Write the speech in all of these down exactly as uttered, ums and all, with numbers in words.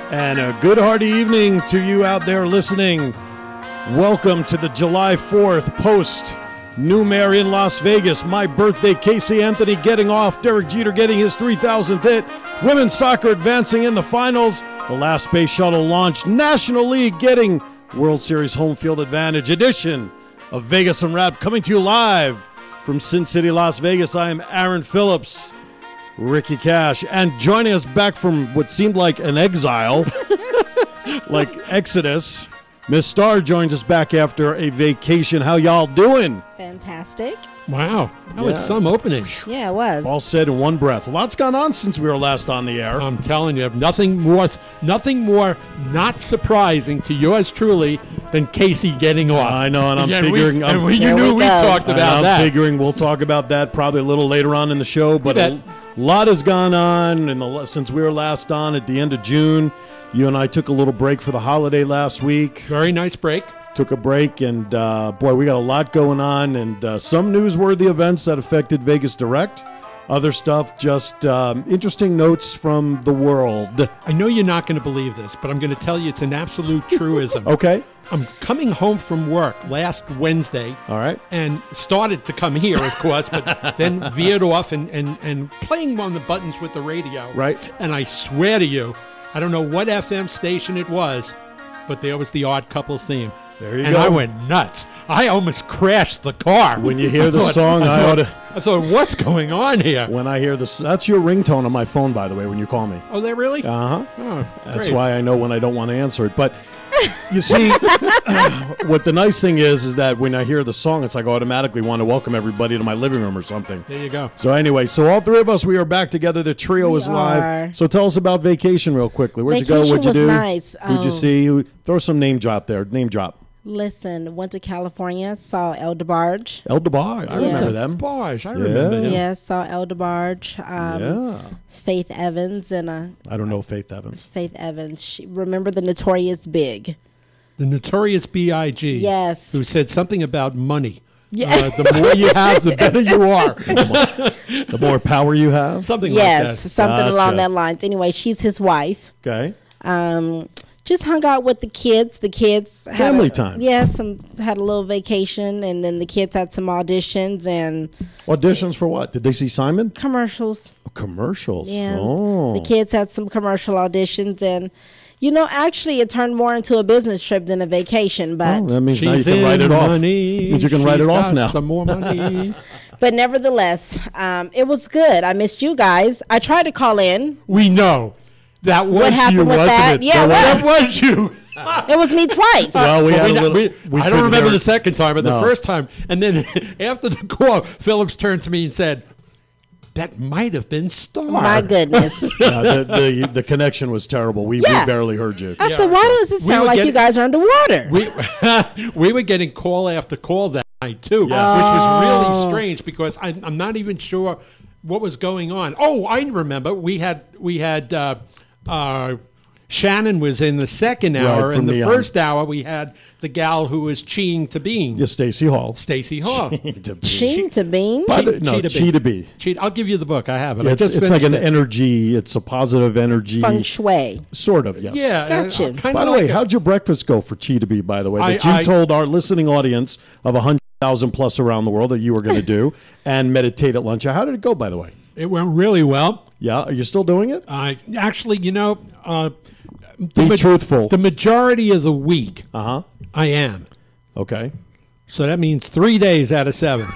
And a good hearty evening to you out there listening. Welcome to the July fourth post New Mayor in Las Vegas. My birthday, Casey Anthony getting off, Derek Jeter getting his three thousandth hit, women's soccer advancing in the finals, the last space shuttle launch, National League getting World Series home field advantage edition of Vegas Unwrapped coming to you live from Sin City, Las Vegas. I am Aaron Phillips. Ricky Cash, and joining us back from what seemed like an exile, like Exodus, Miss Starr joins us back after a vacation. How y'all doing? Fantastic. Wow, that yeah. was some opening. Yeah, it was. All said in one breath. A lot's gone on since we were last on the air. I'm telling you, nothing more, nothing more not surprising to yours truly than Casey getting off. I know, and I'm yeah, figuring. We, I'm, and we, you knew we, we talked about I'm that. I'm figuring we'll talk about that probably a little later on in the show, but a lot has gone on in the, since we were last on at the end of June. You and I took a little break for the holiday last week. Very nice break. Took a break, and uh, boy, we got a lot going on, and uh, some newsworthy events that affected Vegas Direct. Other stuff, just um, interesting notes from the world. I know you're not going to believe this, but I'm going to tell you it's an absolute truism. Okay. I'm coming home from work last Wednesday. All right. And started to come here, of course, but then veered off and, and, and playing on the buttons with the radio. Right. And I swear to you, I don't know what F M station it was, but there was the Odd Couple theme. There you and go. And I went nuts. I almost crashed the car. When you hear the thought, song, I, I, thought, ought to... I thought, what's going on here? When I hear this, that's your ringtone on my phone, by the way, when you call me. Oh, they really? Uh-huh. Oh, that's great. why I know when I don't want to answer it. But you see, what the nice thing is, is that when I hear the song, it's like I automatically want to welcome everybody to my living room or something. There you go. So anyway, so all three of us, we are back together. The trio We is live. are. So tell us about vacation real quickly. Where'd Vacation you go? What'd you was do? nice. Who'd you Oh. see? Who, throw some name drop there. Name drop. Listen, went to California, saw El DeBarge. El DeBarge. I Yes. remember them. Bosh, I Yeah. remember him. Yeah, saw El DeBarge. Um, Yeah. Faith Evans and uh, I don't know Faith Evans. Faith Evans. She, remember the Notorious Big? The Notorious B I G Yes. Who said something about money. Yeah. Uh, the more you have, the better you are. The more power you have. Something yes, like that. something Gotcha. along that lines. Anyway, she's his wife. Okay. Um, just hung out with the kids. The kids had Family a- time. Yeah, some had a little vacation, and then the kids had some auditions and Auditions for what? Did they see Simon? commercials. Oh, commercials. Yeah, Oh. the kids had some commercial auditions, and you know, actually, it turned more into a business trip than a vacation. But Oh, that means now you She's can write in it off. money. Means you can write She's it off got now. Some more money. but nevertheless, um, it was good. I missed you guys. I tried to call in. We know. That was What happened you, with wasn't that? it? Yeah, it that was. was you. It was me twice. Well, we But had we- a little. we- we I don't couldn't remember hear the it. second time, but the No. first time. And then after the call, Phillips turned to me and said, that might have been Star. My goodness. Yeah, the, the the connection was terrible. We, Yeah. we barely heard you. I Yeah. said, why does it We sound were like getting- you guys are underwater? We we were getting call after call that night too, Yeah. which was Oh. really strange because I, I'm not even sure what was going on. Oh, I remember we had we had uh, uh, Shannon was in the second Right, hour, from and the Neon. first hour we had the gal who was cheating to Bean, Yeah, Stacy Hall. Stacy Hall. Cheating to bean? By the- no, Cheetah Bee. Cheetah Bee. Cheat. I'll give you the book. I have it. Yeah, I it's just it's like finished an it. energy. It's a positive energy. Feng shui. Sort of, yes. Yeah, Gotcha. kind By of the like way, a- how'd your breakfast go for Cheetah Bee, by the way? I- That you I- told our listening audience of one hundred thousand plus around the world that you were going to do and meditate at lunch. How did it go, by the way? it went really well. Yeah, are you still doing it? I actually, you know, uh, the, Be ma- truthful. the majority of the week Uh-huh. I am. Okay. So that means three days out of seven.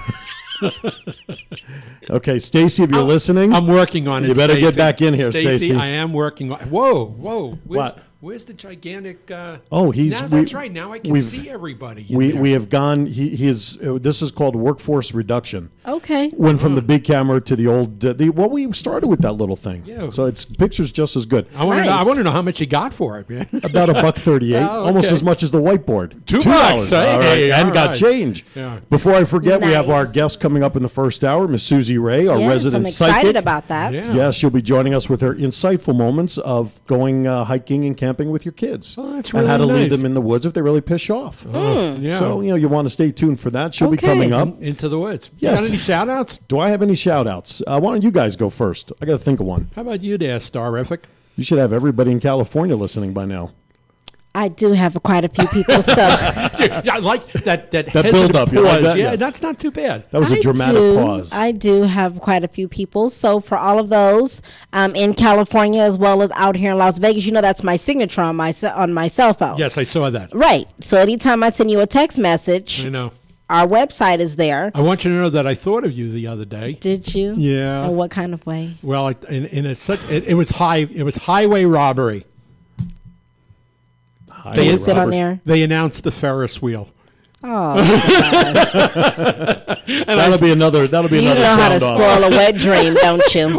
Okay, Stacy, if you're listening, I'm working on it. You better get Stacey. back in here, Stacey. I am working on. Whoa, whoa! Where's, What? where's the gigantic? Uh, Oh, he's- Now, we- that's right. Now I can we've- see everybody. in we there. we have gone. He, he is. Uh, this is called workforce reduction. Okay. Went from the big camera to the old. Uh, the well, we started with that little thing. Yeah. So it's pictures just as good. I want to know. I Nice. want to know how much you got for it, man. About a buck thirty-eight, Oh, almost okay. as much as the whiteboard. Two dollars. bucks, hey, All right, hey, and all got right. change. Yeah. Before I forget, we have our Nice. guest coming up in the first hour, Miss Susie Ray, our Yes, resident I'm excited psychic. about that. Yeah. Yes, she'll be joining us with her insightful moments of going uh, hiking and camping with your kids. Oh, that's and how to really lead nice. them in the woods if they really piss you off. Yeah. So, you know, you want to stay tuned for that. She'll be Okay. coming up. Into the woods. Yes. You got any shout outs? Do I have any shout outs? Uh, why don't you guys go first? I got to think of one. How about you there, Starific? You should have everybody in California listening by now. I do have quite a few people, so yeah, I like that. That, That hesitant build-up, you like pause. that? Yeah, Yes. that's not too bad. That was a I dramatic do, pause. I do have quite a few people. So for all of those um, in California as well as out here in Las Vegas, you know that's my signature on my ce- on my cell phone. Yes, I saw that. Right. So anytime I send you a text message, I know. our website is there. I want you to know that I thought of you the other day. Did you? Yeah. In what kind of way? Well, I, in, in a such it, it was high. It was highway robbery. Hi, Can you They- sit on Robert. there? They announced the Ferris wheel. Oh, my gosh. That'll be another. That'll be You another. know how to sound spoil a wet dream, don't you?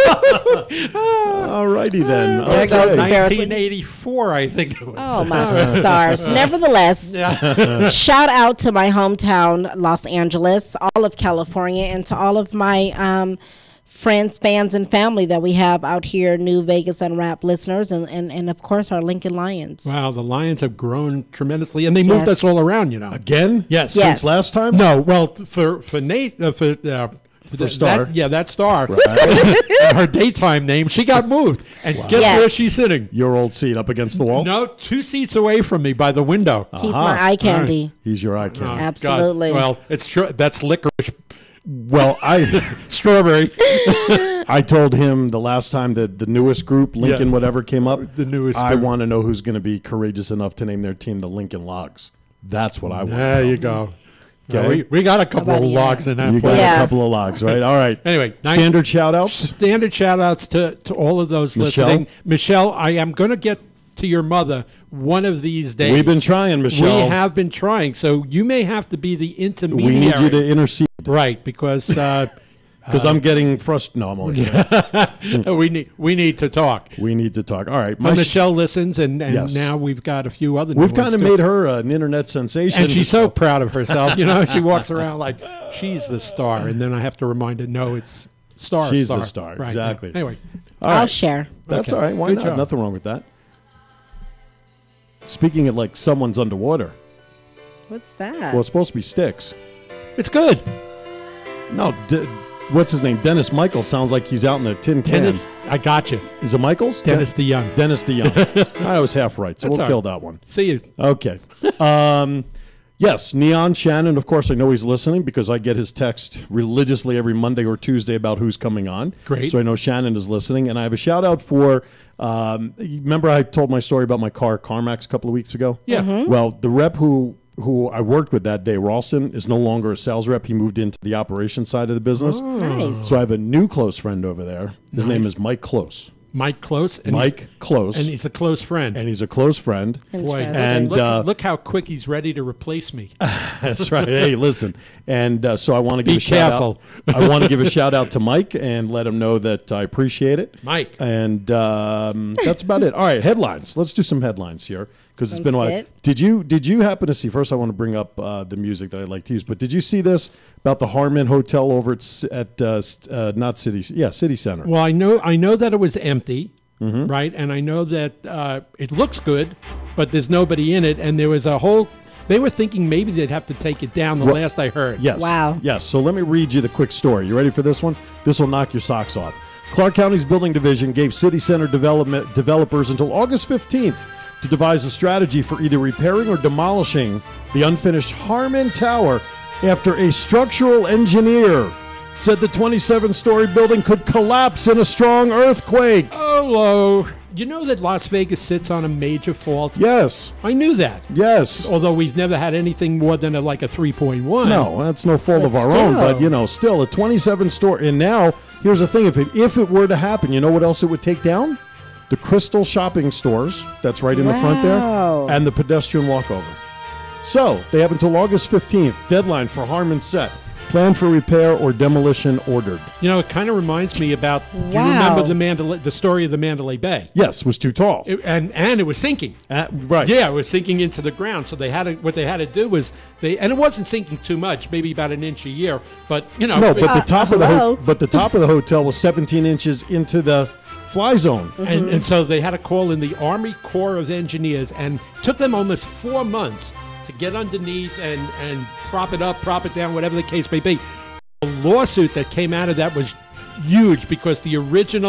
All righty then. There goes Okay. the Ferris wheel. nineteen eighty-four, I think it was. Oh, my stars. Nevertheless, shout out to my hometown, Los Angeles, all of California, and to all of my um, friends, fans, and family that we have out here, New Vegas Unwrapped listeners, and, and, and of course, our Lincoln Lions. Wow, the Lions have grown tremendously, and they moved Yes. us all around. You know. Again? Yes. Yes. Since last time? No, well, for for Nate, uh, for uh, For Star. that, yeah, that star, her daytime name, she got moved, and guess Yes. where she's sitting? Your old seat up against the wall? No, two seats away from me by the window. He's Aha. my eye candy. He's your eye candy. Oh, God. Absolutely. Well, it's true. That's licorice, Well, I strawberry. I told him the last time that the newest group, Lincoln Yeah. whatever, came up. The newest I group. want to know who's going to be courageous enough to name their team the Lincoln Logs. That's what I want. There you go. Okay. No, we, we got a couple How of about logs that? in that You got place. Yeah. a couple of logs, right? All right. Anyway, nine- Standard shout outs. Standard shout outs to, to all of those Michelle? listening. Michelle, I am going to get to your mother one of these days. We've been trying, Michelle. We have been trying. So you may have to be the We intermediary. need you to intercede Right, because uh, because I'm getting frustrated. No, I'm only kidding. we need we need to talk. We need to talk. All right. But My sh- Michelle listens, and, and Yes. now we've got a few other. new we've ones kind of too. made her uh, an internet sensation. and she's so proud of herself. You know, she walks around like she's the star, and then I have to remind her, no, it's star. She's star. the star, Right. exactly. Anyway, All I'll right. share. That's Okay. all right. Why Good not? job. Nothing wrong with that. Speaking it like someone's underwater. What's that? Well, it's supposed to be Sticks. it's good. No, D- what's his name? Dennis Michaels sounds like he's out in a tin can. Dennis, I got you. Is it Michaels? Dennis Den- DeYoung. Dennis DeYoung. I was half right, so That's we'll all kill right. that one. See you. Okay. Um, yes, Neon Shannon, of course, I know he's listening because I get his text religiously every Monday or Tuesday about who's coming on. Great. So I know Shannon is listening. And I have a shout out for, um, remember I told my story about my car, CarMax, a couple of weeks ago? Yeah. Mm-hmm. Well, the rep who who I worked with that day, Ralston, is no longer a sales rep. He moved into the operations side of the business. Nice. So I have a new close friend over there. His name Nice. is Mike Close. Mike Close. And Mike he's, Close. and he's a close friend. and he's a close friend. Boy, Interesting. And, look, uh, look how quick he's ready to replace me. That's right. Hey, listen. And uh, so I want to give Be a shout careful. out. I want to give a shout out to Mike and let him know that I appreciate it. Mike. And um, that's about it. All right, headlines. Let's do some headlines here because it's been a while. Sounds good. Did you did you happen to see? First, I want to bring up uh, the music that I like to use. But did you see this about the Harmon Hotel over at C- at uh, st- uh, not City? Yeah, City Center. Well, I know I know that it was empty, Mm-hmm. right? And I know that uh, it looks good, but there's nobody in it. And there was a whole. They were thinking maybe they'd have to take it down. The Well, last I heard. Yes. Wow. Yes. So let me read you the quick story. You ready for this one? This will knock your socks off. Clark County's building division gave City Center development developers until August fifteenth to devise a strategy for either repairing or demolishing the unfinished Harmon Tower after a structural engineer said the twenty-seven-story building could collapse in a strong earthquake. Hello. You know that Las Vegas sits on a major fault. Yes. I knew that. Yes. Although we've never had anything more than a, like a three point one. No, that's no fault of But our own. still. But you know, still a twenty-seven story. And now here's the thing: if it if it were to happen, you know what else it would take down? The Crystal shopping stores that's right in the front Wow. there, and the pedestrian walkover. So they have until August fifteenth deadline for Harmon set. Plan for repair or demolition ordered. You know, it kind of reminds me about. Do you Wow. remember the Mandalay, the story of the Mandalay Bay? Yes, was too tall. It, and and it was sinking. Uh, right. Yeah, it was sinking into the ground. So they had to, what they had to do was they, and it wasn't sinking too much, maybe about an inch a year. But you know, No, but the Uh, top of the ho- hello? but the top of the hotel was seventeen inches into the fly zone. and, and so they had to call in the Army Corps of Engineers, and took them almost four months to get underneath and and prop it up, prop it down, whatever the case may be. The lawsuit that came out of that was huge because the original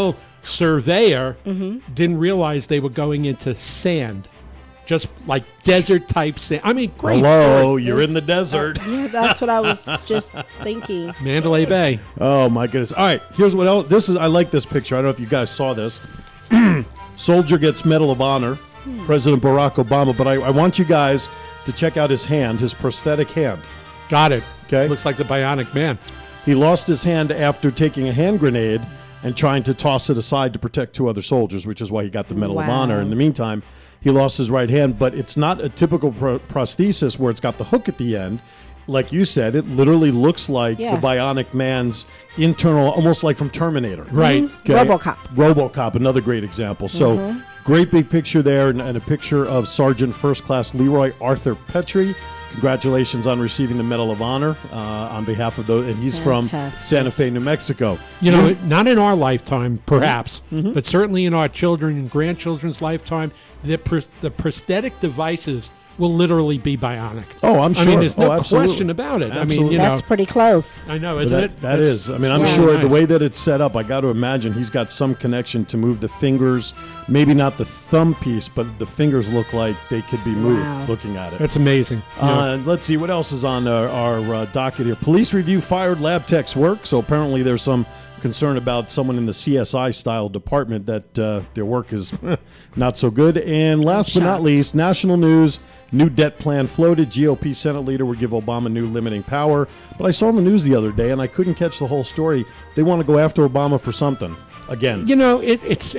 surveyor Mm-hmm. didn't realize they were going into sand, just like desert type sand. I mean, great Hello, story. you're in the desert. Yeah, that's what I was just thinking. Mandalay Bay. Oh my goodness! All right, here's what else. This is I like this picture. I don't know if you guys saw this. Soldier gets Medal of Honor, President Barack Obama. But I, I want you guys to check out his hand, his prosthetic hand. Got it. Okay. Looks like the Bionic Man. He lost his hand after taking a hand grenade and trying to toss it aside to protect two other soldiers, which is why he got the Medal of Wow. Honor. In the meantime, he lost his right hand, but it's not a typical pro- prosthesis where it's got the hook at the end. Like you said, it literally looks like Yeah. the Bionic Man's internal, almost like from Terminator. Right. Okay. RoboCop. RoboCop, another great example. So, Mm-hmm. great big picture there, and, and a picture of Sergeant First Class Leroy Arthur Petrie. Congratulations on receiving the Medal of Honor uh, on behalf of those. And he's from Fantastic. Santa Fe, New Mexico. You know, not in our lifetime, perhaps, Mm-hmm. but certainly in our children and grandchildren's lifetime, the, pr- the prosthetic devices will literally be bionic. Oh, I'm I sure. mean, there's no Oh, absolutely. question about it. I mean, Absolutely. you know, That's pretty close. I know, But isn't that, it? that That's- is. I mean, I'm that's sure really the nice. way that it's set up, I got to imagine he's got some connection to move the fingers. Maybe not the thumb piece, but the fingers look like they could be moved Wow. looking at it. That's amazing. You know, Uh, let's see what else is on our, our uh, docket here. Police review fired lab tech's work. So apparently there's some concern about someone in the C S I style department that uh, their work is not so good. And last but not shocked. least, national news. New debt plan floated. G O P Senate leader would give Obama new limiting power. But I saw in the news the other day, and I couldn't catch the whole story. They want to go after Obama for something again. you know, it, it's,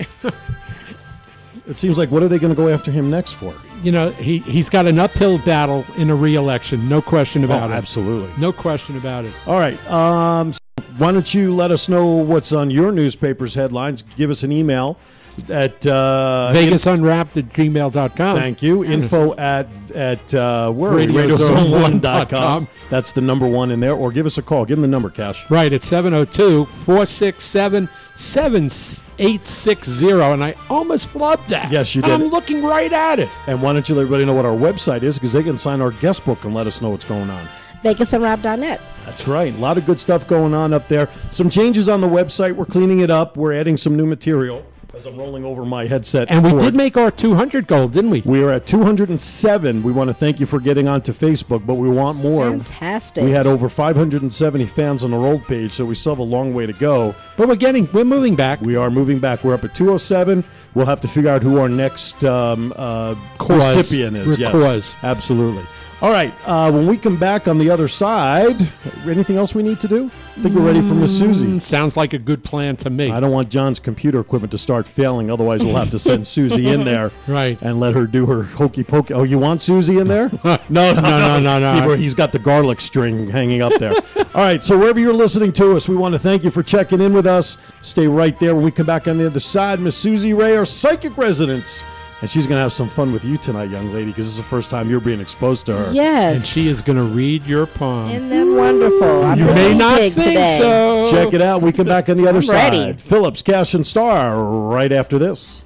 It seems like what are they going to go after him next for? you know, he, he's got an uphill battle in a re-election. No question about Oh, it. absolutely. No question about it. All right. Um, so why don't you let us know what's on your newspaper's headlines? Give us an email at uh, Vegas Unwrapped at gmail dot com. Thank you. Info at at uh, where are we? Radio radio zone one dot dot com. com. That's the number one in there. Or give us a call. Give them the number, Cash. Right, it's seven oh two, four six seven, seven eight six zero. And I almost flubbed that. Yes, you And did. I'm looking right at it. And why don't you let everybody know what our website is, because they can sign our guest book and let us know what's going on. Vegas Unwrapped dot net. That's right. A lot of good stuff going on up there. Some changes on the website. We're cleaning it up. We're adding some new material as I'm rolling over my headset. And we cord. did make our two hundred goal, didn't we? We are at two hundred seven. We want to thank you for getting onto Facebook, but we want more. Fantastic. We had over five hundred seventy fans on our old page, so we still have a long way to go. But we're getting, we're moving back. We are moving back. We're up at two oh seven. We'll have to figure out who our next um, uh, Cause. recipient is. Yes, Cause. absolutely. All right. Uh, when we come back on the other side, anything else we need to do? I think we're ready for Miss Susie. Mm, sounds like a good plan to me. I don't want John's computer equipment to start failing. Otherwise, we'll have to send Susie in there Right. and let her do her hokey pokey. Oh, you want Susie in there? no, no, no, no, no. Keep her- He's got the garlic string hanging up there. All right, so wherever you're listening to us, we want to thank you for checking in with us. Stay right there. When we come back on the other side, Miss Susie Ray, our psychic residence. And she's going to have some fun with you tonight, young lady, because this is the first time you're being exposed to her. Yes. And she is going to read your palm. Isn't that wonderful? I'm you feeling may not big think today. so. Check it out. We come back on the other I'm side. ready. Phillips, Cash, and Star right after this.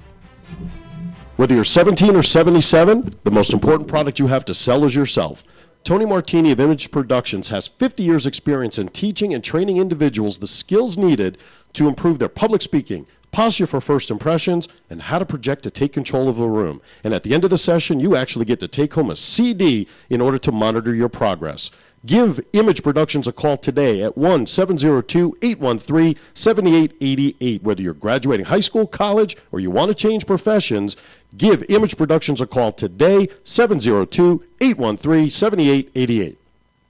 Whether you're seventeen or seventy-seven, the most important product you have to sell is yourself. Tony Martini of Image Productions has fifty years experience in teaching and training individuals the skills needed to improve their public speaking, posture for first impressions, and how to project to take control of the room. And at the end of the session, you actually get to take home a C D in order to monitor your progress. Give Image Productions a call today at one seven zero two, eight one three, seven eight eight eight. Whether you're graduating high school, college, or you want to change professions, give Image Productions a call today, seven zero two, eight one three, seven eight eight eight.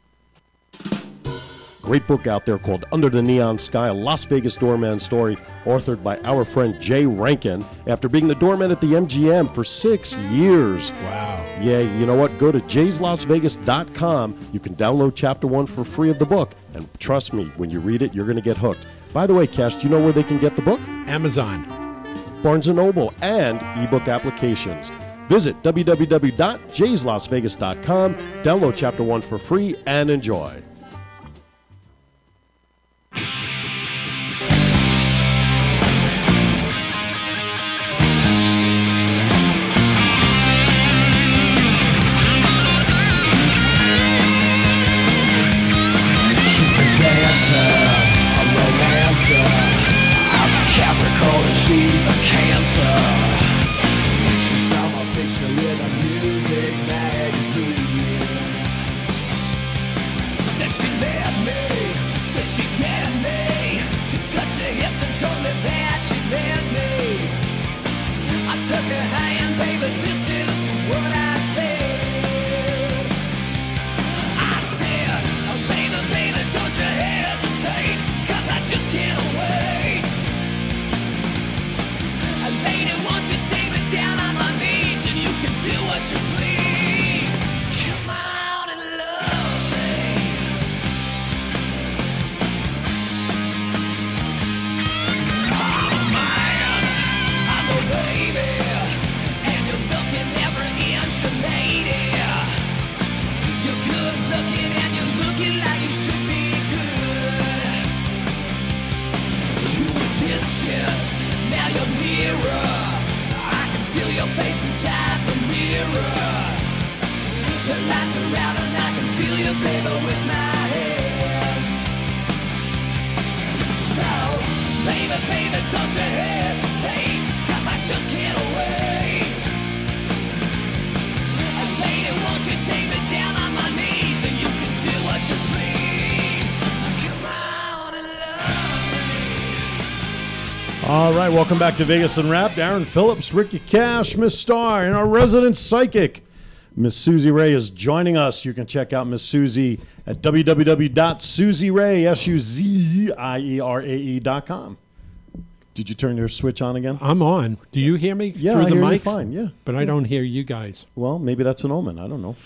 Great book out there called Under the Neon Sky, a Las Vegas doorman story, authored by our friend Jay Rankin, after being the doorman at the M G M for six years. Wow. Yeah, you know what? Go to jays las vegas dot com. You can download chapter one for free of the book. And trust me, when you read it, you're going to get hooked. By the way, Cash, do you know where they can get the book? Amazon. Barnes and Noble, and ebook applications. Visit w w w dot jays las vegas dot com. Download chapter one for free and enjoy. She's a dancer, a romancer. I'm a Capricorn and she cancer. She saw my picture in a music magazine. Then she led me, said she get me to touch the hips and told me that she meant me. I took her hand, baby, this is what I said. I said, oh, baby, baby, don't you hesitate, 'cause I just can't wait. A lady, won't you take me down on my knees and you can do what you please. Come on and love me. I'm a man, I'm a baby, and you're looking every inch a lady. You're good looking and you're looking like you should be good. You were distant, now you're nearer. I can feel your face inside the mirror. The lights are out and I can feel you, baby, with my hands. So, baby, baby, don't you hesitate, 'cause I just can't wait. A lady, won't you take me down on my knees and you can do what you please. Come on and love me. All right, welcome back to Vegas Unwrapped. Aaron Phillips, Ricky Cash, Miss Star, and our resident psychic, Miss Susie Ray, is joining us. You can check out Miss Susie at w w w dot susie ray s u z i e r a e dot com. Did you turn your switch on again? I'm on. Do you hear me Yeah, through I the hear you mics? fine, yeah. But I don't hear you guys. Well, maybe that's an omen. I don't know.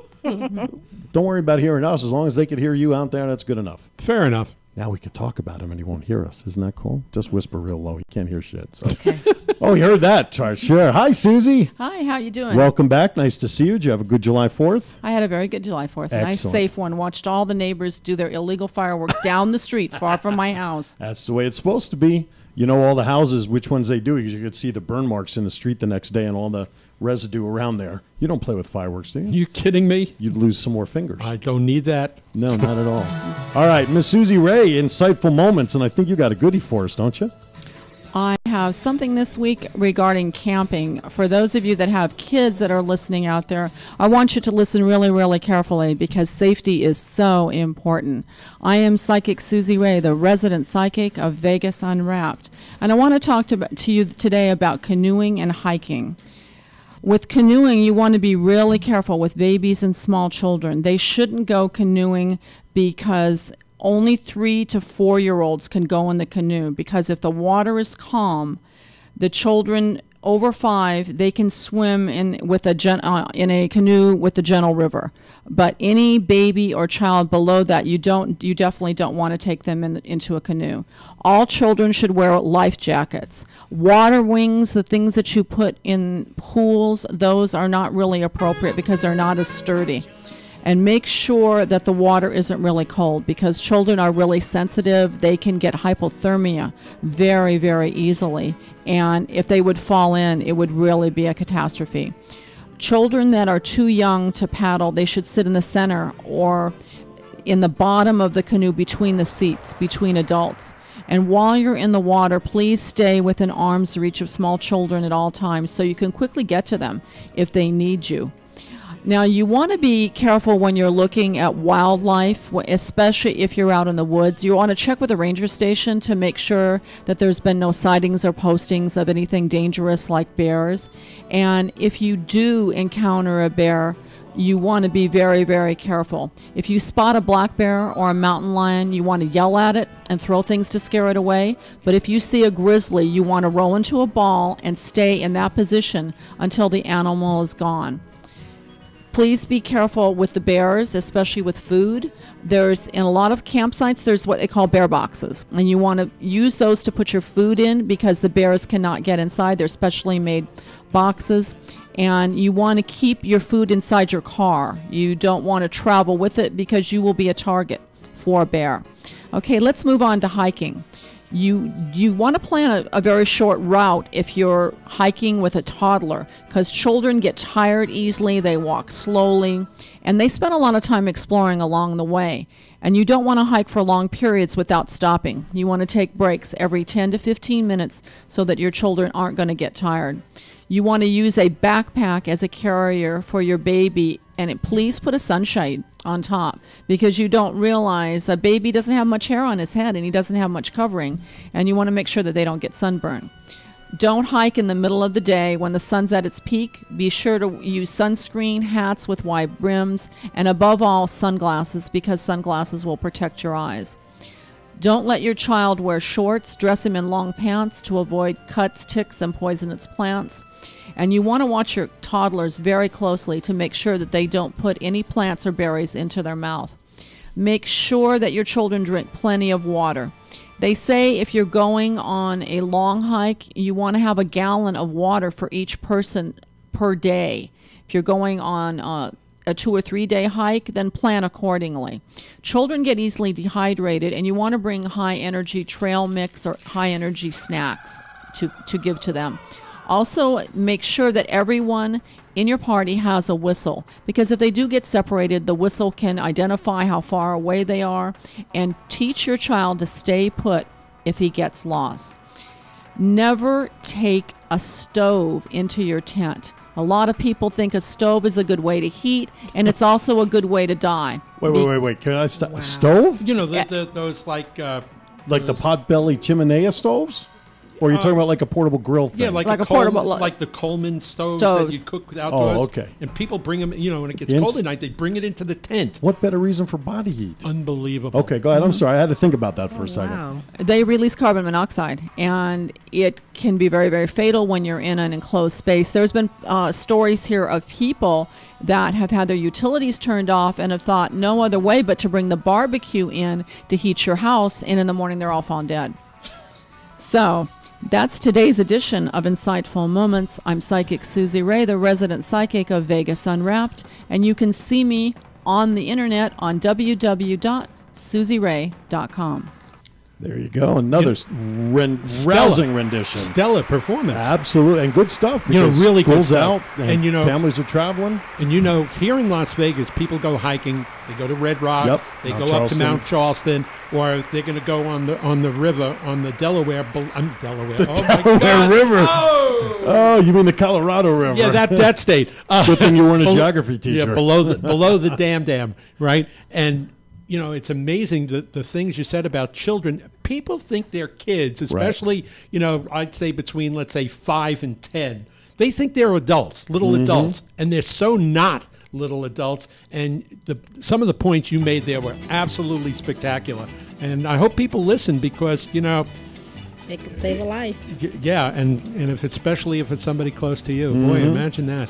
Don't worry about hearing us. As long as they could hear you out there, that's good enough. Fair enough. Now we could talk about him and he won't hear us. Isn't that cool? Just whisper real low. He can't hear shit. So. Oh, he heard that. Try Sure. Hi, Susie. Hi, how you doing? Welcome back. Nice to see you. Did you have a good July fourth? I had a very good July fourth. A nice, Excellent. safe one. Watched all the neighbors do their illegal fireworks down the street far from my house. That's the way it's supposed to be. You know all the houses, which ones they do, because you could see the burn marks in the street the next day and all the residue around there. You don't play with fireworks, do you? You kidding me? You'd lose some more fingers. I don't need that. No, not at all. All right, Miss Susie Ray, insightful moments, and I think you got a goodie for us, don't you? I have something this week regarding camping. For those of you that have kids that are listening out there, I want you to listen really, really carefully because safety is so important. I am Psychic Susie Ray, the resident psychic of Vegas Unwrapped. And I want to talk to, to you today about canoeing and hiking. With canoeing, you want to be really careful with babies and small children. They shouldn't go canoeing because only three to four-year-olds can go in the canoe, because if the water is calm, the children over five, they can swim in with a gen, uh, in a canoe with the gentle river. But any baby or child below that, you don't, you definitely don't want to take them in, into a canoe. All children should wear life jackets. Water wings, the things that you put in pools, those are not really appropriate because they're not as sturdy. And make sure that the water isn't really cold, because children are really sensitive. They can get hypothermia very, very easily. And if they would fall in, it would really be a catastrophe. Children that are too young to paddle, they should sit in the center or in the bottom of the canoe between the seats, between adults. And while you're in the water, please stay within arm's reach of small children at all times so you can quickly get to them if they need you. Now, you want to be careful when you're looking at wildlife, especially if you're out in the woods. You want to check with the ranger station to make sure that there's been no sightings or postings of anything dangerous like bears. And if you do encounter a bear, you want to be very, very careful. If you spot a black bear or a mountain lion, you want to yell at it and throw things to scare it away. But if you see a grizzly, you want to roll into a ball and stay in that position until the animal is gone. Please be careful with the bears, especially with food. There's, in a lot of campsites, there's what they call bear boxes. And you want to use those to put your food in because the bears cannot get inside. They're specially made boxes. And you want to keep your food inside your car. You don't want to travel with it because you will be a target for a bear. Okay, let's move on to hiking. You you want to plan a, a very short route if you're hiking with a toddler, because children get tired easily, they walk slowly, and they spend a lot of time exploring along the way. And you don't want to hike for long periods without stopping. You want to take breaks every ten to fifteen minutes so that your children aren't going to get tired. You want to use a backpack as a carrier for your baby, and it, please put a sunshade on top, because you don't realize a baby doesn't have much hair on his head and he doesn't have much covering, and you want to make sure that they don't get sunburned. Don't hike in the middle of the day when the sun's at its peak. Be sure to use sunscreen, hats with wide brims, and above all, sunglasses, because sunglasses will protect your eyes. Don't let your child wear shorts. Dress him in long pants to avoid cuts, ticks, and poisonous plants. And you want to watch your toddlers very closely to make sure that they don't put any plants or berries into their mouth. Make sure that your children drink plenty of water. They say if you're going on a long hike, you want to have a gallon of water for each person per day. If you're going on uh, a two or three day hike, then plan accordingly. Children get easily dehydrated, and you want to bring high energy trail mix or high energy snacks to, to give to them. Also, make sure that everyone in your party has a whistle, because if they do get separated, the whistle can identify how far away they are, and teach your child to stay put if he gets lost. Never take a stove into your tent. A lot of people think a stove is a good way to heat, and it's also a good way to die. Wait, wait, wait, wait. Can I stop? A stove? You know, the, the, those like... Uh, Like the those- potbelly chimenea stoves? Or are you talking about like a portable grill thing? Yeah, like, Like a, a portable- Coleman, like the Coleman stoves, Stoves. that you cook outdoors. Oh, okay. And people bring them, you know, when it gets Ins- cold at night, they bring it into the tent. What better reason for body heat? Unbelievable. Okay, go ahead. I'm sorry. I had to think about that for a second. Wow. They release carbon monoxide, and it can be very, very fatal when you're in an enclosed space. There's been uh, stories here of people that have had their utilities turned off and have thought no other way but to bring the barbecue in to heat your house, and in the morning they're all found dead. So that's today's edition of Insightful Moments. I'm Psychic Susie Ray, the resident psychic of Vegas Unwrapped, and you can see me on the internet on w w w dot susie ray dot com. There you go. Another s ren- Stellar. rousing rendition. Stellar performance. Absolutely. And good stuff. You know, because really good school's stuff. out and, And, you know- families are traveling. And you know, here in Las Vegas, people go hiking. They go to Red Rock. Yep. They Mount go up Charleston. to Mount Charleston, or they're going to go on the on the river on the Delaware. Bel- I'm Delaware. The oh my Delaware God. River. Oh, Oh, you mean the Colorado River? yeah, that that state. Uh, Good thing you weren't a bel- geography teacher. Yeah, below the below the dam dam, right? And you know, it's amazing the the things you said about children. People think they're kids, especially you know, I'd say between let's say five and ten. They think they're adults, little Mm-hmm. adults, and they're so not little adults. And the some of the points you made there were absolutely spectacular. And I hope people listen because you know, It could save a life. y- yeah, and and if it's, especially if it's somebody close to you, Mm-hmm. boy, imagine that.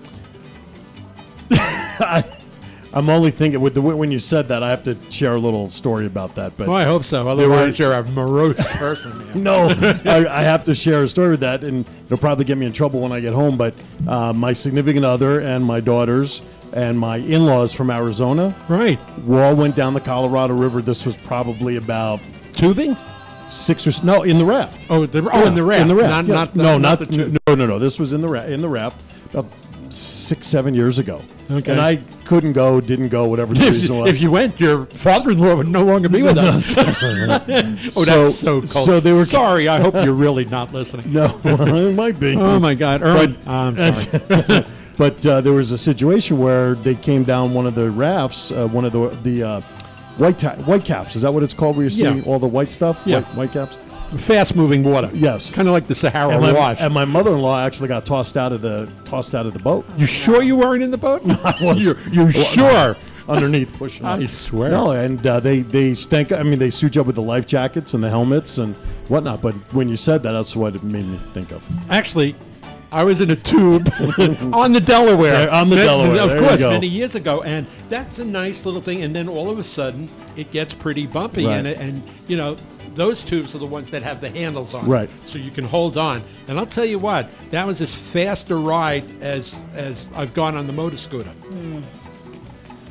I'm only thinking with the when you said that, I have to share a little story about that. But Well, I hope so. were- Otherwise, you're a morose person, man. no, I, I have to share a story with that, and it'll probably get me in trouble when I get home. But uh, my significant other and my daughters and my in-laws from Arizona, Right. we all went down the Colorado River. This was probably about Tubing? six or s- no in the raft. Oh, the, oh, in the raft. In the raft. Not, yeah. not, no, not, not the tube. no, no, no. This was in the ra- in the raft about six, seven years ago. Okay. And I couldn't go, didn't go, whatever the If reason you, was. if you went, your father-in-law would no longer be with us. oh, that's so cold. so they were- Sorry, I hope you're really not listening. no, well, it might be. Oh, my God. Erwin, But- I'm sorry. But uh, there was a situation where they came down one of the rafts, uh, one of the the uh, white ta- white caps. Is that what it's called? Where you're Yeah. seeing all the white stuff? Yeah. White, white caps. Fast-moving water. Yes. Kind of like the Sahara And my, Wash. and my mother-in-law actually got tossed out of the tossed out of the boat. You sure you weren't in the boat? I was. You, you sure? Underneath pushing. I up. swear. No, and uh, they they stank. I mean, they suit you up with the life jackets and the helmets and whatnot. But when you said that, that's what it made me think of. Actually, I was in a tube on the Delaware. There, on the Ma- Delaware, Of there you course, go. many years ago. And that's a nice little thing. And then all of a sudden, it gets pretty bumpy. Right. And, it- and, you know, those tubes are the ones that have the handles on. Right. So you can hold on. And I'll tell you what, that was as fast a ride as, as I've gone on the motor scooter.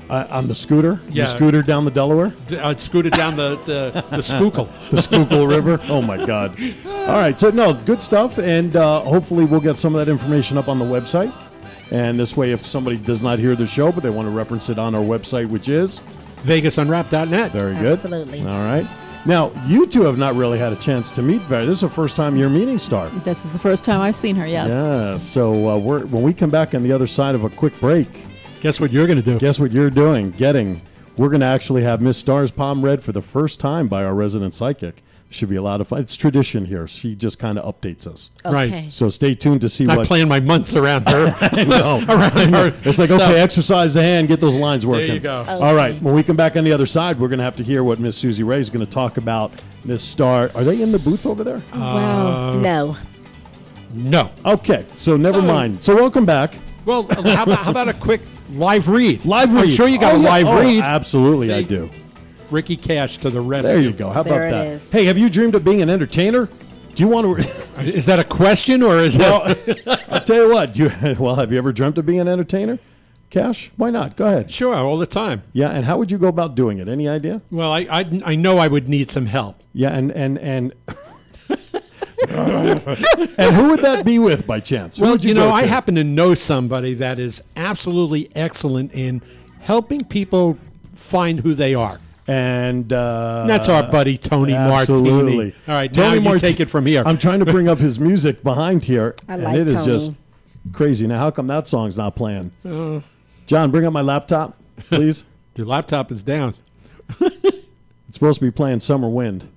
Uh, on the scooter? Yeah. The scooter down the Delaware? D- uh, scooted down the, the, the Schuylkill. The Schuylkill River? Oh, my God. All right. So, no, good stuff. And uh, hopefully we'll get some of that information up on the website. And this way, if somebody does not hear the show, but they want to reference it on our website, which is? Vegas Unwrapped dot net. Very good. Absolutely. All right. Now, you two have not really had a chance to meet Vera. This is the first time you're meeting Star. This is the first time I've seen her, yes. Yeah. So uh, we're, when we come back on the other side of a quick break, Guess what you're going to do? guess what you're doing? Getting. We're going to actually have Miss Star's palm read for the first time by our resident psychic. Should be a lot of fun. It's tradition here. She just kind of updates us. Right. Okay. So stay tuned to see Not what. playing my months around her. I know. around her It's like, stuff. okay, exercise the hand, get those lines working. There you go. All right. When we come back on the other side, we're going to have to hear what Miss Susie Ray is going to talk about. Miss Star. Are they in the booth over there? Wow. No. No. Okay. So never So- mind. So welcome back. Well, how about, how about a quick live read? Live read. I'm sure you got Oh, a yeah. live Oh, read. Absolutely, I See? do. Ricky Cash to the rescue. There you go. How There about it that? is. Hey, have you dreamed of being an entertainer? Do you want to? Is that a question or is that? I'll tell you what. Do you, well, have you ever dreamt of being an entertainer? Cash? Why not? Go ahead. Sure, all the time. Yeah, and how would you go about doing it? Any idea? Well, I, I, I know I would need some help. Yeah, and and and and who would that be with by chance? Who Well, would you, know, go I to? happen to know somebody that is absolutely excellent in helping people find who they are. And uh, And that's our buddy Tony absolutely. Martini. All right, now you Marti- take it from here. I'm trying to bring up his music behind here, I and like it is Tony. just crazy. Now, how come that song's not playing? Uh, John, bring up my laptop, please. Your laptop is down. It's supposed to be playing Summer Wind.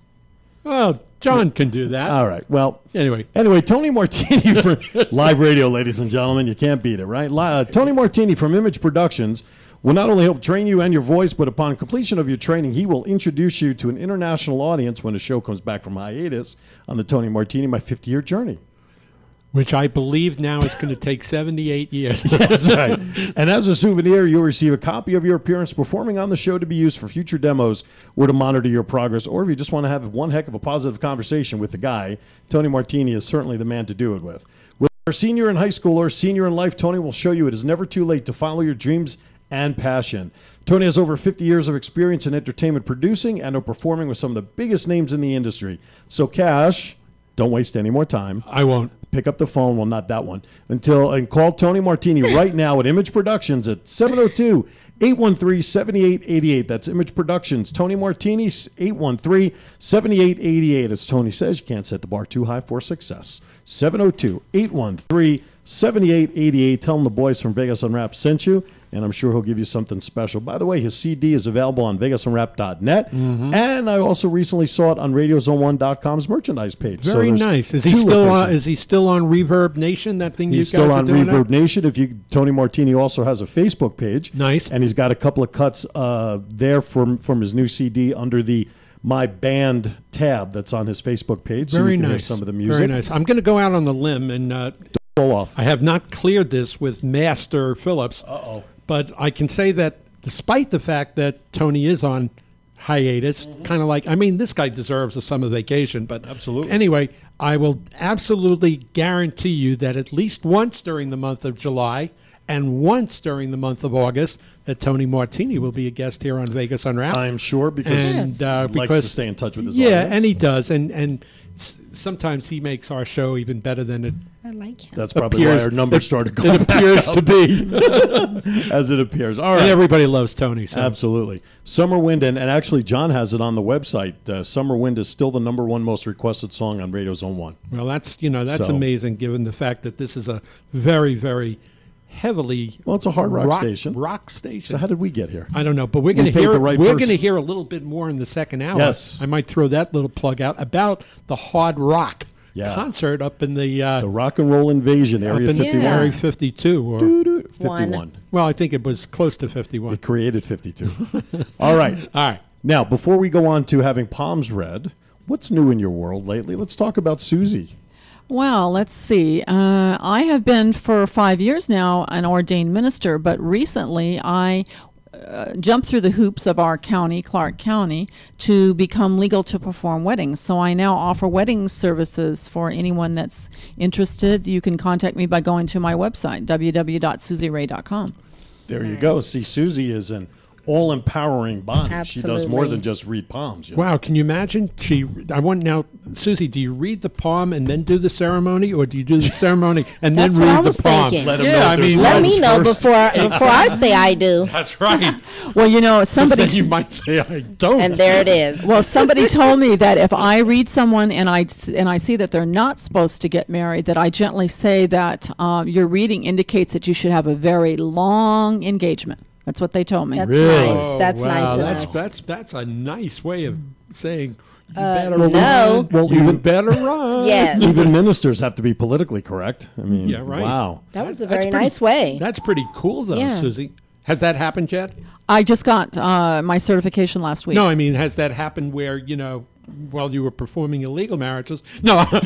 Well, John can do that. All right. Well, Anyway, anyway, Tony Martini for live radio, ladies and gentlemen. You can't beat it, right? Li- Uh, Tony Martini from Image Productions will not only help train you and your voice, but upon completion of your training, he will introduce you to an international audience when the show comes back from hiatus on the Tony Martini My fifty-Year Journey. which I believe now is going to take seventy-eight years. That's right. And as a souvenir, you'll receive a copy of your appearance performing on the show to be used for future demos or to monitor your progress. Or if you just want to have one heck of a positive conversation with the guy, Tony Martini is certainly the man to do it with. Whether you're a senior in high school or a senior in life, Tony will show you it is never too late to follow your dreams and passion. Tony has over fifty years of experience in entertainment producing and are performing with some of the biggest names in the industry. So, Cash, don't waste any more time. I won't. Pick up the phone, well, not that one, until and call Tony Martini right now at Image Productions at seven oh two, eight one three, seven eight eight eight. That's Image Productions. Tony Martini, eight one three, seven eight eight eight. As Tony says, you can't set the bar too high for success. seven oh two, eight one three, seven eight eight eight. Tell him the boys from Vegas Unwrapped sent you, and I'm sure he'll give you something special. By the way, his C D is available on Vegas Unwrapped dot net, Mm-hmm. and I also recently saw it on radio zone one dot com's merchandise page. So Very there's nice. Is he two still on, locations. is he still on Reverb Nation? That thing He's you still guys on are doing Reverb now? Nation. If you Tony Martini also has a Facebook page. Nice. And he's got a couple of cuts uh, there from from his new C D under the My Band tab that's on his Facebook page. so Very you can hear nice. some of the music. Very nice. I'm going to go out on the limb, and uh, Roll off. I have not cleared this with Master Phillips. Uh-oh. But I can say that despite the fact that Tony is on hiatus, kind of like, I mean, this guy deserves a summer vacation. But Absolutely. Anyway, I will absolutely guarantee you that at least once during the month of July and once during the month of August, that Tony Martini will be a guest here on Vegas Unwrapped. I'm sure because and he uh, likes because to stay in touch with his yeah, audience. and he does, and and s- sometimes he makes our show even better than it I like him. That's probably appears. why our numbers it, started going It appears back to be, up as it appears. All and right. everybody loves Tony. So. Absolutely. Summer Wind, and, and actually John has it on the website. Uh, Summer Wind is still the number one most requested song on Radio Zone one. Well, that's you know that's So- amazing given the fact that this is a very very heavily Well, it's a hard rock, station. Rock station. So how did we get here? I don't know, but we're going to paid hear the right we're person. going to hear a little bit more in the second hour. Yes. I might throw that little plug out about the Hard Rock Yeah. concert up in the, uh, The Rock and Roll Invasion, up Area in fifty-one. Yeah. Area fifty-two, or fifty-one. One. well, I think it was close to fifty-one. It created fifty-two. All right. All right. Now, before we go on to having palms read, what's new in your world lately? Let's talk about Susie. Well, let's see. Uh, I have been for five years now an ordained minister, but recently I uh, jumped through the hoops of our county, Clark County, to become legal to perform weddings. So I now offer wedding services for anyone that's interested. You can contact me by going to my website, w w w dot susie ray dot com. There you go. See, Susie is an all-empowering body. She does more Absolutely. than just read palms. You know? Wow, can you imagine? She, I want now, Susie. Do you read the palm and then do the ceremony, or do you do the ceremony and then That's what read I was the palm? thinking. Let 'em know yeah, I if there's mean, Let Palms me know first. before before I say I do. that's right. Well, you know, somebody. Then you might say I don't. And there it is. Well, somebody told me that if I read someone and I and I see that they're not supposed to get married, that I gently say that um, your reading indicates that you should have a very long engagement. That's what they told me. That's Really? nice. Oh, That's wow, nice. That's enough. that's that's a nice way of saying. You Uh, better no. run. Well, you even- better run. Yes. Even ministers have to be politically correct. I mean, Yeah, right. wow. That was a That's very pretty- nice way. That's pretty cool, though, Yeah. Susie. Has that happened yet? I just got uh, my certification last week. No, I mean, has that happened where, you know, while you were performing illegal marriages? No. Hey,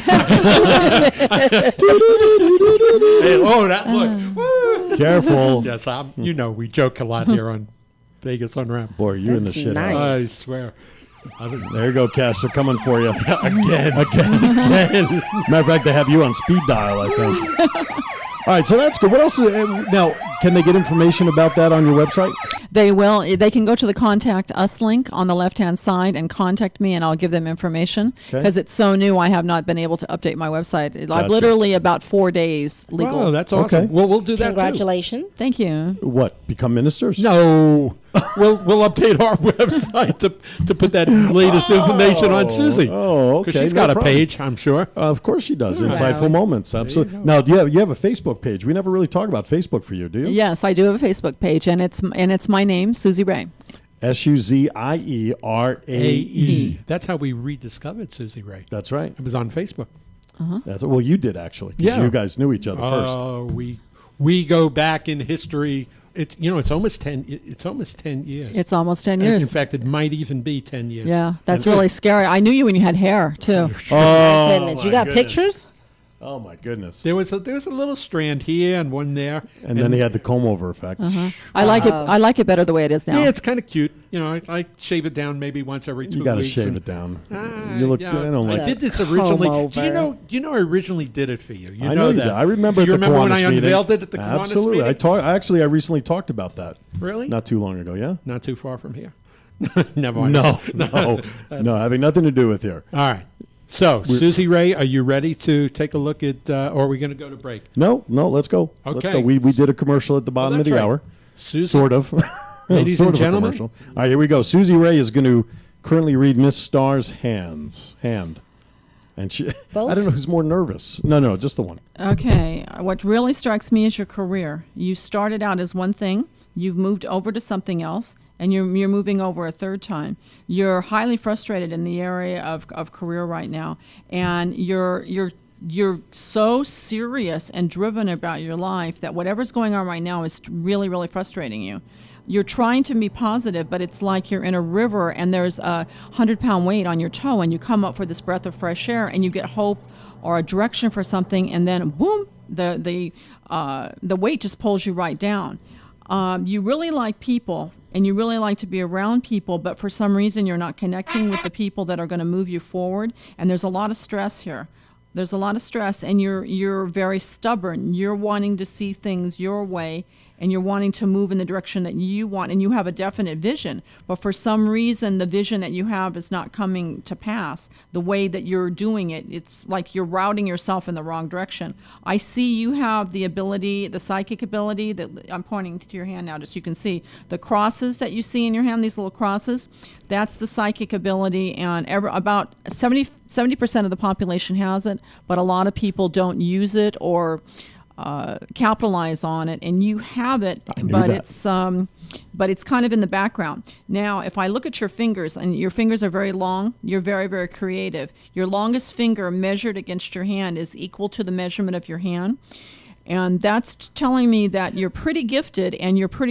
oh, that look. Woo. Careful. Yes, I'm, you know, we joke a lot here on Vegas Unwrapped. Boy, you in the That's shit nice. house. I swear. I don't, There you go, Cash. They're coming for you. again. Again. Matter of fact, they have you on speed dial, I think. All right, so that's good. What else? Is, uh, now, can they get information about that on your website? They will. They can go to the contact us link on the left hand side and contact me, and I'll give them information Okay. because it's so new. I have not been able to update my website. I've Gotcha. literally about four days legal. Oh, that's awesome. Okay. Well, we'll do that Congratulations. Thank you. What? Become ministers? too. No. we'll we'll update our website to to put that latest information on Susie. Oh, okay. Because she's no got a problem. page, I'm sure. Uh, of course she does. Wow. Insightful moments. Absolutely. Now, do you have, you have a Facebook page? We never really talk about Facebook for you, do you? Yes, I do have a Facebook page, and it's and it's my name, Susie Ray. S U Z I E R A A E. E. That's how we rediscovered Susie Ray. That's right. It was on Facebook. That's well, you did actually. 'Cause Yeah. you guys knew each other first. Oh, we we go back in history. It's you know it's almost ten. it- It's almost ten years. It's almost ten In years. fact, it might even be ten years. Yeah, that's And- really scary. I knew you when you had hair too. Oh, Goodness. You my got goodness. pictures? Oh my goodness! There was a, there was a little strand here and one there, And, then he had the comb over effect. I like it. I like it better the way it is now. Yeah, it's kind of cute. You know, I, I shave it down maybe once every two You got to weeks. shave and- it down. Ah, you look. yeah. I don't like. I did this originally. Comb Do you over. know? You know, I originally did it for you. You I know, know you that. did. I remember. Do you at the remember when Kiwanis I meeting. unveiled it at the Kiwanis Absolutely. meeting? I talk. Actually, I recently talked about that. Really? Not too long ago. Yeah. Not too far from here. Never mind. No. No. no. Having nothing to do with here. All right. So, Susie Ray, are you ready to take a look at, uh, or are we going to go to break? No. No. Let's go. Let's Okay. go. We we did a commercial at the bottom of that's the right. hour. Susie, Sort of. Ladies Sort and of a gentlemen. commercial. All right. Here we go. Susie Ray is going to currently read Miss Starr's hands hand, and she. Both? I don't know who's more nervous. No. No. Just the one. Okay. What really strikes me is your career. You started out as one thing. You've moved over to something else, and you're you're moving over a third time. You're highly frustrated in the area of, of career right now, and you're you're you're so serious and driven about your life that whatever's going on right now is really really frustrating you. You're trying to be positive, but it's like you're in a river and there's a hundred pound weight on your toe, and you come up for this breath of fresh air, and you get hope or a direction for something, and then boom, the the uh, the weight just pulls you right down. Um, you really like people, and you really like to be around people, but for some reason you're not connecting with the people that are going to move you forward. And there's a lot of stress here. There's a lot of stress, and you're you're very stubborn. You're wanting to see things your way, and you're wanting to move in the direction that you want, and you have a definite vision. But for some reason, the vision that you have is not coming to pass. The way that you're doing it, it's like you're routing yourself in the wrong direction. I see you have the ability, the psychic ability, that I'm pointing to your hand now, just so you can see the crosses that you see in your hand, these little crosses. That's the psychic ability, and ever, about seventy percent of the population has it, but a lot of people don't use it or uh, capitalize on it, and you have it, knew but that. it's um, but it's kind of in the background. Now, if I look at your fingers, and your fingers are very long, you're very, very creative. Your longest finger measured against your hand is equal to the measurement of your hand. And that's telling me that you're pretty gifted and you're pretty af-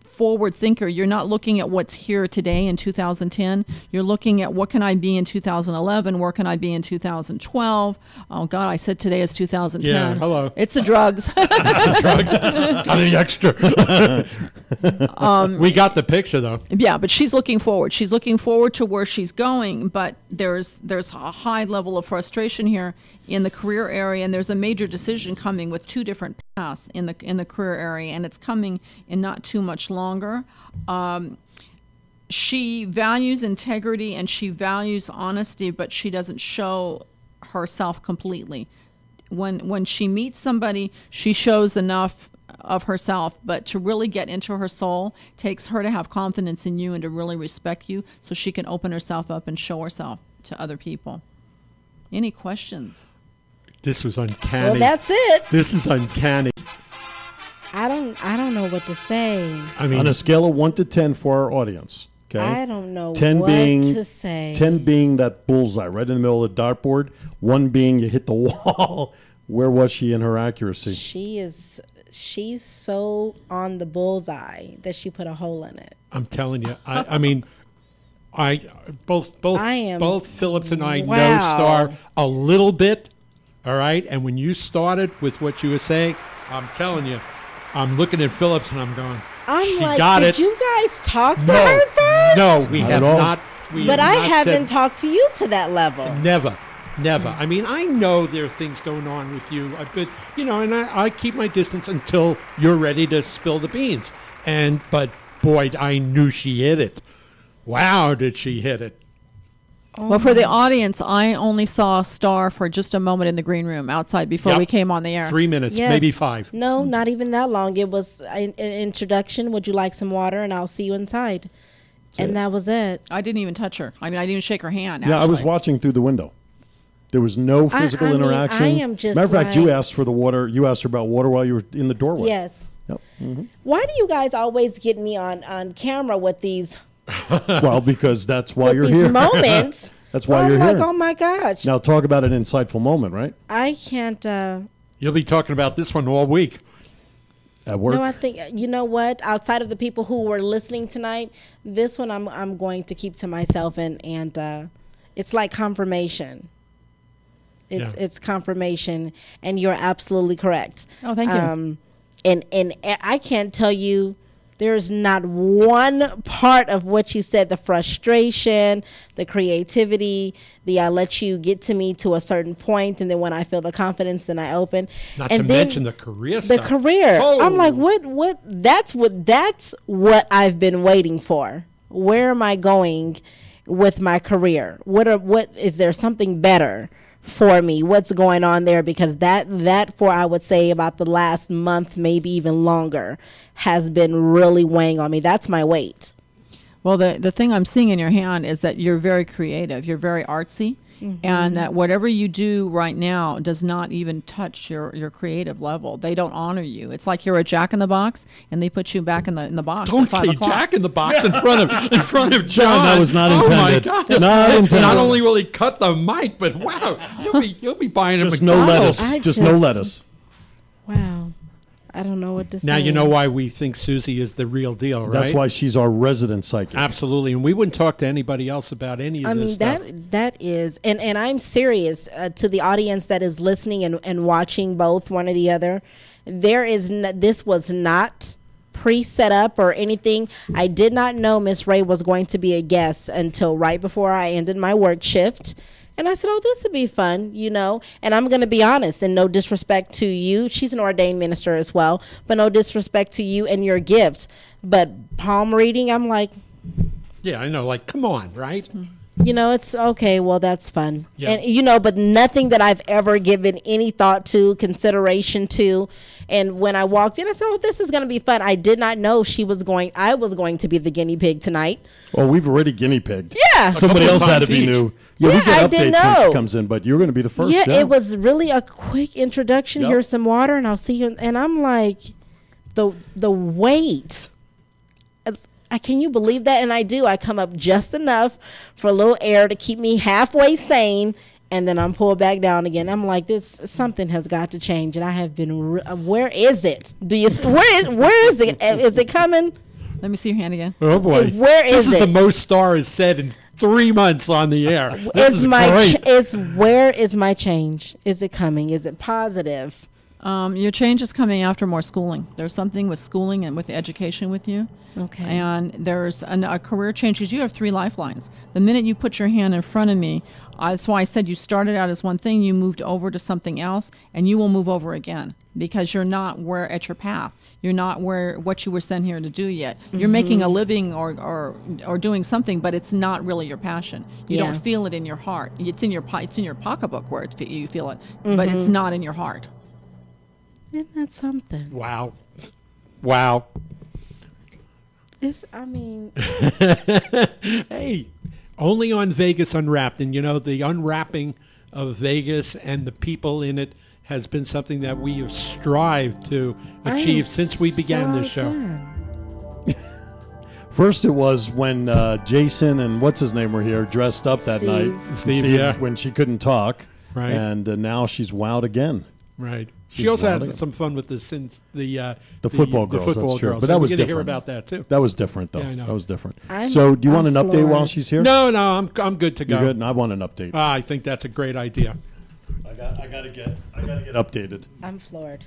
forward thinker. You're not looking at what's here today in two thousand ten. You're looking at what can I be in two thousand eleven? Where can I be in two thousand twelve? Oh God, I said today is two thousand ten. Yeah, hello. It's the drugs. Drugs. Got any extra? um, we got the picture though. Yeah, but she's looking forward. She's looking forward to where she's going, but there's there's a high level of frustration here in the career area, and there's a major decision coming with two different paths in the in the career area, and it's coming in not too much longer. Um, she values integrity and she values honesty, but she doesn't show herself completely. When when she meets somebody, she shows enough of herself, but to really get into her soul takes her to have confidence in you and to really respect you so she can open herself up and show herself to other people. Any questions? This was uncanny. Well, that's it. This is uncanny. I don't. I don't know what to say. I mean, On a scale of one to ten for our audience, okay? I don't know ten what being to say. ten being that bullseye right in the middle of the dartboard. One being you hit the wall. Where was she in her accuracy? She is. She's so on the bullseye that she put a hole in it. I'm telling you. I, I mean, I both both I am- both Phillips and I know Wow. Star a little bit. All right, and when you started with what you were saying, I'm telling you, I'm looking at Phillips and I'm going. I'm she like, got did it. you guys talk to no, her first? no, we Not have at all. not. We But have I not haven't said, talked to you to that level. Never, never. I mean, I know there are things going on with you, uh, but you know, and I, I keep my distance until you're ready to spill the beans. And but boy, I knew she hit it. Wow, did she hit it? Well, for the audience, I only saw Star for just a moment in the green room outside before Yep. we came on the air. Three minutes, Yes. maybe five. No, not even that long. It was an, an introduction. Would you like some water? And I'll see you inside. And that was it. I didn't even touch her. I mean, I didn't even shake her hand. Yeah, I was actually. watching through the window. There was no I- physical I mean, interaction. I am just Matter of fact, you like- asked for the water. You asked her about water while you were in the doorway. Yes. Yep. Why do you guys always get me on, on camera with these Well, because that's why with you're these here. moments? That's why I'm you're like, here. oh my gosh, Now talk about an insightful moment, right? I can't. Uh, You'll be talking about this one all week. At work. no, I think you know what. Outside of the people who were listening tonight, this one I'm I'm going to keep to myself, and and uh, it's like confirmation. It's Yeah. it's confirmation, and you're absolutely correct. Oh, thank you. Um, and and I can't tell you. There's not one part of what you said, the frustration, the creativity, the I let you get to me to a certain point, and then when I feel the confidence, then I open. Not and to then mention the career the stuff. career. Oh. I'm like, what what that's what that's what I've been waiting for. Where am I going with my career? What are what is there something better for me? What's going on there? Because that that for I would say about the last month, maybe even longer, has been really weighing on me. That's my weight. Well, the, the thing I'm seeing in your hand is that you're very creative. You're very artsy. And that whatever you do right now does not even touch your, your creative level. They don't honor you. It's like you're a jack in the box, and they put you back in the in the box. Don't at five say o'clock. Jack in the Box in front of in front of John. John, that was not oh intended. my God! Not intended. Not only will he cut the mic, but wow, you'll be you'll be buying Just a no McDonald's. lettuce. I Just no just- lettuce. Wow. I don't know what to say. Now you know why we think Susie is the real deal, right? That's why she's our resident psychic. Absolutely, and we wouldn't talk to anybody else about any of I this mean stuff. that that is, and and I'm serious uh, to the audience that is listening and, and watching both one or the other. There is n- this was not pre-set up or anything. I did not know Miss Ray was going to be a guest until right before I ended my work shift. And I said, oh, this would be fun, you know. And I'm going to be honest, and no disrespect to you. She's an ordained minister as well, but no disrespect to you and your gift. But palm reading, I'm like, Yeah, I know. Like, come on, right? you know, it's okay. Well, that's fun. Yeah. And, you know, but nothing that I've ever given any thought to, consideration to. And when I walked in, I said, oh, this is going to be fun. I did not know she was going, I was going to be the guinea pig tonight. Well, we've already guinea pigged. Yeah. Somebody couple else had to times be each. new. Yeah, Yeah, we get I updates didn't when she know. comes in, but you're going to be the first. Yeah, it was really a quick introduction. Yep. Here's some water, and I'll see you. And I'm like, the the weight. Uh, I can you believe that? And I do. I come up just enough for a little air to keep me halfway sane, and then I'm pulled back down again. I'm like, this something has got to change, and I have been. Re- uh, where is it? Do you? s- Where is? Where is it? Uh, Is it coming? Let me see your hand again. Oh boy, Where this is is it? the most Star has said in three months on the air. This Is is my great. ch- is where is my change? Is it coming? Is it positive? Um, your change is coming after more schooling. There's something with schooling and with education with you. Okay. And there's an, a career change because you have three lifelines. The minute you put your hand in front of me, uh, that's why I said you started out as one thing, you moved over to something else, and you will move over again because you're not where at your path. You're not where what you were sent here to do yet. You're Mm-hmm. making a living or, or or doing something, but it's not really your passion. You Yeah. don't feel it in your heart. It's in your po- it's in your pocketbook where it, fe- you feel it, but Mm-hmm. it's not in your heart. Isn't that something? Wow, wow. It's, I mean, Hey, only on Vegas Unwrapped, and you know the unwrapping of Vegas and the people in it has been something that we have strived to I am achieve since we began so this show. glad. First, it was when uh, Jason and what's his name were here, dressed up that Steve. night. Steve, yeah. when she couldn't talk, Right. And uh, now she's wowed again. Right. She's She also had wild. some fun with the since the uh, The football the girls, football that's true. girls. But that So was we're gonna hear different. about that too. That was different, though. Yeah, I know. That was different. I'm- so, do you want I'm an update while floored. she's here? No, no, I'm I'm good to go. You're good. And I want an update. Ah, I think that's a great idea. I got. I got to get. I got to get updated. I'm floored.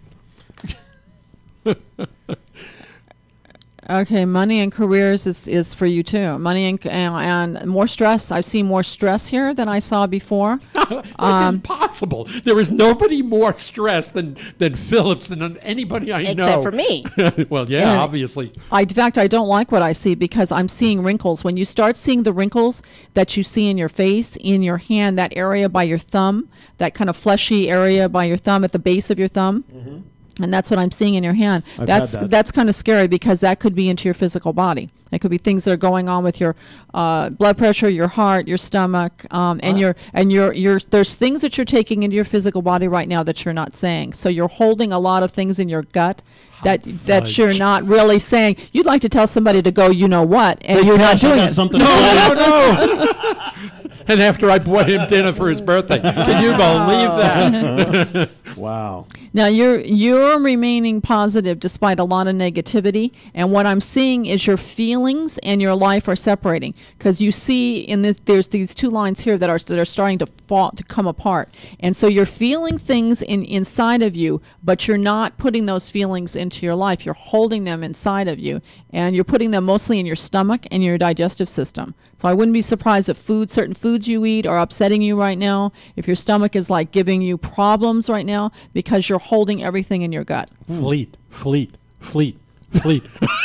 Okay, money and careers is, is for you too. Money and, and and more stress. I've seen more stress here than I saw before. That's Um, impossible. There is nobody more stressed than than Phillips than anybody I know. Except for me. Well, yeah, And- obviously. I, in fact, I don't like what I see because I'm seeing wrinkles. When you start seeing the wrinkles that you see in your face, in your hand, that area by your thumb, that kind of fleshy area by your thumb at the base of your thumb. And that's what I'm seeing in your hand. I've that's had that. that's kind of scary because that could be into your physical body. It could be things that are going on with your uh, blood pressure, your heart, your stomach, um, and your and your your. There's things that you're taking into your physical body right now that you're not saying. So you're holding a lot of things in your gut that that you're not really saying. You'd like to tell somebody to go, you know what, and you're not Gosh, I doing got it. something. No, no. And after I bought him dinner for his birthday, can you believe that? Wow. Now you're you're remaining positive despite a lot of negativity, and what I'm seeing is your feelings and your life are separating because you see in this there's these two lines here that are that are starting to fall to come apart, and so you're feeling things in inside of you, but you're not putting those feelings into your life. You're holding them inside of you, and you're putting them mostly in your stomach and your digestive system. So I wouldn't be surprised if food, certain foods you eat are upsetting you right now. If your stomach is like giving you problems right now because you're holding everything in your gut. Fleet, fleet, fleet, fleet.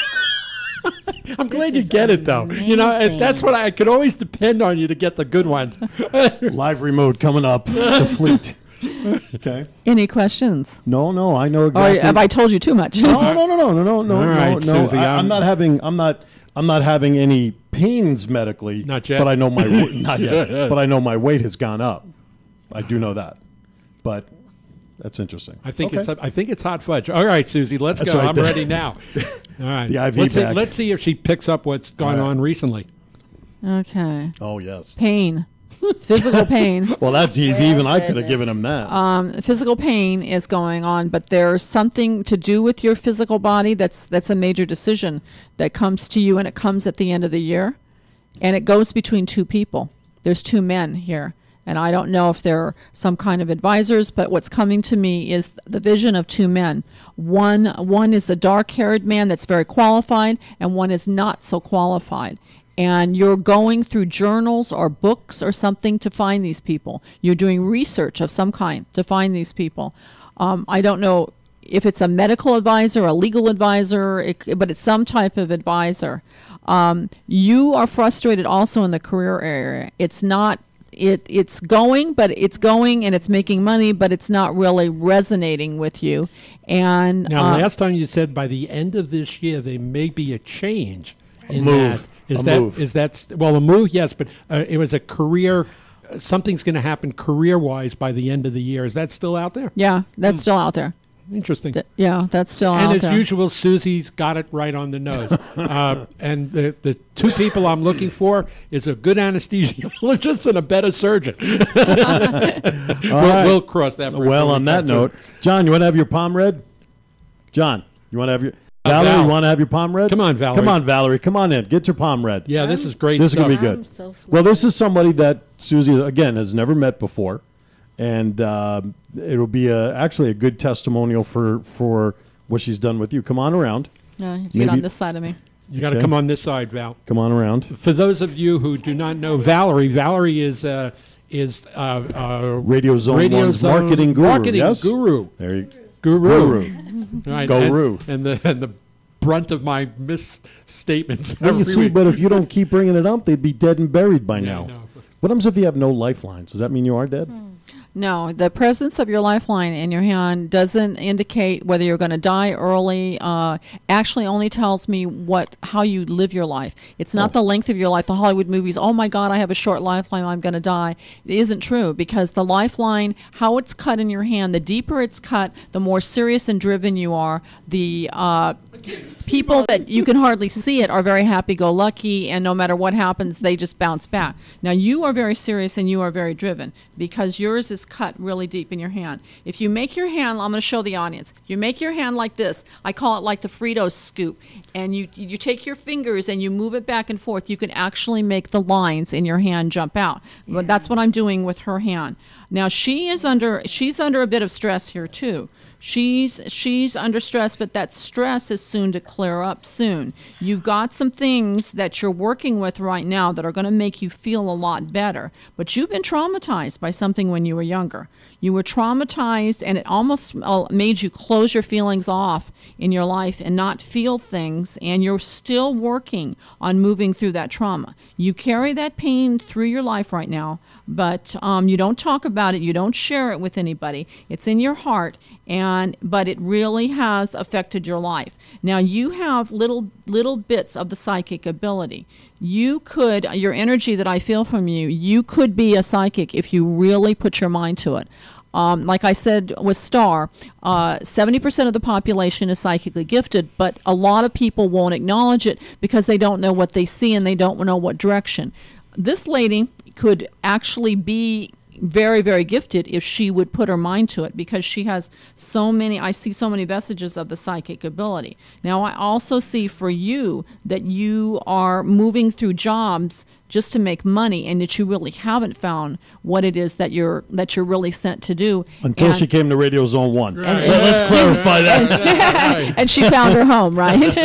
I'm glad you is get it, though. You know, and that's what I, I could always depend on you to get the good ones. Live remote coming up. The fleet. Okay. Any questions? No, no. I know Or exactly. have I told you too much? No, no, no, no, no, no, no, All right, no, no. Susie, I, I'm- I'm not having. I'm not. I'm not having any pains medically. Not yet. But I know my wa- not yet. But I know my weight has gone up. I do know that. But that's interesting. I think Okay. it's I think it's hot fudge. All right, Susie, let's That's go. right. I'm ready now. All right, The I V let's see, bag. let's see if she picks up what's gone All right. on recently. Okay. Oh yes. Pain. Physical pain. Well, that's easy. Even I could have given him that. Um, physical pain is going on, but there's something to do with your physical body that's that's a major decision that comes to you, and it comes at the end of the year, and it goes between two people. There's two men here, and I don't know if they're some kind of advisors, but what's coming to me is the vision of two men. One one is a dark-haired man that's very qualified, and one is not so qualified. And you're going through journals or books or something to find these people. You're doing research of some kind to find these people. Um, I don't know if it's a medical advisor, a legal advisor, it, but it's some type of advisor. Um, you are frustrated also in the career area. It's not. It it's going, but it's going and it's making money, but it's not really resonating with you. And Now, uh, last time you said by the end of this year there may be a change in move. that. Is A that move. is that well a move? Yes, but uh, it was a career. Uh, something's going to happen career-wise by the end of the year. Is that still out there? yeah, that's still out there. Interesting. Th- yeah, that's still And out as there. usual, Susie's got it right on the nose. uh, and the, the two people I'm looking for is a good anesthesiologist and a better surgeon. we'll, right. we'll cross that bridge. Well, when we on that come to it. note, John, you want to have your palm read? John, you want to have your Valerie, Val. you want to have your palm read? Come on, Valerie. Come on, Valerie. Come on in. Get your palm read. Yeah, this is great This is stuff. going to be good. I'm so flattered. Well, this is somebody that Susie, again, has never met before. And um, it'll be a, actually a good testimonial for, for what she's done with you. Come on around. No, you have to Maybe- get on this side of me. You got to Okay. come on this side, Val. Come on around. For those of you who do not know Valerie, Valerie is uh, is uh, uh, Radio Zone Radio one's Zone marketing guru, marketing yes? guru, There you guru, Guru. right? Guru. and, and the and the brunt of my misstatements. Well, you every see, week. but if you don't keep bringing it up, they'd be dead and buried by Yeah, now. I know. What happens if you have no lifelines? Does that mean you are dead? No, the presence of your lifeline in your hand doesn't indicate whether you're going to die early. Uh, actually, only tells me what how you live your life. It's not Oh. the length of your life. The Hollywood movies. Oh my God, I have a short lifeline. I'm going to die. It isn't true because the lifeline, how it's cut in your hand, the deeper it's cut, the more serious and driven you are. The uh, people that you can hardly see it are very happy-go-lucky, and no matter what happens, they just bounce back. Now, you are very serious and you are very driven because yours is cut really deep in your hand. If you make your hand, I'm going to show the audience. You make your hand like this. I call it like the Fritos scoop, and you you take your fingers and you move it back and forth. You can actually make the lines in your hand jump out. But that's what I'm doing with her hand. Now, she is under she's under a bit of stress here too. She's she's under stress, but that stress is soon to clear up soon. You've got some things that you're working with right now that are going to make you feel a lot better. But you've been traumatized by something when you were younger. You were traumatized, and it almost uh, made you close your feelings off in your life and not feel things, and you're still working on moving through that trauma. You carry that pain through your life right now, but um, you don't talk about it. You don't share it with anybody. It's in your heart, and but it really has affected your life. Now you have little little bits of the psychic ability. You could, your energy that I feel from you, you could be a psychic if you really put your mind to it. Um, like I said with Star, uh, seventy percent of the population is psychically gifted, but a lot of people won't acknowledge it because they don't know what they see and they don't know what direction. This lady could actually be very, very gifted if she would put her mind to it because she has so many, I see so many vestiges of the psychic ability. Now, I also see for you that you are moving through jobs just to make money and that you really haven't found what it is that you're that you're really sent to do. Until And- she came to Radio Zone one. Right. Let- Let's clarify that. and she found her home, right?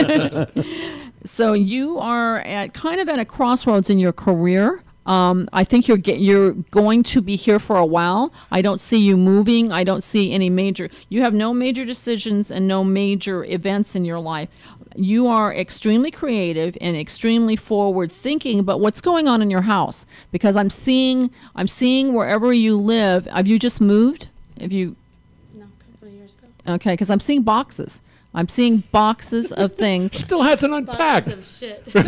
So you are at kind of at a crossroads in your career. Um, I think you're get, you're going to be here for a while. I don't see you moving. I don't see any major. You have no major decisions and no major events in your life. You are extremely creative and extremely forward thinking. But what's going on in your house? Because I'm seeing I'm seeing wherever you live. Have you just moved? Have you? No, a couple of years ago. Okay, because I'm seeing boxes. I'm seeing boxes of things. Still hasn't unpacked. of shit. And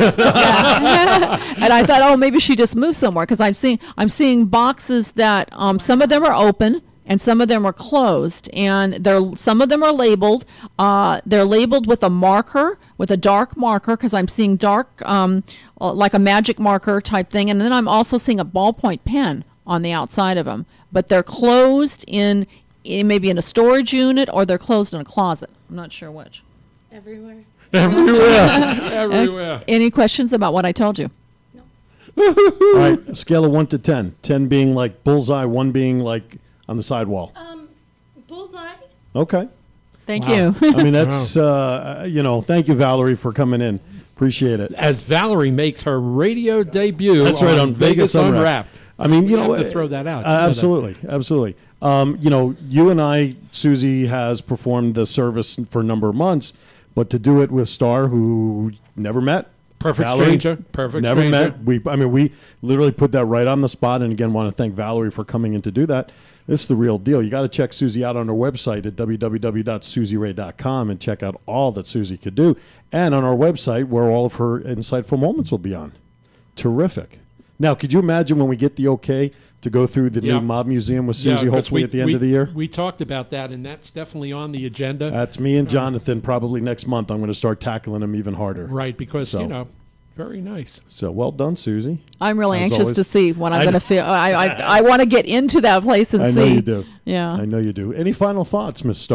I thought, oh, maybe she just moved somewhere because I'm seeing I'm seeing boxes that um, some of them are open and some of them are closed, and they're some of them are labeled. Uh, they're labeled with a marker, with a dark marker, because I'm seeing dark, um, uh, like a magic marker type thing, and then I'm also seeing a ballpoint pen on the outside of them. But they're closed in, in maybe in a storage unit or they're closed in a closet. I'm not sure which. Everywhere. Everywhere. Everywhere. Any questions about what I told you? All right, a scale of one to ten. Ten being like bullseye, one being like on the sidewall. Um, bullseye. Okay. Thank Wow. you. I mean, that's, uh, you know, thank you, Valerie, for coming in. Appreciate it. As Valerie makes her radio debut That's right, on, on Vegas Unwrapped. Unwrapped. I mean, you We know, have to throw that out. Uh, You know that. absolutely, absolutely. Um, you know, you and I, Susie, has performed the service for a number of months, but to do it with Star, who never met, Perfect Valerie, stranger. Perfect never stranger. met. We, I mean, we literally put that right on the spot. And again, want to thank Valerie for coming in to do that. This is the real deal. You got to check Susie out on her website at w w w dot susie ray dot com and check out all that Susie could do, and on our website where all of her insightful moments will be on. Terrific. Now, could you imagine when we get the okay to go through the Yeah. new Mob Museum with Yeah, Susie, 'cause hopefully we- at the end we- of the year? We talked about that, and that's definitely on the agenda. That's me and Jonathan. Probably next month, I'm going to start tackling them even harder. right, because, So. you know, very nice. So well done, Susie. I'm really As anxious always. to see what I'm I going know. to feel. I I, I want to get into that place and I see. know you do. Yeah. I know you do. Any final thoughts, Miss Starr?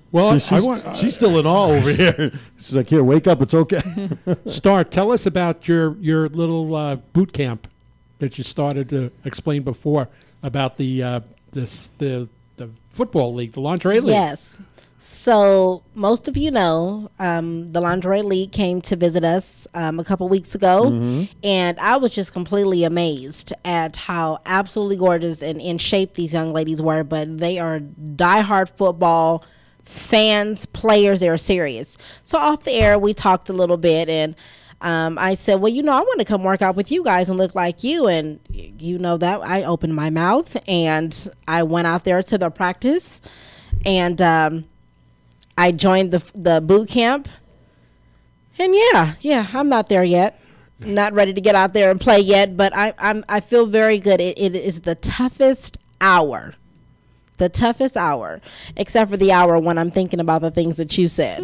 Well, She- she's, I want, she's still in awe over here. She's like, here, wake up. It's okay. Star, tell us about your your little uh, boot camp that you started to explain before about the uh, this the the football league, the lingerie league. Yes. So most of you know, um, the Lingerie League came to visit us um, a couple weeks ago, and I was just completely amazed at how absolutely gorgeous and in shape these young ladies were. But they are diehard football fans, players. They're serious. So off the air, we talked a little bit, and um, I said, well, you know, I want to come work out with you guys and look like you. And you know that I opened my mouth and I went out there to the practice, and um, I joined the the boot camp. And yeah, yeah, I'm not there yet. Not ready to get out there and play yet, but I I'm I feel very good. It, it is the toughest hour. The toughest hour, except for the hour when I'm thinking about the things that you said.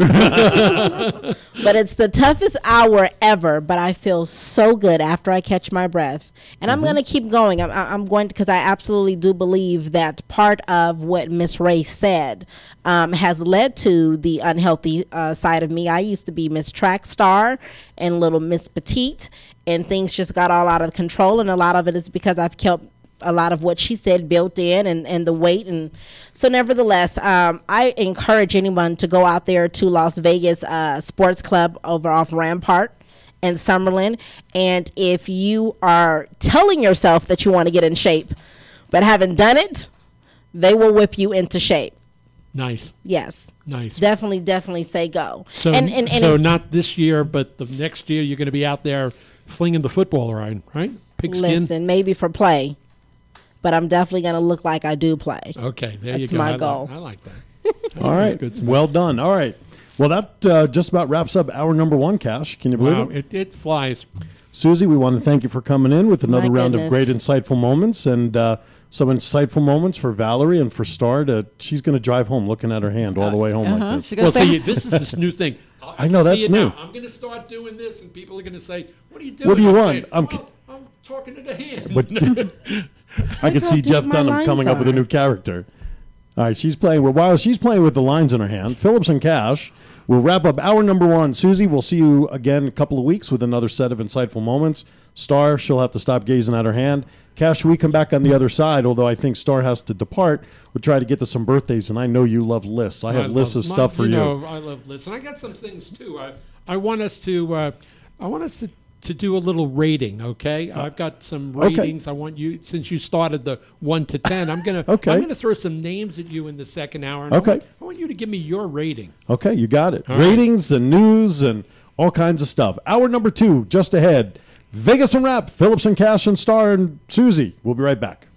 But it's the toughest hour ever. But I feel so good after I catch my breath. And I'm going to keep going. I'm, I'm going to, because I absolutely do believe that part of what Miss Ray said um, has led to the unhealthy uh, side of me. I used to be Miss Track Star and little Miss Petite, and things just got all out of control. And a lot of it is because I've kept a lot of what she said built in, and, and the weight. And so nevertheless, um, I encourage anyone to go out there to Las Vegas uh, Sports Club over off Rampart and Summerlin. And if you are telling yourself that you want to get in shape but haven't done it, they will whip you into shape. Nice. Yes. Nice. Definitely, definitely say go. So, and, and, and so it- not this year, but the next year you're going to be out there flinging the football around, right? Pigskin. listen, maybe for play, but I'm definitely going to look like I do play. Okay, there That's you go. my I goal. Like, I like that. All right. good stuff. Well done. All right. Well, that uh, just about wraps up hour number one, Cash. Can you believe Wow, it? it, it flies. Susie, we want to thank you for coming in with another My round of great, goodness. insightful moments, and uh, some insightful moments for Valerie and for Star. To she's going to drive home looking at her hand all the way home Uh-huh. like this. She Well, goes, see, this is this new thing. I know, See that's it new. now. I'm going to start doing this, and people are going to say, "What are you doing?" What do you I'm want? saying, I'm well, I'm talking to the hand. But- I can how see deep Jeff my Dunham lines coming up with a are. new character. All right, she's playing. Well, while she's playing with the lines in her hand, Phillips and Cash will wrap up hour number one. Susie, we'll see you again in a couple of weeks with another set of insightful moments. Star, she'll have to stop gazing at her hand. Cash, we come back on the other side, although I think Star has to depart. We'll try to get to some birthdays, and I know you love lists. I have lists love- of stuff my- for you. Know, I love lists, and I got some things too. I I want us to uh, I want us to. to do a little rating, okay? I've got some okay. ratings. I want you, since you started the one to ten, I'm gonna Okay. I'm gonna throw some names at you in the second hour. And Okay. I want, I want you to give me your rating. Okay, you got it. All right. Ratings and news and all kinds of stuff. Hour number two, just ahead. Vegas and Rap, Phillips and Cash and Star and Susie. We'll be right back.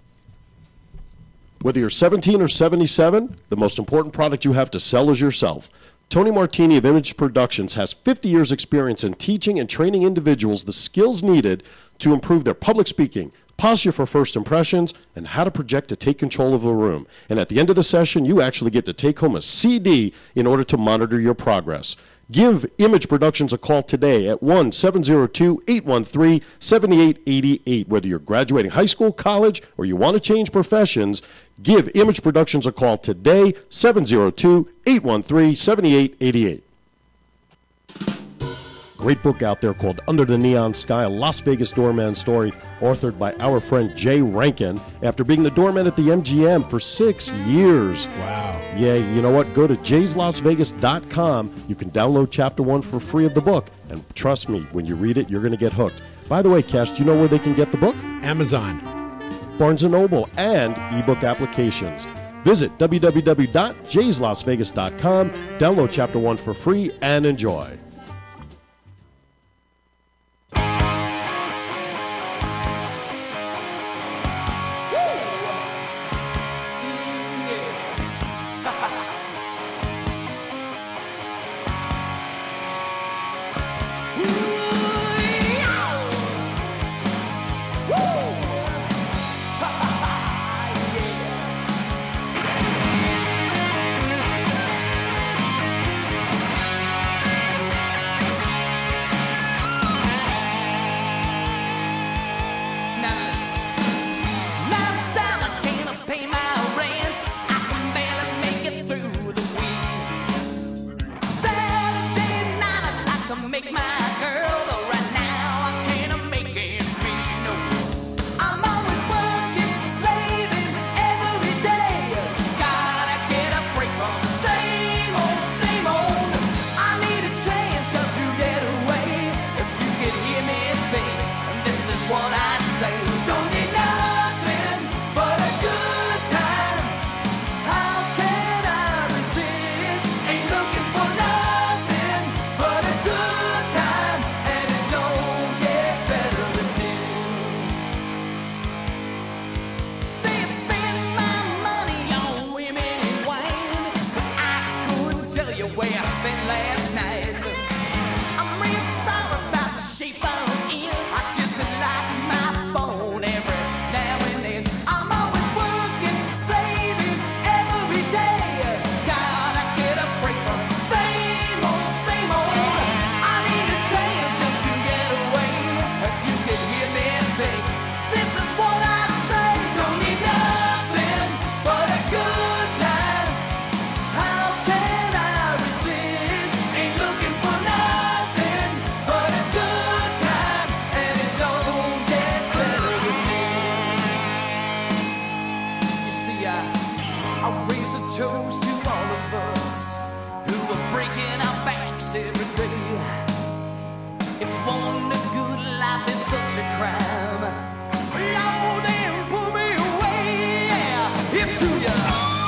Whether you're seventeen or seventy-seven, the most important product you have to sell is yourself. Tony Martini of Image Productions has fifty years experience in teaching and training individuals the skills needed to improve their public speaking, posture for first impressions, and how to project to take control of a room. And at the end of the session, you actually get to take home a C D in order to monitor your progress. Give Image Productions a call today at one seven zero two, eight one three, seven eight eight eight. Whether you're graduating high school, college, or you want to change professions, give Image Productions a call today, seven zero two, eight one three, seven eight eight eight. Great book out there called Under the Neon Sky, a Las Vegas doorman story, authored by our friend Jay Rankin, after being the doorman at the M G M for six years. Wow. Yeah, you know what? Go to jays las vegas dot com. You can download chapter one for free of the book. And trust me, when you read it, you're going to get hooked. By the way, Cash, do you know where they can get the book? Amazon. Barnes and Noble, and ebook applications. Visit w w w dot jays las vegas dot com, download chapter one for free, and enjoy. Yeah. I spent last night. I'm real sorry about the shape I'm in. I just like my phone every now and then. I'm always working, saving every day. Gotta get a break from same old, same old. I need a chance just to get away. If you could hear me think, this is what I'd say. Don't need nothing but a good time. How can I resist? Ain't looking for nothing but a good time, and it don't get better than this. You see, I, I raise a toast to all of us who are breaking our backs every day. If wanting a good life is such a crime, Lord, then pull me away. Yeah, it's to ya.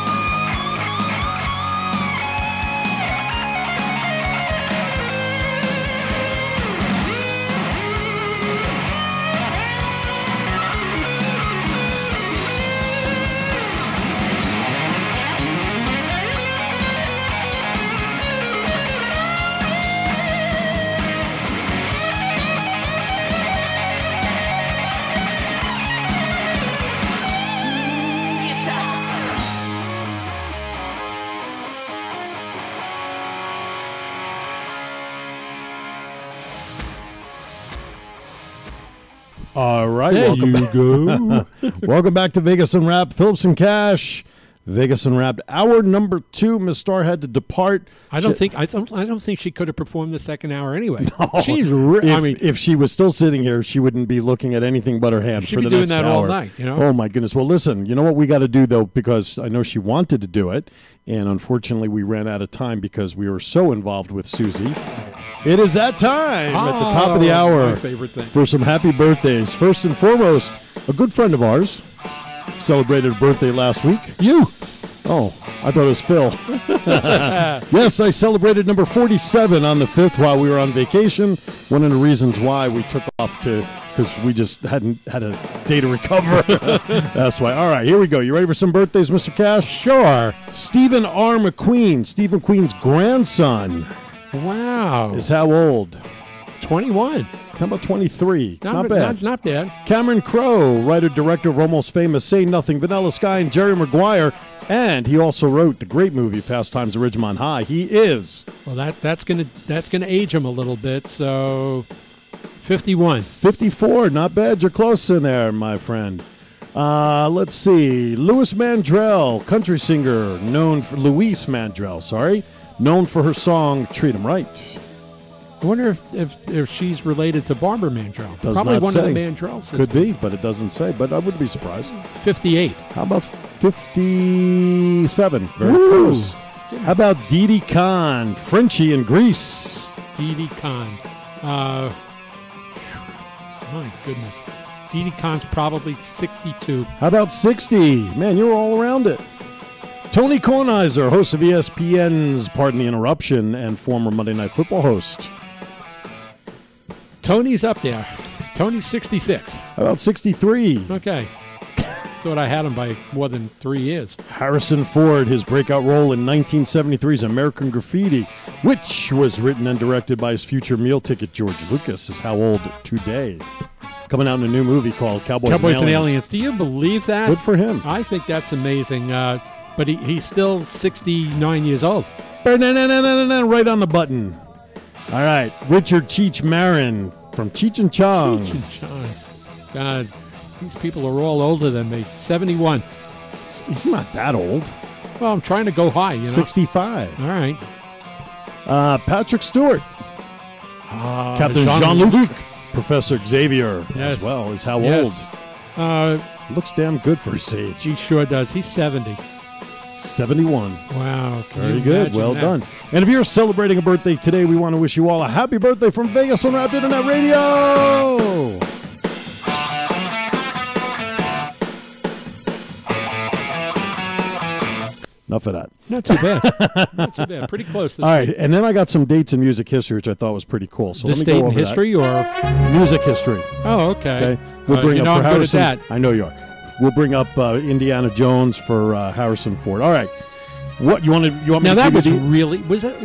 All right, There welcome you go. Welcome back to Vegas Unwrapped. Phillips and Cash, Vegas Unwrapped. Hour number two. Miss Starr had to depart. I don't She- think I don't I don't think she could have performed the second hour anyway. She's re- if, I mean if she was still sitting here, she wouldn't be looking at anything but her hand She'd for be the doing next that hour. all night, you know? Oh my goodness. Well, listen. You know what we got to do though, because I know she wanted to do it, and unfortunately we ran out of time because we were so involved with Susie. It is that time at the top of the Oh, hour my favorite thing. for some happy birthdays. First and foremost, a good friend of ours celebrated a birthday last week. you. Oh, I thought it was Phil. Yes, I celebrated number forty-seven on the fifth while we were on vacation. One of the reasons why we took off to, because we just hadn't had a day to recover. That's why. All right, here we go. You ready for some birthdays, Mister Cash? Sure. Stephen R. McQueen, Stephen McQueen's grandson, Wow. is how old? twenty-one. How about twenty-three? Not, Not ba- bad. Not, not bad. Cameron Crowe, writer-director of Almost Famous, Say Nothing, Vanilla Sky, and Jerry Maguire. And he also wrote the great movie Fast Times at Ridgemont High. He is Well, that that's gonna that's gonna age him a little bit. So, fifty-one. fifty-four. Not bad. You're close in there, my friend. Uh, let's see. Louis Mandrell, country singer, known for Louise Mandrell, sorry, known for her song "Treat 'Em Right." I wonder if, if if she's related to Barbara Mandrell. Does Probably not one say. of the Mandrell sisters. Could be, but it doesn't say. But I wouldn't be surprised. fifty-eight. How about fifty-seven? Very Woo. close. How about Didi Khan, Frenchie in Greece? Didi Khan. Uh, my goodness. Didi Khan's probably sixty-two. How about sixty? Man, you were all around it. Tony Kornheiser, host of E S P N's Pardon the Interruption and former Monday Night Football host. Tony's up there. Tony's sixty-six. How about sixty-three? Okay. Thought I had him by more than three years. Harrison Ford, his breakout role in nineteen seventy-three's American Graffiti, which was written and directed by his future meal ticket, George Lucas, is how old today. Coming out in a new movie called Cowboys, Cowboys and, and Aliens. Aliens. Do you believe that? Good for him. I think that's amazing. Uh, but he, he's still sixty-nine years old. Right on the button. All right, Richard Cheech Marin from Cheech and Chong. Cheech and Chong. God, these people are all older than me. seventy-one. He's not that old. Well, I'm trying to go high, you know. sixty-five. All right. Uh, Patrick Stewart. Uh, Captain Jean-Luc. Jean-Luc. Professor Xavier Yes. as well is how Yes. Uh, old. Looks damn good for his age. he sure does. He's seventy. seventy-one. Wow. Can Very you good. imagine Well that? done. And if you're celebrating a birthday today, we want to wish you all a happy birthday from Vegas Unwrapped Internet Radio. Enough of that. Not too bad. Not too bad. Pretty close. This All right, week. and then I got some dates in music history, which I thought was pretty cool. So This let me date go in over history, or that. Music history. oh, okay. Okay, we'll Uh, bring you up know for I'm Harrison. good at that. I know you are. We'll bring up uh, Indiana Jones for uh, Harrison Ford. All right, what you want to you want me Now to that give was you the- really was it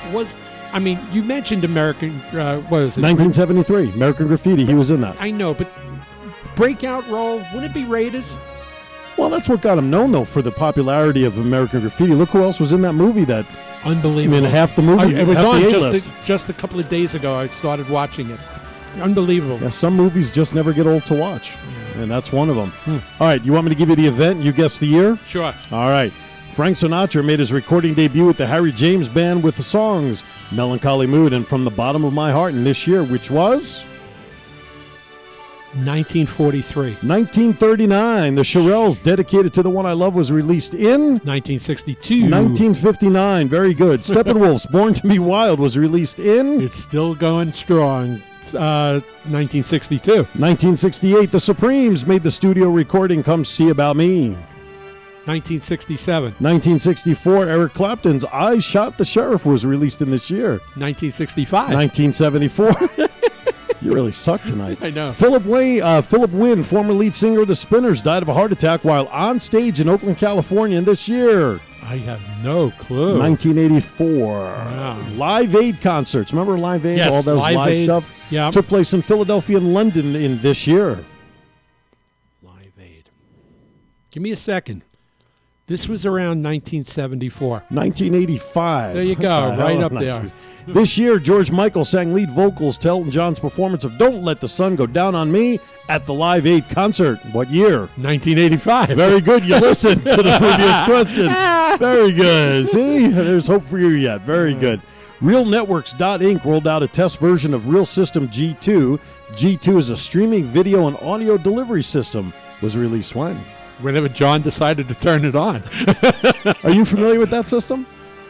was. I mean, you mentioned American. Uh, what is it? nineteen seventy-three, American Graffiti. He was in that. I know, but breakout role. Wouldn't it be Raiders? Well, that's what got him known, though, for the popularity of American Graffiti. Look who else was in that movie. That Unbelievable. I mean, half the movie. I, it was half on the just A-list. a, just a couple of days ago. I started watching it. Unbelievable. Yeah, some movies just never get old to watch, and that's one of them. Hmm. All right, you want me to give you the event? You guess the year? Sure. All right. Frank Sinatra made his recording debut with the Harry James Band with the songs Melancholy Mood and From the Bottom of My Heart in this year, which was nineteen forty-three. nineteen thirty-nine. The Shirelles, dedicated to the one I love, was released in nineteen sixty-two. nineteen fifty-nine. Very good. Steppenwolf's Born to Be Wild was released in It's still going strong. Uh, nineteen sixty-two. nineteen sixty-eight. The Supremes made the studio recording Come See About Me. nineteen sixty-seven. nineteen sixty-four. Eric Clapton's I Shot the Sheriff was released in this year. nineteen sixty-five. nineteen seventy-four. You really suck tonight. I know. Philip Wayne, uh, Philip Wynne, former lead singer of the Spinners, died of a heart attack while on stage in Oakland, California this year. I have no clue. nineteen eighty-four. Wow. Live Aid concerts. Remember Live Aid? Yes, All those Live live Aid. stuff? Yeah. Took place in Philadelphia and London in this year. Live Aid. Give me a second. This was around nineteen seventy-four. nineteen eighty-five. There you go, What the right hell? up there. nineteen This year, George Michael sang lead vocals to Elton John's performance of Don't Let the Sun Go Down on Me at the Live Aid concert. What year? nineteen eighty-five. Very good. You listened to the previous question. Very good. See, there's hope for you yet. Very good. Real Networks dot inc rolled out a test version of Real System G two. G two is a streaming video and audio delivery system. Was released when? Whenever John decided to turn it on. Are you familiar with that system?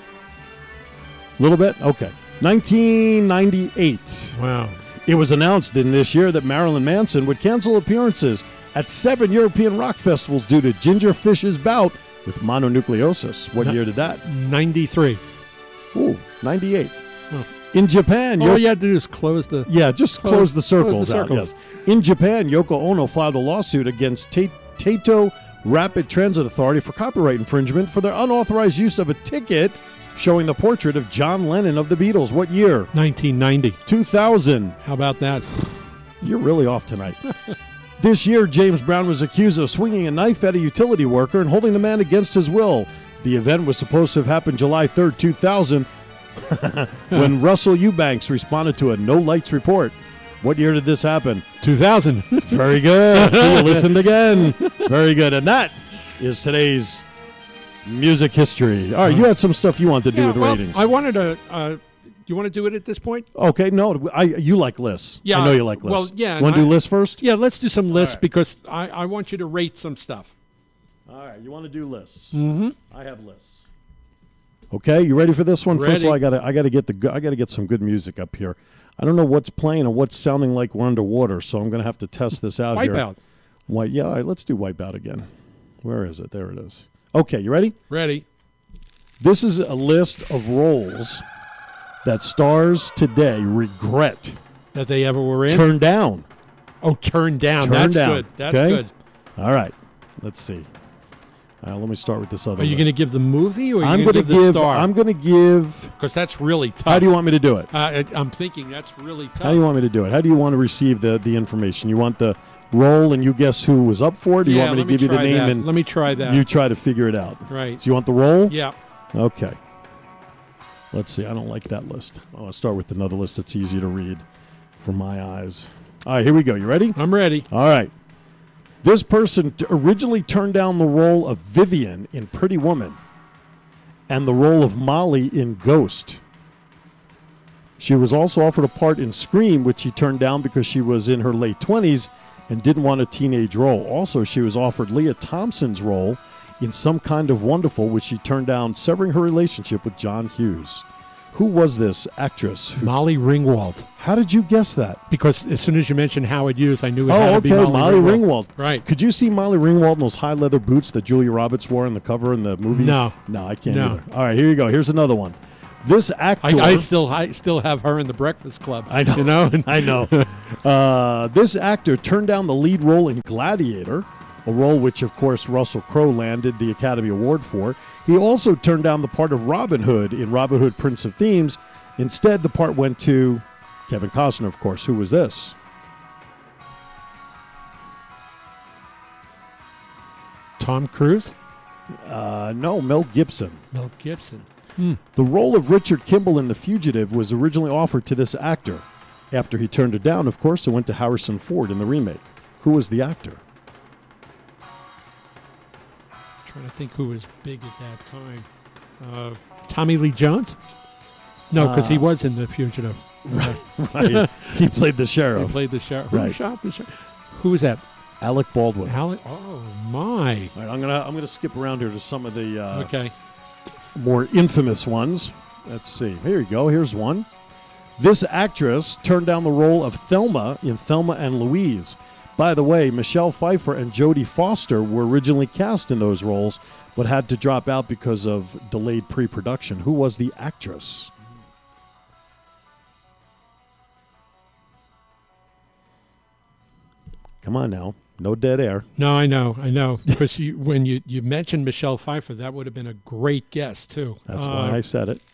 A little bit? Okay. nineteen ninety-eight. Wow. It was announced in this year that Marilyn Manson would cancel appearances at seven European rock festivals due to Ginger Fish's bout with mononucleosis. What No- year did that? ninety-three. Ooh, ninety-eight. Oh. In Japan, All Yo- you had to do is close the... yeah, just close, Close- the close circles the out. circles. Yes. In Japan, Yoko Ono filed a lawsuit against Ta- Taito Rapid Transit Authority for copyright infringement for their unauthorized use of a ticket showing the portrait of John Lennon of the Beatles. What year? nineteen ninety. two thousand. How about that? You're really off tonight. This year, James Brown was accused of swinging a knife at a utility worker and holding the man against his will. The event was supposed to have happened July third, two thousand, when Russell Eubanks responded to a no-lights report. What year did this happen? two thousand. Very good. See, you listened again. Very good. And that is today's music history. All right, you had some stuff you wanted to do Yeah, with well, ratings. I wanted to... Uh, you want to do it at this point? okay, no, I you like lists. Yeah, I know you like lists. well, yeah, Want to and do I- lists first? Yeah, let's do some lists right. because I, I want you to rate some stuff. All right, you want to do lists? Mm-hmm. I have lists. Okay, you ready for this one? First of all, I Ready. gotta I gotta get the go- I gotta get some good music up here. I don't know what's playing and what's sounding like we're underwater, so I'm gonna have to test this out here. Wipeout. White, yeah. All right, let's do Wipeout again. Where is it? There it is. Okay, you ready? Ready? This is a list of roles that stars today regret That they ever were in? turn down. oh, turn down. Turn That's down, good. That's okay? good. All right, let's see. Uh, let me start with this other. Are you list. going to give the movie or are I'm you going to gonna give the give. star? I'm going to give. Because that's really tough. How do you want me to do it? Uh, I, I'm thinking that's really tough. How do you want me to do it? How do you want to receive the, the information? You want the role and you guess who was up for it? Do you yeah, want me let to give you the try name that. and let me try that. you try to figure it out? right. So you want the role? Yeah. Okay. Let's see. I don't like that list. Oh, I'll start with another list that's easy to read for my eyes. All right, here we go. You ready? I'm ready. All right. This person t- originally turned down the role of Vivian in Pretty Woman and the role of Molly in Ghost. She was also offered a part in Scream, which she turned down because she was in her late twenties and didn't want a teenage role. Also, she was offered Leah Thompson's role in Some Kind of Wonderful, which she turned down, severing her relationship with John Hughes. Who was this actress? Molly Ringwald. How did you guess that? Because as soon as you mentioned Howard Hughes, I knew it had Oh, to be okay, Molly, Molly Ringwald. Right. Could you see Molly Ringwald in those high leather boots that Julia Roberts wore in the cover in the movie? No. No, I can't No. either. All right, here you go. Here's another one. This actor... I, I still I still have her in the Breakfast Club. I know. You know? I know. Uh, this actor turned down the lead role in Gladiator, a role which, of course, Russell Crowe landed the Academy Award for. He also turned down the part of Robin Hood in Robin Hood, Prince of Thieves, Instead, the part went to Kevin Costner, of course. Who was this? Tom Cruise? Uh, no, Mel Gibson. Mel Gibson. The role of Richard Kimball in The Fugitive was originally offered to this actor. After he turned it down, of course, it went to Harrison Ford in the remake. Who was the actor? Trying to think who was big at that time. Uh, Tommy Lee Jones? No, because he was in The Fugitive. Right. Right. He played the He sheriff. played the sheriff. Who Right. shot the sheriff? Who was that? Alec Baldwin. Alec? Oh, my. All right, I'm gonna I'm gonna skip around here to some of the uh, Okay. more infamous ones. Let's see. Here you go. Here's one. This actress turned down the role of Thelma in Thelma and Louise. By the way, Michelle Pfeiffer and Jodie Foster were originally cast in those roles, but had to drop out because of delayed pre-production. Who was the actress? Come on now. No dead air. No, I know, I know. Because you, when you, you mentioned Michelle Pfeiffer, that would have been a great guess, too. That's Uh, why I said it.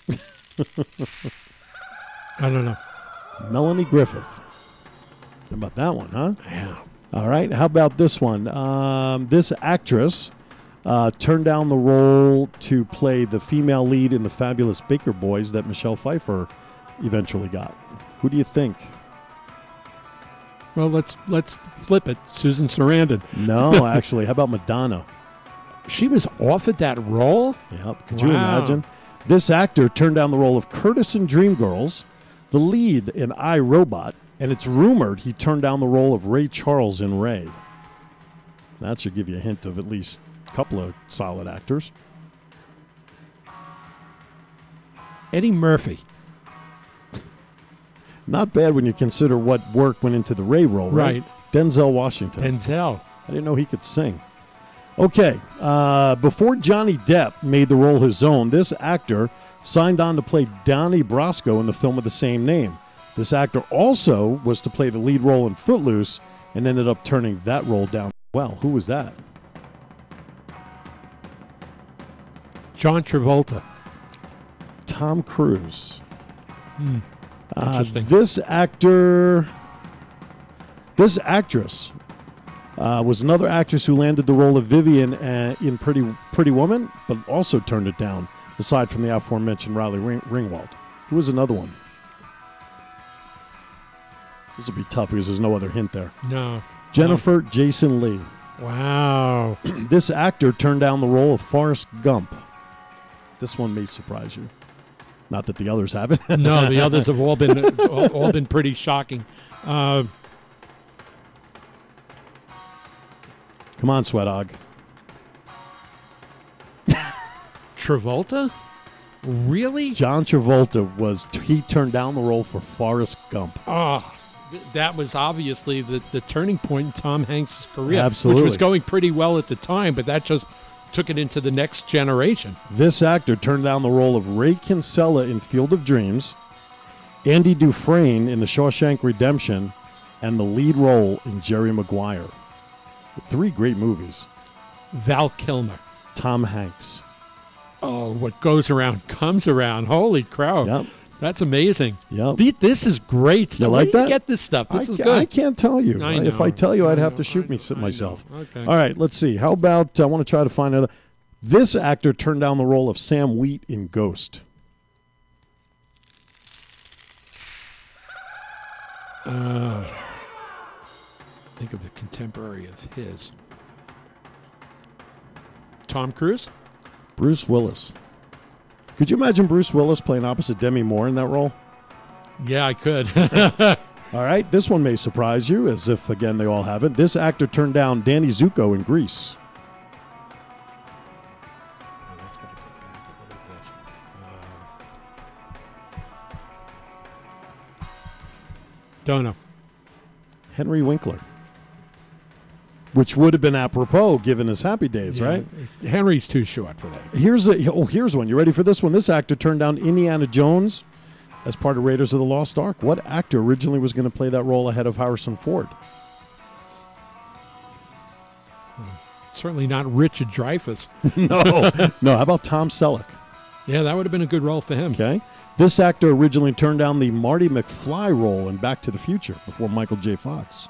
I don't know. Melanie Griffith. How about that one, huh? Yeah. All right. How about this one? Um, this actress uh, turned down the role to play the female lead in the Fabulous Baker Boys that Michelle Pfeiffer eventually got. Who do you think? Well, let's let's flip it. Susan Sarandon. No, actually. How about Madonna? She was offered that role? Yep. Could you Wow. imagine? This actor turned down the role of Curtis in Dreamgirls, the lead in I, Robot, and it's rumored he turned down the role of Ray Charles in Ray. That should give you a hint of at least a couple of solid actors. Eddie Murphy. Not bad when you consider what work went into the Ray role, right? Right. Denzel Washington. Denzel. I didn't know he could sing. Okay, uh, before Johnny Depp made the role his own, this actor signed on to play Donnie Brasco in the film of the same name. This actor also was to play the lead role in Footloose and ended up turning that role down. Well, who was that? John Travolta. Tom Cruise. Uh, Interesting. this actor, this actress, uh, was another actress who landed the role of Vivian uh, in Pretty Pretty Woman, but also turned it down. Aside from the aforementioned Riley Ring- Ringwald, who was another one. This will be tough because there's no other hint there. No. Jennifer Jason Leigh. Wow. This actor turned down the role of Forrest Gump. This one may surprise you. Not that the others haven't. No, the others have all been all, all been pretty shocking. Uh, Come on, Sweat Hog. Travolta? Really? John Travolta was, he turned down the role for Forrest Gump. Oh, th- that was obviously the, the turning point in Tom Hanks' career. Absolutely. Which was going pretty well at the time, but that just took it into the next generation. This actor turned down the role of Ray Kinsella in Field of Dreams, Andy Dufresne in The Shawshank Redemption, and the lead role in Jerry Maguire. Three great movies. Val Kilmer. Tom Hanks. Oh, what goes around comes around. Holy crow. Yep. That's amazing. Yep. The- This is great stuff. You Where like do you that? get this stuff? This I, is ca- good. I can't tell you. I If know. I tell you, I'd I have know. to shoot I me know. I know. myself. Okay. All right, let's see. How about, I want to try to find another. This actor turned down the role of Sam Wheat in Ghost. Uh, think of a contemporary of his. Tom Cruise? Bruce Willis. Could you imagine Bruce Willis playing opposite Demi Moore in that role? Yeah, I could. All right, this one may surprise you, as if, again, they all haven't. This actor turned down Danny Zuko in Grease. That's got to go back a little bit. Uh, don't know. Henry Winkler. Which would have been apropos given his Happy Days, Yeah, right? Henry's too short for that. Here's a, oh, here's one. You ready for this one? This actor turned down Indiana Jones as part of Raiders of the Lost Ark. What actor originally was going to play that role ahead of Harrison Ford? Certainly not Richard Dreyfuss. no, no. How about Tom Selleck? Yeah, that would have been a good role for him. Okay. This actor originally turned down the Marty McFly role in Back to the Future before Michael J. Fox.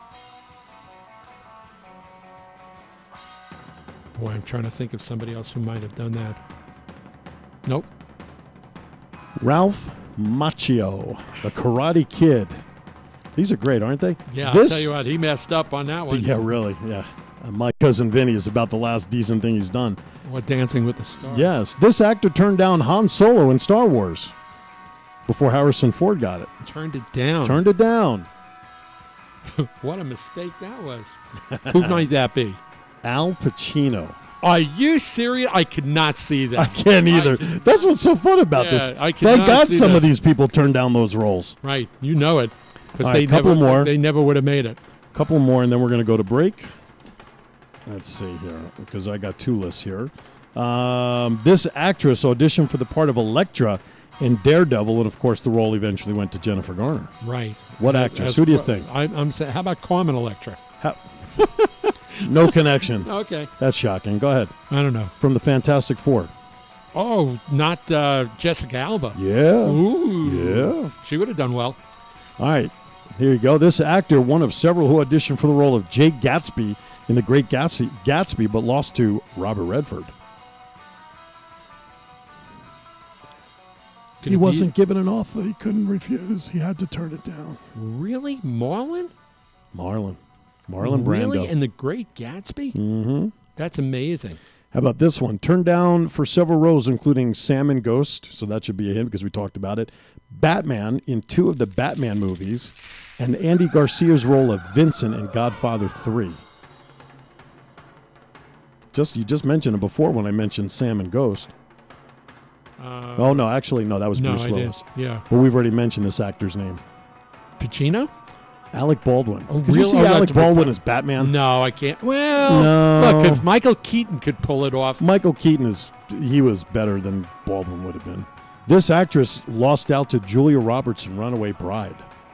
Boy, I'm trying to think of somebody else who might have done that. Nope. Ralph Macchio, the Karate Kid. These are great, aren't they? Yeah, this, I'll tell you what, he messed up on that one. Yeah, really, yeah. Uh, my cousin Vinny is about the last decent thing he's done. What, Dancing with the Stars? Yes, this actor turned down Han Solo in Star Wars before Harrison Ford got it. Turned it down. Turned it down. What a mistake that was. Who might that be? Al Pacino. Are you serious? I could not see that. I can't either. I, That's what's so fun about yeah, this. I Thank cannot God see some this. of these people turned down those roles. Right. You know it. Because All they right, couple never, more. They never would have made it. A couple more, and then we're going to go to break. Let's see here, because I got two lists here. Um, this actress auditioned for the part of Elektra in Daredevil, and of course, the role eventually went to Jennifer Garner. Right. What As- actress? as- Who do you think? I, I'm saying, how about Carmen Electra? How- no connection. Okay. That's shocking. Go ahead. I don't know. From the Fantastic Four. Oh, not uh, Jessica Alba. Yeah. Ooh. Yeah. She would have done well. All right. Here you go. This actor, one of several who auditioned for the role of Jake Gatsby in The Great Gatsby, Gatsby but lost to Robert Redford. Could He it be- wasn't given an offer. He couldn't refuse. He had to turn it down. Really? Marlon? Marlon. Marlon Brando. Really? In The Great Gatsby? Mm-hmm. That's amazing. How about this one? Turned down for several roles, including Sam and Ghost, so that should be a hint because we talked about it. Batman in two of the Batman movies, and Andy Garcia's role of Vincent in Godfather three. Just you just mentioned it before when I mentioned Sam and Ghost. Uh, Oh no, actually no, that was no, Bruce I did. Willis. Yeah. But we've already mentioned this actor's name, Pacino? Alec Baldwin. Oh, Could you real- see oh, Alec that's- Baldwin as Batman? No, I can't. Well, No. look, if Michael Keaton could pull it off. Michael Keaton is he was better than Baldwin would have been. This actress lost out to Julia Roberts in Runaway Bride.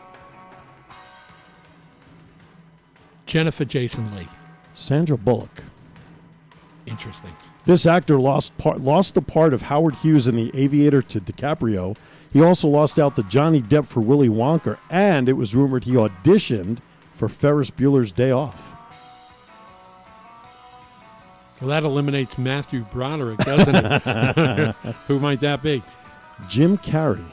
Jennifer Jason Leigh. Sandra Bullock. Interesting. This actor lost part, lost the part of Howard Hughes in The Aviator to DiCaprio. He also lost out to Johnny Depp for Willy Wonka, and it was rumored he auditioned for Ferris Bueller's Day Off. Well, that eliminates Matthew Broderick, doesn't it? Who might that be? Jim Carrey.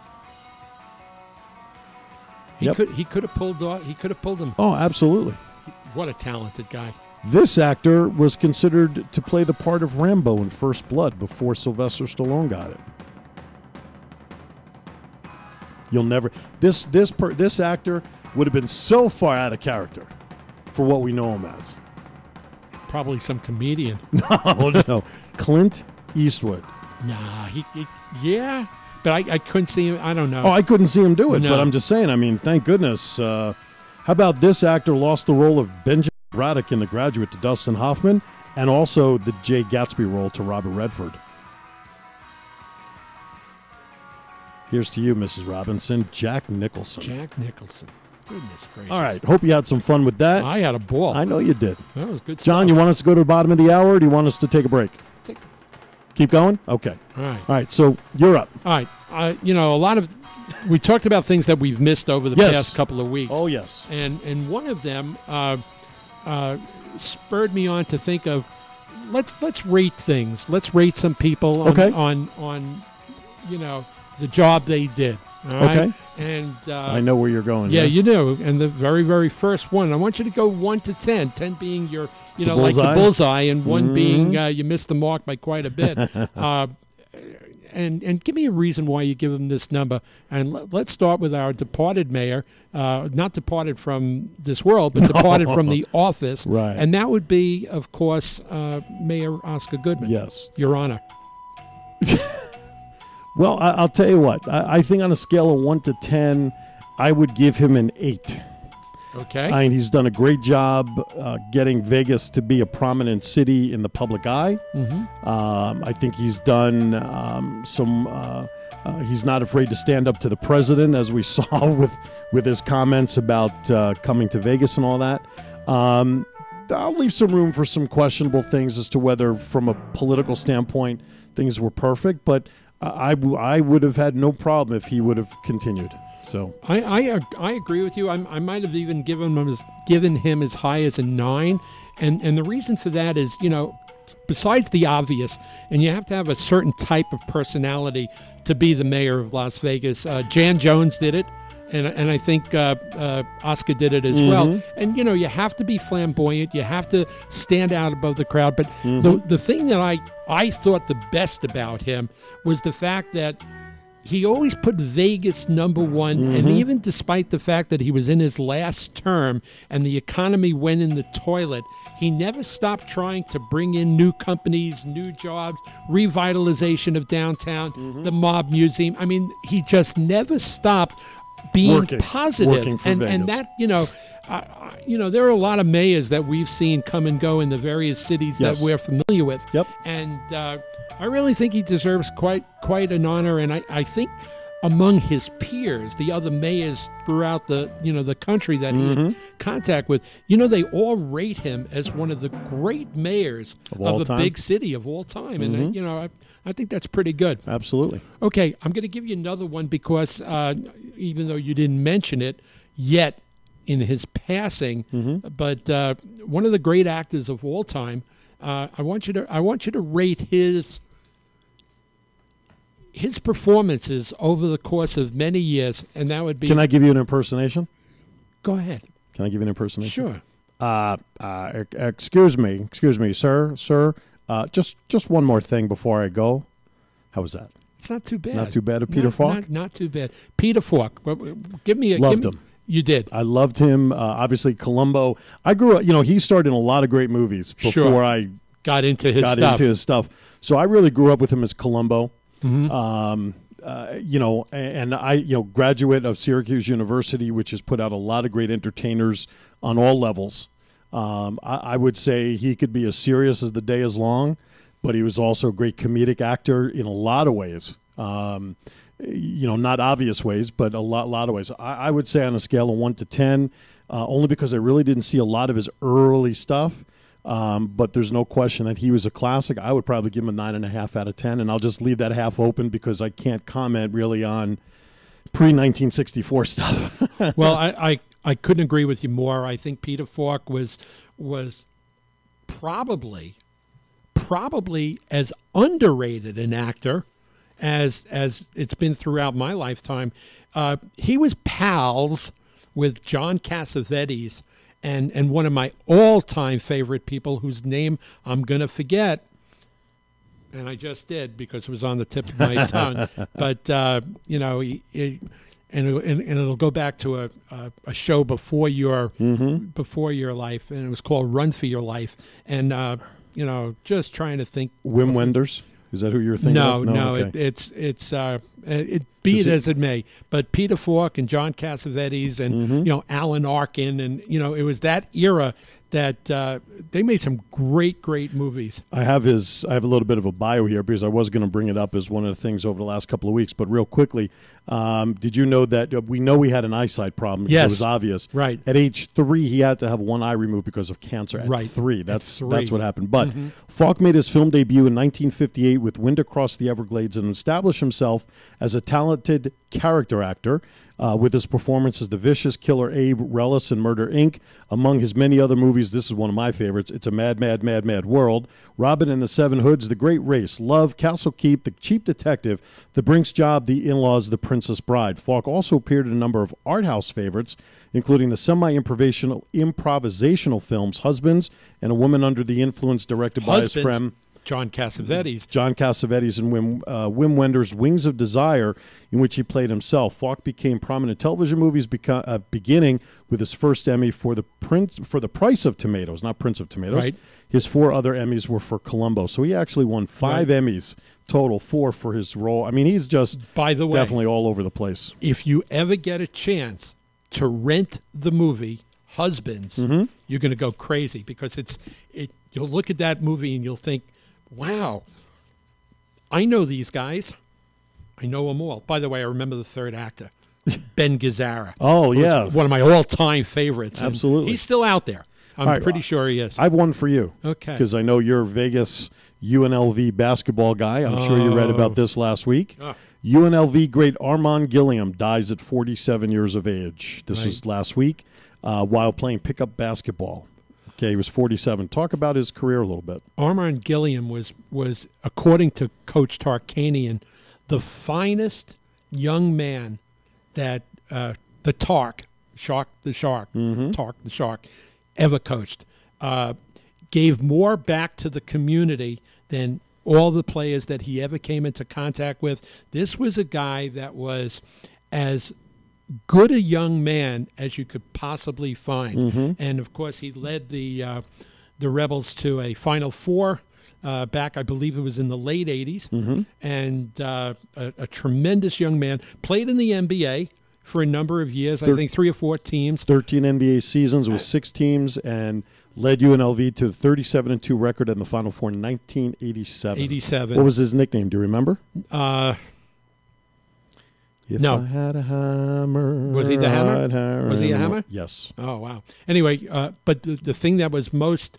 He Yep. could he could have pulled off, he could have pulled him. Oh, absolutely. What a talented guy. This actor was considered to play the part of Rambo in First Blood before Sylvester Stallone got it. You'll never this this per, this actor would have been so far out of character for what we know him as. Probably some comedian. Oh no, Clint Eastwood. Nah, he, he yeah, but I, I couldn't see him. I don't know. Oh, I couldn't see him do it, No. but I'm just saying. I mean, thank goodness. Uh, how about this actor lost the role of Benjamin Braddock in The Graduate to Dustin Hoffman, and also the Jay Gatsby role to Robert Redford. Here's to you, Missus Robinson, Jack Nicholson. Jack Nicholson. Goodness gracious. All right, hope you had some fun with that. I had a ball. I know you did. That was good John, stuff. you want us to go to the bottom of the hour, or do you want us to take a break? Take- Keep going? Okay. All right. All right, so you're up. All right. Uh, you know, a lot of we talked about things that we've missed over the Yes. past couple of weeks. Oh, yes. and and one of them uh, uh, spurred me on to think of let's let's rate things. Let's rate some people on Okay. on, on you know the job they did. All right? Okay. And uh, I know where you're going. Yeah, you know. And the very very first one, I want you to go one to ten. Ten being your you The know like bullseye? the bullseye, and one Mhm. being uh, you missed the mark by quite a bit. uh, and and give me a reason why you give him this number. And let, let's start with our departed mayor, uh, not departed from this world, but departed from the office. Right. And that would be, of course, uh, Mayor Oscar Goodman. Yes. Your Honor. Well, I, I'll tell you what. I, I think on a scale of one to ten, I would give him an eight. Okay. I mean, he's done a great job uh, getting Vegas to be a prominent city in the public eye. Mm-hmm. Um, I think he's done um, some. Uh, uh, he's not afraid to stand up to the president, as we saw with with his comments about uh, coming to Vegas and all that. Um, I'll leave some room for some questionable things as to whether, from a political standpoint, things were perfect. But I, I, w- I would have had no problem if he would have continued. So I I, ag- I agree with you. I, I might have even given him as given him as high as a nine, and and the reason for that is, you know, besides the obvious, and you have to have a certain type of personality to be the mayor of Las Vegas. Uh, Jan Jones did it, and and I think uh, uh, Oscar did it as well. And you know, you have to be flamboyant. You have to stand out above the crowd. But the the thing that I I thought the best about him was the fact that he always put Vegas number one, and even despite the fact that he was in his last term and the economy went in the toilet, he never stopped trying to bring in new companies, new jobs, revitalization of downtown, the Mob Museum. I mean, he just never stopped being Working. positive. Working for and, and Vegas. that, you know, uh, you know, there are a lot of mayors that we've seen come and go in the various cities Yes. that we're familiar with. Yep. And uh, I really think he deserves quite quite an honor. And I, I think among his peers, the other mayors throughout the you know the country that he Mm-hmm. had contact with, you know, they all rate him as one of the great mayors Of of, all a time. big city of all time. And uh, you know, I, I think that's pretty good. absolutely. Okay, I'm going to give you another one because uh, even though you didn't mention it yet in his passing, Mm-hmm. but uh, one of the great actors of all time, uh, I want you to I want you to rate his his performances over the course of many years, and that would be. Can I give you an impersonation? Go ahead. Can I give you an impersonation? Sure. Uh, uh, ex- excuse me, excuse me, sir, sir. Uh, just, just one more thing before I go. How was that? It's not too bad. Not too bad of Peter Not- Falk? Not, not too bad. Peter Falk. w- w- Give me a. Loved give me- him. You did. I loved him. Uh, obviously, Columbo. I grew up. You know, he starred in a lot of great movies before Sure. I Got into his got stuff. into his stuff. So I really grew up with him as Columbo. Mm-hmm. Um, uh, you know, a- and I, you know, graduate of Syracuse University, which has put out a lot of great entertainers on all levels. Um, I, I would say he could be as serious as the day is long, but he was also a great comedic actor in a lot of ways. Um, you know, not obvious ways, but a lot, lot of ways. I, I would say on a scale of one to ten, uh, only because I really didn't see a lot of his early stuff. Um, but there's no question that he was a classic. I would probably give him a nine and a half out of ten, and I'll just leave that half open because I can't comment really on pre nineteen sixty-four stuff. Well, I, I I couldn't agree with you more. I think Peter Falk was was probably probably as underrated an actor as as it's been throughout my lifetime. Uh, he was pals with John Cassavetes and and one of my all-time favorite people whose name I'm gonna forget. And I just did because it was on the tip of my tongue. But uh, you know, he, he, and, it, and and it'll go back to a a, a show before your before your life, and it was called Run for Your Life. And uh, you know, just trying to think. Wim Wenders, is that who you're thinking No, of? no, okay. it, it's it's uh, it be Is it it- as it may. But Peter Falk and John Cassavetes and Mm-hmm. you know Alan Arkin, and you know it was that era that uh, they made some great, great movies. I have his. I have a little bit of a bio here because I was going to bring it up as one of the things over the last couple of weeks. But real quickly, um, did you know that uh, we know he had an eyesight problem? Because Yes. it was obvious. Right. At age three, he had to have one eye removed because of cancer. At Right. three, that's three. that's what happened. But Falk made his film debut in nineteen fifty-eight with Wind Across the Everglades and established himself as a talented character actor. Uh, with his performance as the vicious killer Abe Relis in Murder, Incorporated. Among his many other movies, this is one of my favorites. It's a Mad, Mad, Mad, Mad World. Robin and the Seven Hoods, The Great Race, Love, Castle Keep, The Cheap Detective, The Brinks Job, The In-Laws, The Princess Bride. Falk also appeared in a number of art house favorites, including the semi-improvisational improvisational films Husbands and A Woman Under the Influence, directed by his Husbands, friend John Cassavetes. John Cassavetes and Wim, uh, Wim Wenders' Wings of Desire, in which he played himself. Falk became prominent in television movies, beca- uh, beginning with his first Emmy for the Prince for the Price of Tomatoes, not Prince of Tomatoes. Right. His four other Emmys were for Columbo, so he actually won five Right. Emmys total, four for his role. I mean, he's just By the way, definitely all over the place. if you ever get a chance to rent the movie Husbands, Mm-hmm. you're going to go crazy because it's it. You'll look at that movie and you'll think, "Wow, I know these guys. I know them all." By the way, I remember the third actor, Ben Gazzara. Oh, who was yeah. one of my all-time favorites. And Absolutely. he's still out there. I'm All right, pretty sure he is. I have one for you. Okay. Because I know you're a Vegas U N L V basketball guy. I'm sure you read about this last week. Oh. U N L V great Armand Gilliam dies at forty-seven years of age. This Right. was last week uh, while playing pickup basketball. Okay, he was forty-seven. Talk about his career a little bit. Armand Gilliam was, was, according to Coach Tarkanian, the finest young man that uh, the Tark, Shark the Shark, Tark the Shark, ever coached. Uh, gave more back to the community than all the players that he ever came into contact with. This was a guy that was as good a young man as you could possibly find. And, of course, he led the uh, the Rebels to a Final Four uh, back, I believe it was in the late eighties. And uh, a, a tremendous young man. Played in the N B A for a number of years, I Thir- think three or four teams. thirteen N B A seasons with six teams and led U N L V to a thirty-seven and two record in the Final Four in nineteen eighty-seven. eighty-seven. What was his nickname? Do you remember? Uh, If No. I had a hammer. Was he the hammer? I'd hammer Was he a him. hammer? Yes. Oh, wow. Anyway, uh, but the, the thing that was most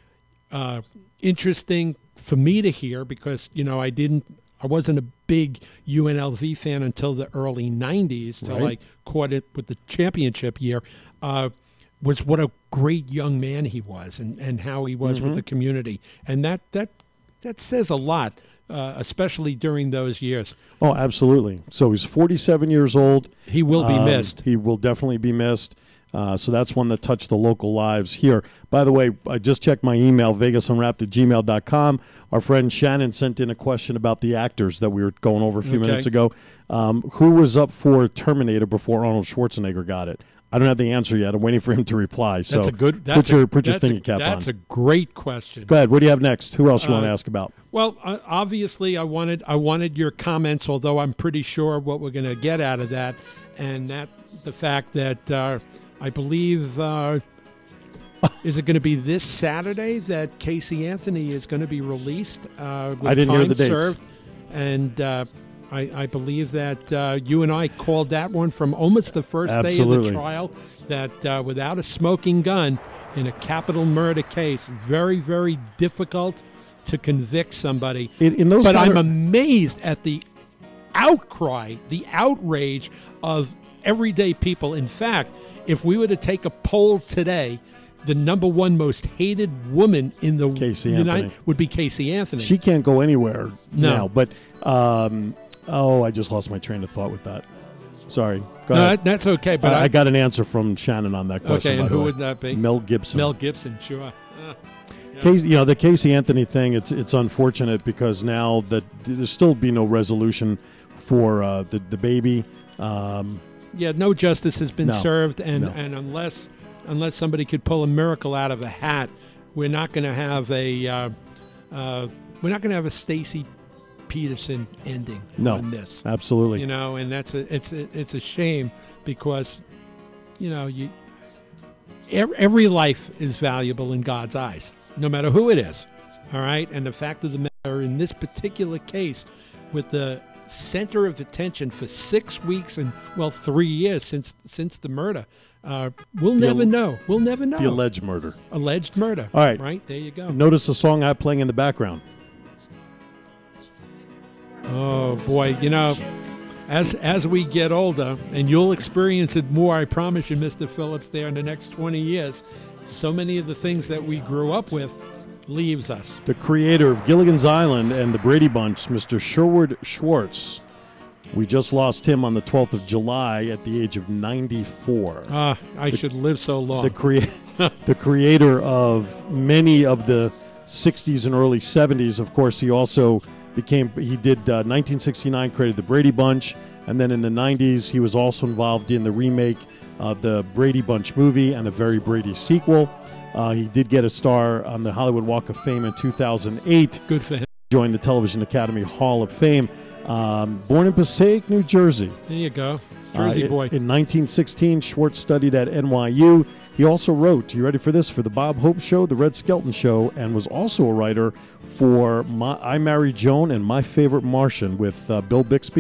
uh, interesting for me to hear, because, you know, I didn't, I wasn't a big U N L V fan until the early nineties, till Right. I caught it with the championship year, uh, was what a great young man he was and, and how he was Mm-hmm. with the community. And that, that, that says a lot, uh, especially during those years. Oh, absolutely. So he's forty-seven years old. He will be Um, missed. He will definitely be missed. Uh, so that's one that touched the local lives here. By the way, I just checked my email, vegas unwrapped at gmail dot com. Our friend Shannon sent in a question about the actors that we were going over a few Okay. minutes ago. Um, who was up for Terminator before Arnold Schwarzenegger got it? I don't have the answer yet. I'm waiting for him to reply. So That's a good. That's put your a, put your that's a- thinking cap That's on. a great question. Go ahead. What do you have next? Who else you want to Uh, ask about? Well, uh, obviously, I wanted I wanted your comments, although I'm pretty sure what we're going to get out of that, and that's the fact that uh, I believe uh, is it going to be this Saturday that Casey Anthony is going to be released? Uh, with I didn't hear time the dates. served, and uh, I, I believe that uh, you and I called that one from almost the first day of Absolutely. the trial. That uh, without a smoking gun in a capital murder case, very very difficult to convict somebody. In, in those But kind I'm of- amazed at the outcry, the outrage of everyday people. In fact, if we were to take a poll today, the number one most hated woman in the Casey United Anthony. would be Casey Anthony. She can't go anywhere No. now. But um, oh, I just lost my train of thought with that. Sorry. Go no, ahead. that, that's okay. But I, I, I got an answer from Shannon on that question. okay, by and the who way. would that be? Mel Gibson. Mel Gibson, sure. Uh, Casey, you know, the Casey Anthony thing. It's it's unfortunate because now that there's still be no resolution for uh, the the baby. Um, yeah, no justice has been No. served, and, No. and unless unless somebody could pull a miracle out of a hat, we're not going to have a uh, uh, we're not going to have a Stacey Peterson ending No. on this. absolutely. You know, and that's a it's a, it's a shame because you know you every, every life is valuable in God's eyes, no matter who it is. All right, and the fact of the matter in this particular case, with the center of attention for six weeks and well three years since since the murder, uh, we'll The never al- know. We'll never know. The alleged murder. Alleged murder. All right. right there you go. Notice the song I have playing in the background. Oh boy, you know, as as we get older, and you'll experience it more, I promise you, Mister Phillips, there in the next twenty years, so many of the things that we grew up with leaves us. The creator of Gilligan's Island and the Brady Bunch, Mister Sherwood Schwartz. We just lost him on the twelfth of July at the age of ninety-four. Ah, I should live so long. the crea- the creator of many of the sixties and early seventies. Of course, he also became he did uh, nineteen sixty-nine created the Brady Bunch, and then in the nineties he was also involved in the remake of the Brady Bunch movie and a Very Brady sequel. Uh, he did get a star on the Hollywood Walk of Fame in two thousand eight. Good for him. Joined the Television Academy Hall of Fame. Um, born in Passaic, New Jersey. There you go, Jersey Uh, boy. In nineteen sixteen, Schwartz studied at N Y U. He also wrote, you ready for this, for The Bob Hope Show, The Red Skelton Show, and was also a writer for my, I Married Joan and My Favorite Martian with uh, Bill Bixby.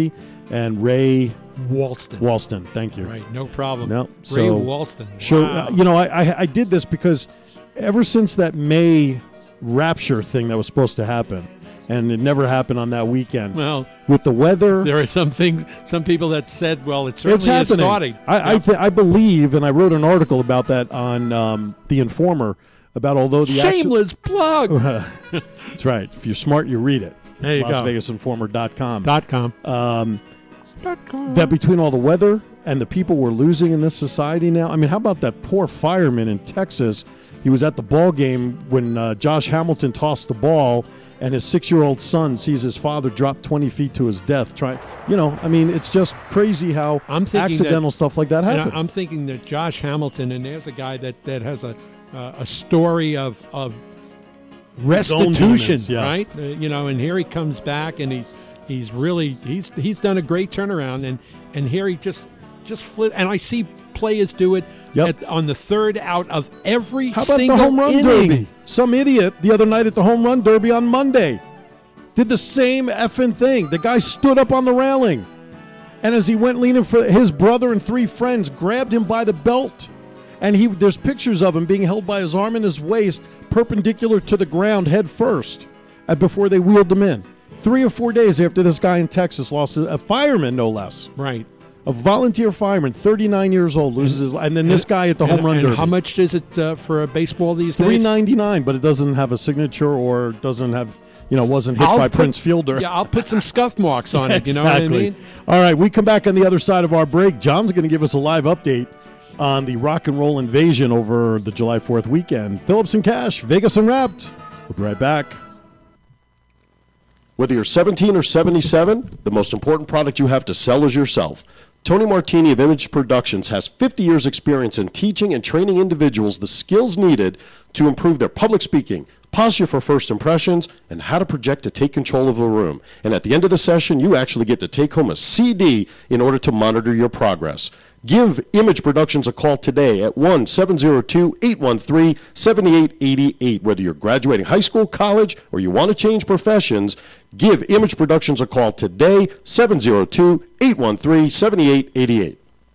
and Ray Walston. Walston. Thank you. Right, no problem. No, Ray so- Walston. Sure. Wow. Uh, you know, I, I I did this because ever since that May rapture thing that was supposed to happen, and it never happened on that weekend. Well, with the weather, there are some things, some people that said, well, it it's certainly is happening. starting. I I, th- I believe, and I wrote an article about that on um, the Informer about although the actual- Shameless plug. That's right. If you're smart, you read it. There you Las go. Vegas Informer dot com. Dot com. Um, Dot com. that between all the weather and the people we're losing in this society now. I mean, how about that poor fireman in Texas? He was at the ball game when uh, Josh Hamilton tossed the ball, and his six-year-old son sees his father drop twenty feet to his death. Try, you know, I mean, it's just crazy how I'm thinking accidental that- stuff like that And happens. I, I'm thinking that Josh Hamilton, and there's a guy that, that has a uh, a story of of restitution, demons, yeah. right? Uh, you know, and here he comes back, and he's he's really he's he's done a great turnaround, and and here he just just flip, and I see players do it Yep. at, on the third out of every How about single the home run inning. derby? Some idiot the other night at the home run derby on Monday did the same effing thing. The guy stood up on the railing, and as he went leaning for his brother and three friends grabbed him by the belt, and he there's pictures of him being held by his arm and his waist perpendicular to the ground head first uh, before they wheeled him in. Three or four days after this guy in Texas lost a, a fireman, no less. Right. A volunteer fireman, thirty-nine years old, loses his life. And then this guy at the home and, run and derby. how much is it uh, for a baseball these Three days? ninety nine, but it doesn't have a signature or doesn't have, you know, wasn't hit I'll by put- Prince Fielder. Yeah, I'll put some scuff marks on it. You know what I Exactly. mean? All right, we come back on the other side of our break. John's going to give us a live update on the rock and roll invasion over the July fourth weekend. Phillips and Cash, Vegas Unwrapped. We'll be right back. Whether you're seventeen or seventy-seven, the most important product you have to sell is yourself. Tony Martini of Image Productions has fifty years experience in teaching and training individuals the skills needed to improve their public speaking, posture for first impressions, and how to project to take control of the room. And at the end of the session, you actually get to take home a C D in order to monitor your progress. Give Image Productions a call today at one seven zero two, eight one three, seven eight eight eight. Whether you're graduating high school, college, or you want to change professions, give Image Productions a call today, seven zero two, eight one three, seven eight eight eight.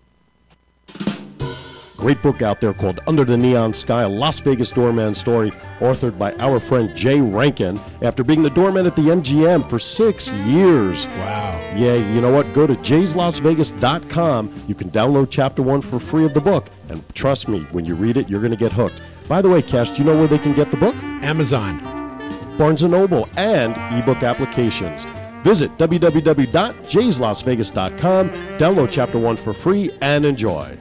Great book out there called Under the Neon Sky, a Las Vegas doorman story, authored by our friend Jay Rankin, after being the doorman at the M G M for six years. Wow. Yeah, you know what? Go to jays las vegas dot com. You can download chapter one for free of the book. And trust me, when you read it, you're going to get hooked. By the way, Cash, do you know where they can get the book? Amazon. Barnes and Noble, and ebook applications. Visit w w w dot jays las vegas dot com. Download chapter one for free and enjoy.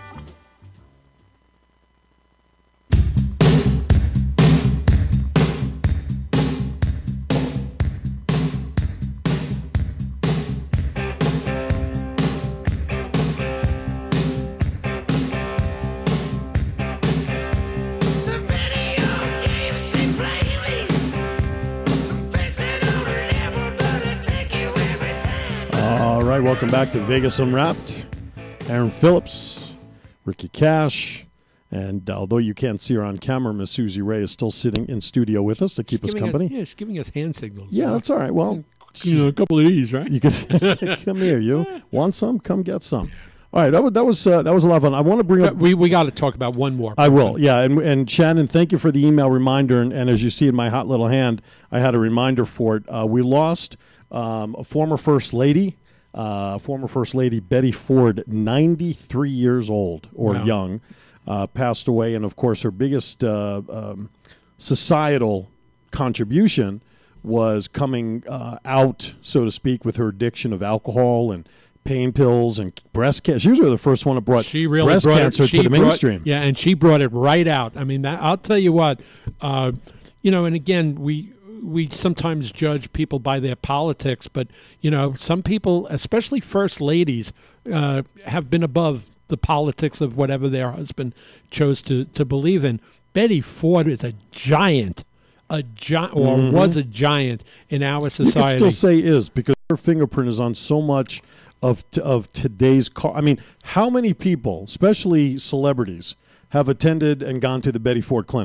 The video games seem flaming. Facing on a level, but I take you every time. All right, welcome back to Vegas Unwrapped. Aaron Phillips, Ricky Cash, and although you can't see her on camera, Miss Susie Ray is still sitting in studio with us to keep us Giving company. yeah, she's giving us hand signals. Yeah, that's all right. Well, You know, a couple of these, right? you could come here. You want some? Come get some. All right, that was that was, uh, that was a lot of fun. I want to bring up. We we got to talk about one more. I will, person. yeah. And, and Shannon, thank you for the email reminder. And, and as you see in my hot little hand, I had a reminder for it. Uh, we lost um, a former First Lady, uh, former First Lady Betty Ford, ninety-three years old or Wow. young, uh, passed away. And, of course, her biggest uh, um, societal contribution was coming uh, out, so to speak, with her addiction of alcohol and pain pills and breast cancer. She was really the first one that brought She really breast brought cancer it, she to the brought- mainstream. Yeah, and she brought it right out. I mean, that, I'll tell you what, uh, you know, and again, we we sometimes judge people by their politics, but you know, some people, especially first ladies, uh, have been above the politics of whatever their husband chose to to believe in. Betty Ford is a giant. A giant, or Mhm. was a giant in our You society. could still say is because her fingerprint is on so much of t- of today's car. I mean, how many people, especially celebrities, have attended and gone to the Betty Ford Clinic?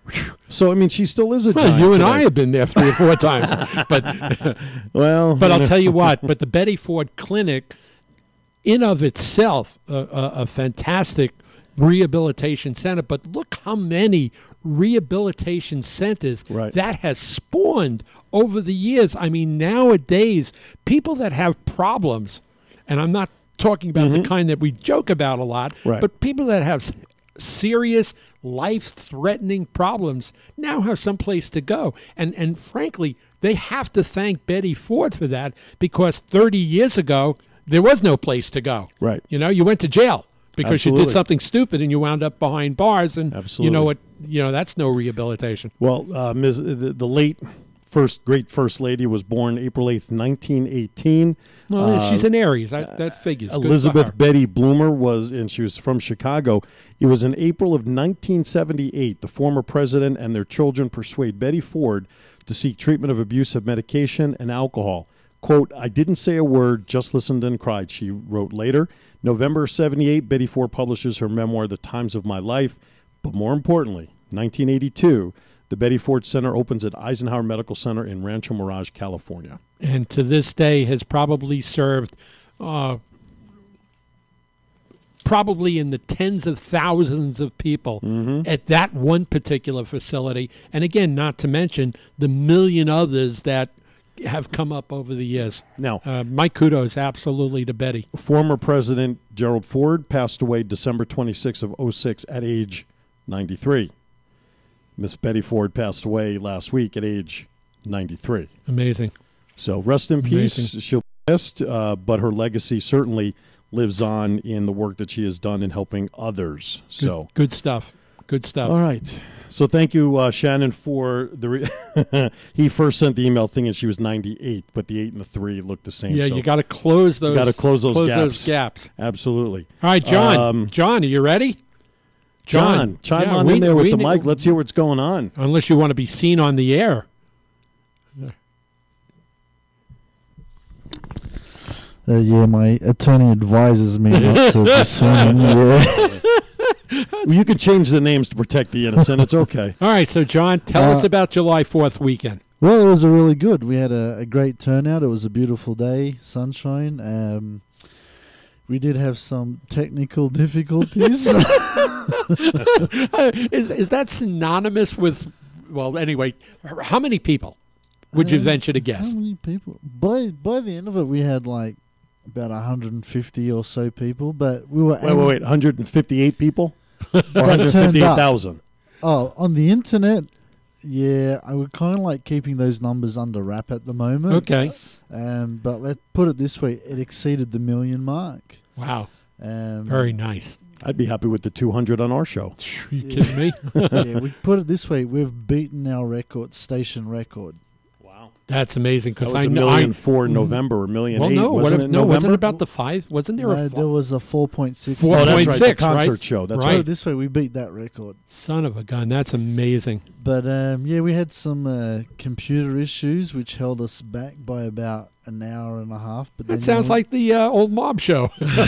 So I mean, she still is a Well, giant. you and today. I have been there three or four times, but Well, but I'll tell you what. But the Betty Ford Clinic, in of itself, a, a, a fantastic rehabilitation center. But look how many rehabilitation centers Right. that has spawned over the years. I mean, nowadays, people that have problems, and I'm not talking about the kind that we joke about a lot, Right. but people that have s- serious, life-threatening problems now have some place to go. And and frankly, they have to thank Betty Ford for that, because thirty years ago, there was no place to go. Right. You know, you went to jail because you Absolutely. did something stupid and you wound up behind bars, and you Absolutely. know what, you know, that's no rehabilitation. Well, uh, Miz the, the late first great first lady was born April eighth, nineteen eighteen. Well, Uh, she's an Aries. That, that figures. Good for her. Elizabeth Betty Bloomer was, and she was from Chicago. It was in April of nineteen seventy-eight. The former president and their children persuade Betty Ford to seek treatment of abuse of medication and alcohol. Quote, I didn't say a word, just listened and cried, she wrote later. November seventy-eight, Betty Ford publishes her memoir, The Times of My Life. But more importantly, nineteen eighty-two, the Betty Ford Center opens at Eisenhower Medical Center in Rancho Mirage, California. And to this day has probably served uh, probably in the tens of thousands of people at that one particular facility. And again, not to mention the million others that have come up over the years. Now, Uh, my kudos absolutely to Betty. former President Gerald Ford passed away December twenty-sixth of oh six at age ninety-three. Miss Betty Ford passed away last week at age ninety-three. Amazing. So rest in peace. Amazing. She'll be missed, uh, but her legacy certainly lives on in the work that she has done in helping others. Good, So, good stuff. Good stuff. all right. So thank you, uh, Shannon, for the. Re- he first sent the email thinking she was ninety-eight, but the eight and the three look the same. Yeah, so you got to close those. gotta close those close gaps. those gaps. absolutely. All right, John. Um, John, are you ready? John, chime yeah, on we- in there with we the ne- mic. Let's hear what's going on. Unless you want to be seen on the air. Uh, yeah, my attorney advises me not to be seen in the air. You could change the names to protect the innocent. It's okay. All right, so John, tell Uh, us about July fourth weekend. Well, it was a really good. We had a, a great turnout. It was a beautiful day, sunshine. Um, we did have some technical difficulties. Uh, is is that synonymous with? Well, anyway, how many people would you Um, venture to guess? How many people? By by the end of it, we had like about one hundred fifty or so people, but we were Wait, wait, wait. one hundred fifty-eight people? Or turned up. one hundred fifty-eight thousand? Oh, on the internet, yeah, I would kind of like keeping those numbers under wrap at the moment. Okay. Um, but let's put it this way: it exceeded the million mark. Wow. Um, Very nice. I'd be happy with the two hundred on our show. Are you kidding me? yeah, we put it this way: we've beaten our record, station record. Wow. That's amazing That because was I a know. million I, four in November, or a million well, eight. no, what, wasn't a- it no, wasn't it November? about the five? Wasn't there a No, fi- there was a four point six. Four Oh, that's point right. six, the concert right? show. That's Put Right. it this way: we beat that record. son of a gun? That's amazing. But um, yeah, we had some uh, computer issues which held us back by about an hour and a half. But then, That you sounds know, like the uh, old mob show.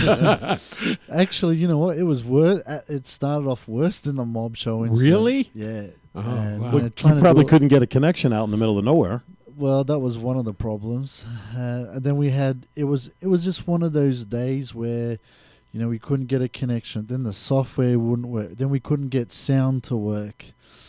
actually, you know what? It was worse. It started off worse than the mob show. Incident. Really? Yeah. Oh, And, wow. uh, Well, trying you to probably do it- couldn't get a connection out in the middle of nowhere. Well, that was one of the problems. Uh, and then we had it was it was just one of those days where, you know, we couldn't get a connection. Then the software wouldn't work. Then we couldn't get sound to work.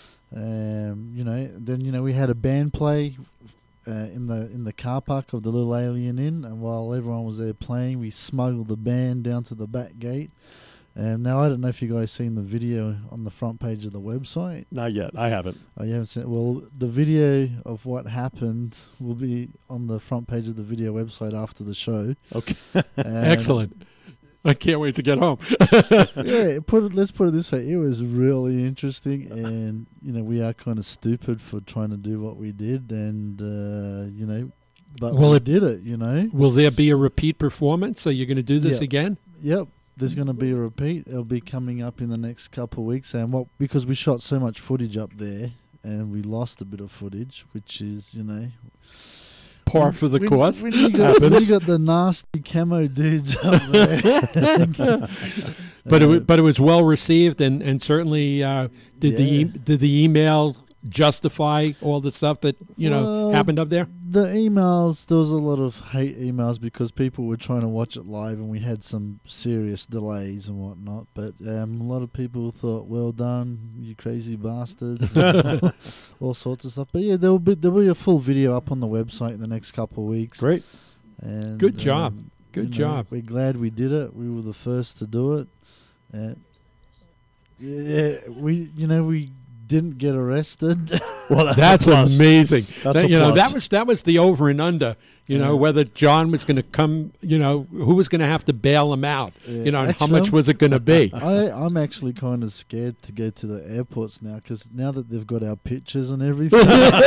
Um, you know, then you know we had a band play uh, in the in the car park of the Little Alien Inn, and while everyone was there playing, we smuggled the band down to the back gate. Um, now I don't know if you guys seen the video on the front page of the website. Not yet. I haven't. Oh, you haven't seen it? Well, the video of what happened will be on the front page of the video website after the show. Okay. And, Excellent. I can't wait to get home. Yeah, put it, let's put it this way. It was really interesting, and, you know, we are kind of stupid for trying to do what we did, and, uh, you know, but Well, we it- did it, you know. Will there be a repeat performance? So you're going to do this Yeah. again? Yep. There's going to be a repeat. It'll be coming up in the next couple of weeks, and what because we shot so much footage up there, and we lost a bit of footage, which is, you know, par for the when, course. when you got, when you got the nasty camo dudes up there. But it was, but it was well received, and and certainly uh, did the Yeah. e- did the email justify all the stuff that you know Well, happened up there? The emails, there was a lot of hate emails because people were trying to watch it live and we had some serious delays and whatnot. But um, a lot of people thought, well done, you crazy bastards, and all sorts of stuff. But yeah, there'll be, there'll be a full video up on the website in the next couple of weeks. Great. And, Good job. um, Good you know, job. We're glad we did it. We were the first to do it. Uh, yeah, we, you know, we didn't get arrested. Well, that's, That's a plus. amazing. That's That- a you know, plus. that was that was the over and under. You know, Yeah. whether John was going to come, you know, who was going to have to bail him out. Yeah. You know, and how Actually, much was it going to be? I, I'm actually kind of scared to go to the airports now because now that they've got our pictures and everything,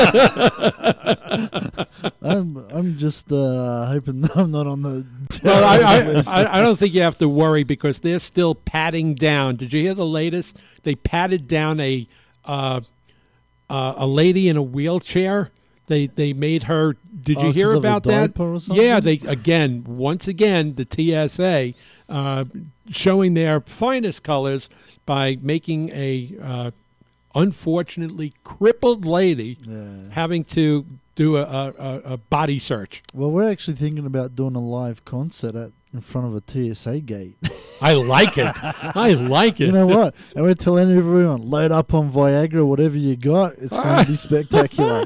I'm I'm just uh, hoping I'm not on the. Well, I, I, terrorist list. I, I don't think you have to worry because they're still patting down. Did you hear the latest? They patted down a uh, uh, a lady in a wheelchair. They they made her. Did Oh, you 'cause hear of a about that? diaper or something? Yeah, they again once again the T S A uh, showing their finest colors by making a uh, unfortunately crippled lady Yeah. having to do a, a, a- a body search. Well, we're actually thinking about doing a live concert at in front of a T S A gate. I like it. I like it. You know what? And we're telling everyone, load up on Viagra, whatever you got. It's going to be spectacular.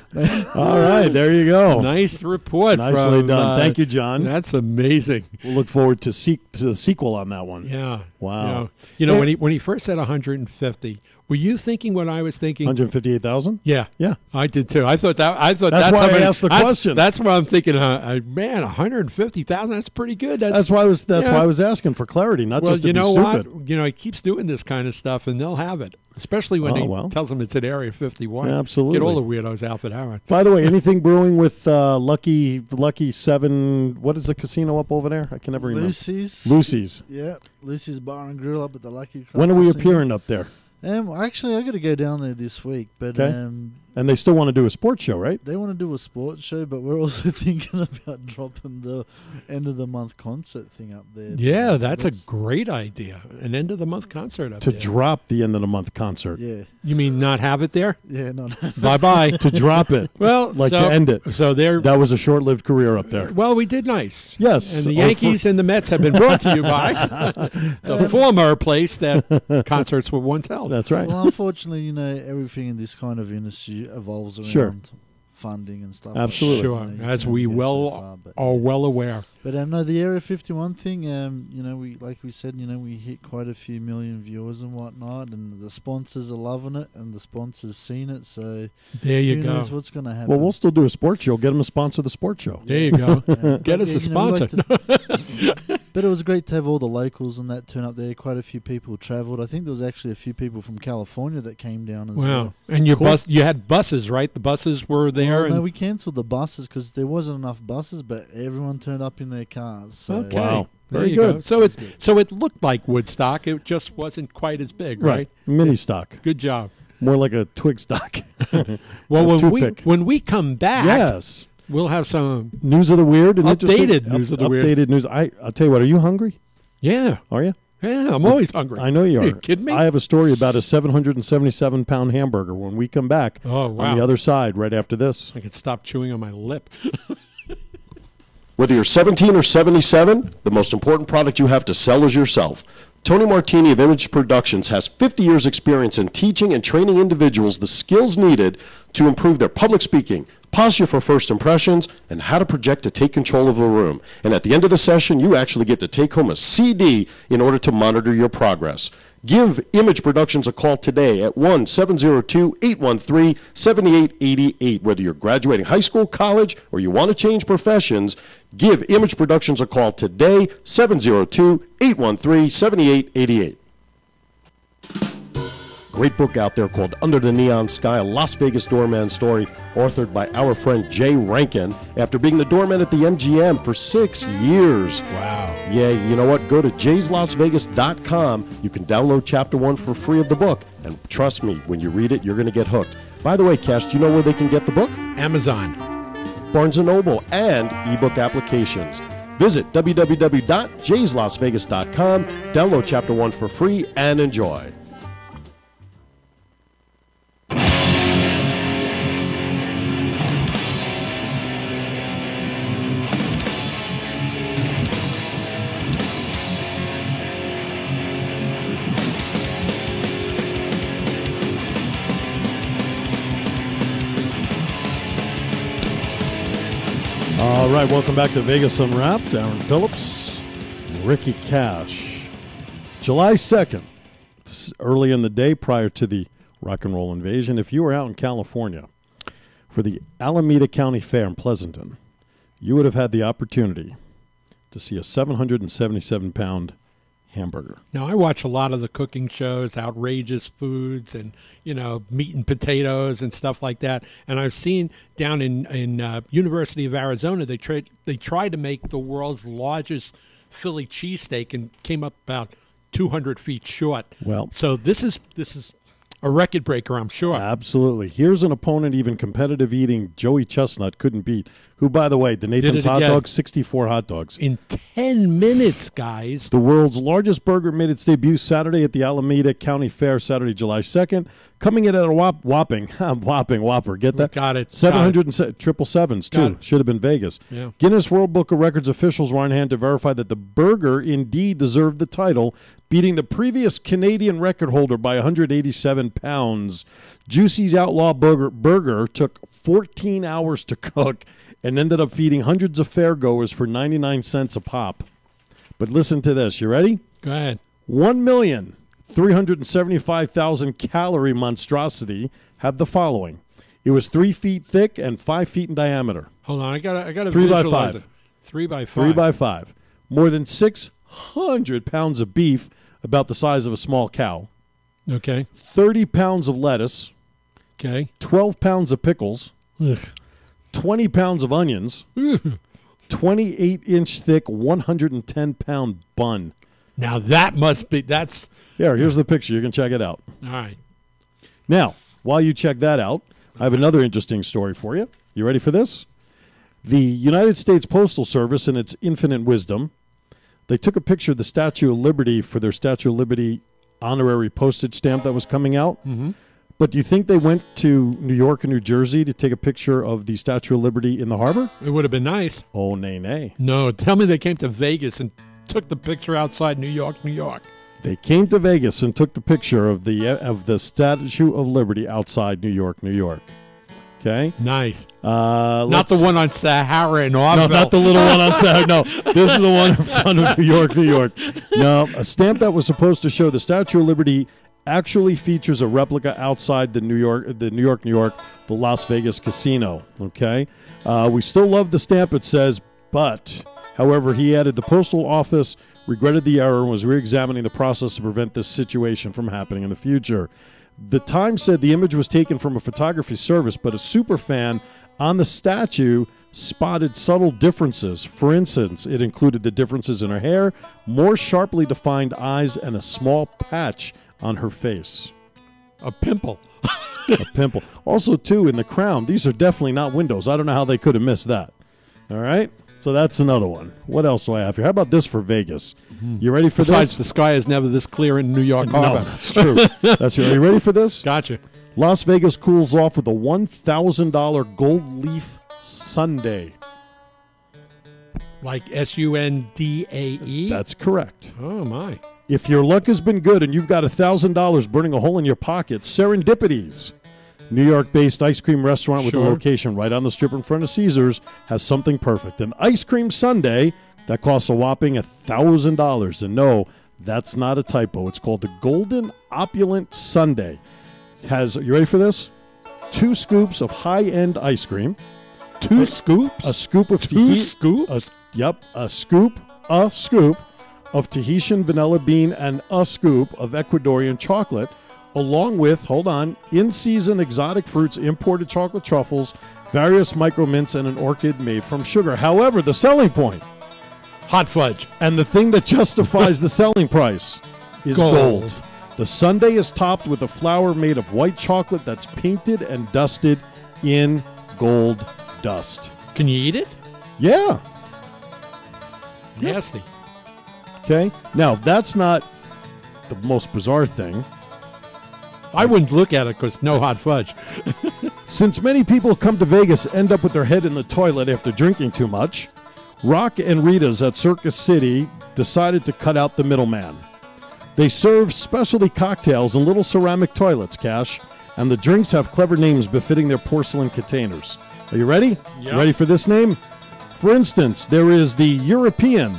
All right, there you go. Nice report. Nicely from, done. uh, Thank you, John. That's amazing. We'll look forward to, se- to the sequel on that one. Yeah. Wow. You know, you know Yeah. when he when he first said one hundred fifty, were you thinking what I was thinking? one hundred fifty-eight thousand? Yeah. Yeah. I did too. I thought that. I thought That's that's, why how I many- asked the that's- question. That's what I'm thinking. Uh, uh, man, one hundred fifty thousand. That's pretty good. That's, That's why I was. That's yeah. why I was asking for clarity, not well, just to you be know stupid. what? You know, he keeps doing this kind of stuff, and they'll have it, especially when Oh, he well. tells them it's at Area fifty-one. Yeah, absolutely. Get all the weirdos out for that one. By the way, anything brewing with uh, Lucky Lucky Seven? What is the casino up over there? I can never remember. Lucy's. Lucy's. Yeah, Lucy's Bar and Grill up at the Lucky Club. When are we Casino. appearing up there? Um, actually, I got to go down there this week, but Okay. um, And they still want to do a sports show, right? they want to do a sports show, but we're also thinking about dropping the end of the month concert thing up there. Yeah, that's, a great idea. An end of the month concert up To there. drop the end of the month concert. yeah, You mean not have it there? yeah, no, no. Bye bye. To drop it. Well, Like so, to end it. So they're That was a short-lived career up there. well, we did nice. Yes. And the Or Yankees and the Mets have been brought to you by the former place that concerts were once held. That's right. Well, unfortunately, you know, everything in this kind of industry evolves around Sure. funding and stuff. Absolutely. Like Sure, that. You know, you as can we only go well so far, but, are well aware. but um, no, the Area fifty-one thing. Um, you know, we like we said, you know, we hit quite a few million viewers and whatnot, and the sponsors are loving it, and the sponsors seen it. So There you who go. knows what's going to happen? Well, we'll still do a sports show. Get them to sponsor the sports show. There you go. Yeah, Get but us yeah, a you know, we like sponsor. to- but it was great to have all the locals and that turn up there. Quite a few people travelled. I think there was actually a few people from California that came down as Wow. well. And your Cool. bus, you had buses, right? The buses were there. Well, no, and, we cancelled the buses because there wasn't enough buses, but everyone turned up in their cars. So okay. Wow. There Very you good. go. So it so it looked like Woodstock. It just wasn't quite as big, right? Mini stock. Good job. More like a twig stock. Well, A when we toothpick. when we come back, Yes. we'll have some. News of the weird. And Updated interesting- news of the updated weird. Updated news. I, I'll tell you what. Are you hungry? Yeah, Are you? yeah. I'm always hungry. I know you are. Are you kidding me? I have a story about a seven hundred seventy-seven pound hamburger when we come back Oh wow! on the other side right after this. I could stop chewing on my lip. Whether you're seventeen or seventy-seven, the most important product you have to sell is yourself. Tony Martini of Image Productions has fifty years experience in teaching and training individuals the skills needed to improve their public speaking, posture for first impressions, and how to project to take control of a room. And at the end of the session, you actually get to take home a C D in order to monitor your progress. Give Image Productions a call today at one seven zero two, eight one three, seven eight eight eight. Whether you're graduating high school, college, or you want to change professions, give Image Productions a call today, seven zero two, eight one three, seven eight eight eight. Great book out there called Under the Neon Sky, a Las Vegas doorman story, authored by our friend Jay Rankin, after being the doorman at the M G M for six years. Wow. Yeah, you know what? Go to jays las vegas dot com. You can download chapter one for free of the book. And trust me, when you read it, you're going to get hooked. By the way, Cash, do you know where they can get the book? Amazon. Barnes and Noble, and ebook applications. Visit w w w dot jays las vegas dot com, download Chapter one for free, and enjoy. All right, welcome back to Vegas Unwrapped. Darren Phillips, Ricky Cash. July second, this is early in the day prior to the rock and roll invasion. If you were out in California for the Alameda County Fair in Pleasanton, you would have had the opportunity to see a seven hundred seventy-seven pound hamburger. Now, I watch a lot of the cooking shows, Outrageous Foods, and, you know, meat and potatoes and stuff like that. And I've seen down in, in uh, University of Arizona, they, tra- they tried to make the world's largest Philly cheesesteak and came up about two hundred feet short. Well, so this is this is a record breaker, I'm sure. Absolutely. Here's an opponent even competitive eating Joey Chestnut couldn't beat, who, by the way, the Nathan's Hot again. Dogs, sixty-four hot dogs. In ten minutes, guys. The world's largest burger made its debut Saturday at the Alameda County Fair, Saturday, July second, coming in at a whop, whopping, whopping whopper. Get that? Got it. seven hundred Got se- triple sevens, Got too. it. Should have been Vegas. Yeah. Guinness World Book of Records officials were on hand to verify that the burger indeed deserved the title, beating the previous Canadian record holder by one hundred eighty-seven pounds. Juicy's Outlaw Burger, burger took fourteen hours to cook and ended up feeding hundreds of fairgoers for ninety-nine cents a pop. But listen to this. You ready? Go ahead. one million three hundred seventy-five thousand calorie monstrosity had the following. It was three feet thick and five feet in diameter. Hold on, I got I got to Three by visualize five. it. Three by five. Three by five. More than six hundred pounds of beef, about the size of a small cow. Okay. thirty pounds of lettuce. Okay. twelve pounds of pickles. Ugh. twenty pounds of onions. twenty-eight inch thick, one hundred ten pound bun. Now that must be that's Here, here's the picture. You can check it out. all right. Now, while you check that out, I have another interesting story for you. You ready for this? The United States Postal Service, in its infinite wisdom, they took a picture of the Statue of Liberty for their Statue of Liberty honorary postage stamp that was coming out. Mm-hmm. But do you think they went to New York and New Jersey to take a picture of the Statue of Liberty in the harbor? It would have been nice. Oh, nay, nay. No, tell me they came to Vegas and took the picture outside New York, New York. They came to Vegas and took the picture of the of the Statue of Liberty outside New York, New York. Okay? Nice. Uh, Not the let's- one on Sahara in No, Orville. not the little one on Saturday. No, this is the one in front of New York, New York. No, a stamp that was supposed to show the Statue of Liberty actually features a replica outside the New York, the New York, New York, the Las Vegas casino. Okay, uh, we still love the stamp. It says, but, however, he added the postal office regretted the error and was re-examining the process to prevent this situation from happening in the future. The Times said the image was taken from a photography service, but a super fan on the statue spotted subtle differences. For instance, it included the differences in her hair, more sharply defined eyes, and a small patch on her face. A pimple. A pimple. Also, too, in the crown, these are definitely not windows. I don't know how they could have missed that. All right? So that's another one. What else do I have here? How about this for Vegas? You ready for Besides, this? the sky is never this clear in New York No, Harbor. that's true. That's true. Are you ready for this? Gotcha. Las Vegas cools off with a one thousand dollars gold leaf sundae. Like S U N D A E? That's correct. Oh, my. If your luck has been good and you've got one thousand dollars burning a hole in your pocket, Serendipities, New York-based ice cream restaurant with a Sure. location right on the strip in front of Caesars, has something perfect. An ice cream sundae that costs a whopping one thousand dollars. And no, that's not a typo. It's called the Golden Opulent Sundae. It has, you ready for this? Two scoops of high-end ice cream. Two scoops? A scoop of Two Tahi- scoops? a- yep, a scoop, a scoop of Tahitian vanilla bean and a scoop of Ecuadorian chocolate, along with, hold on, in-season exotic fruits, imported chocolate truffles, various micro mints, and an orchid made from sugar. However, the selling point, Hot fudge. and the thing that justifies the selling price, is Gold. gold. The sundae is topped with a flour made of white chocolate that's painted and dusted in gold dust. Can you eat it? Yeah. Nasty. Okay. Now, that's not the most bizarre thing. I wouldn't look at it because no hot fudge. Since many people come to Vegas end up with their head in the toilet after drinking too much, Rock and Rita's at Circus City decided to cut out the middleman. They serve specialty cocktails in little ceramic toilets, Cash, and the drinks have clever names befitting their porcelain containers. Are you ready? Yep. You ready for this name? For instance, there is the European,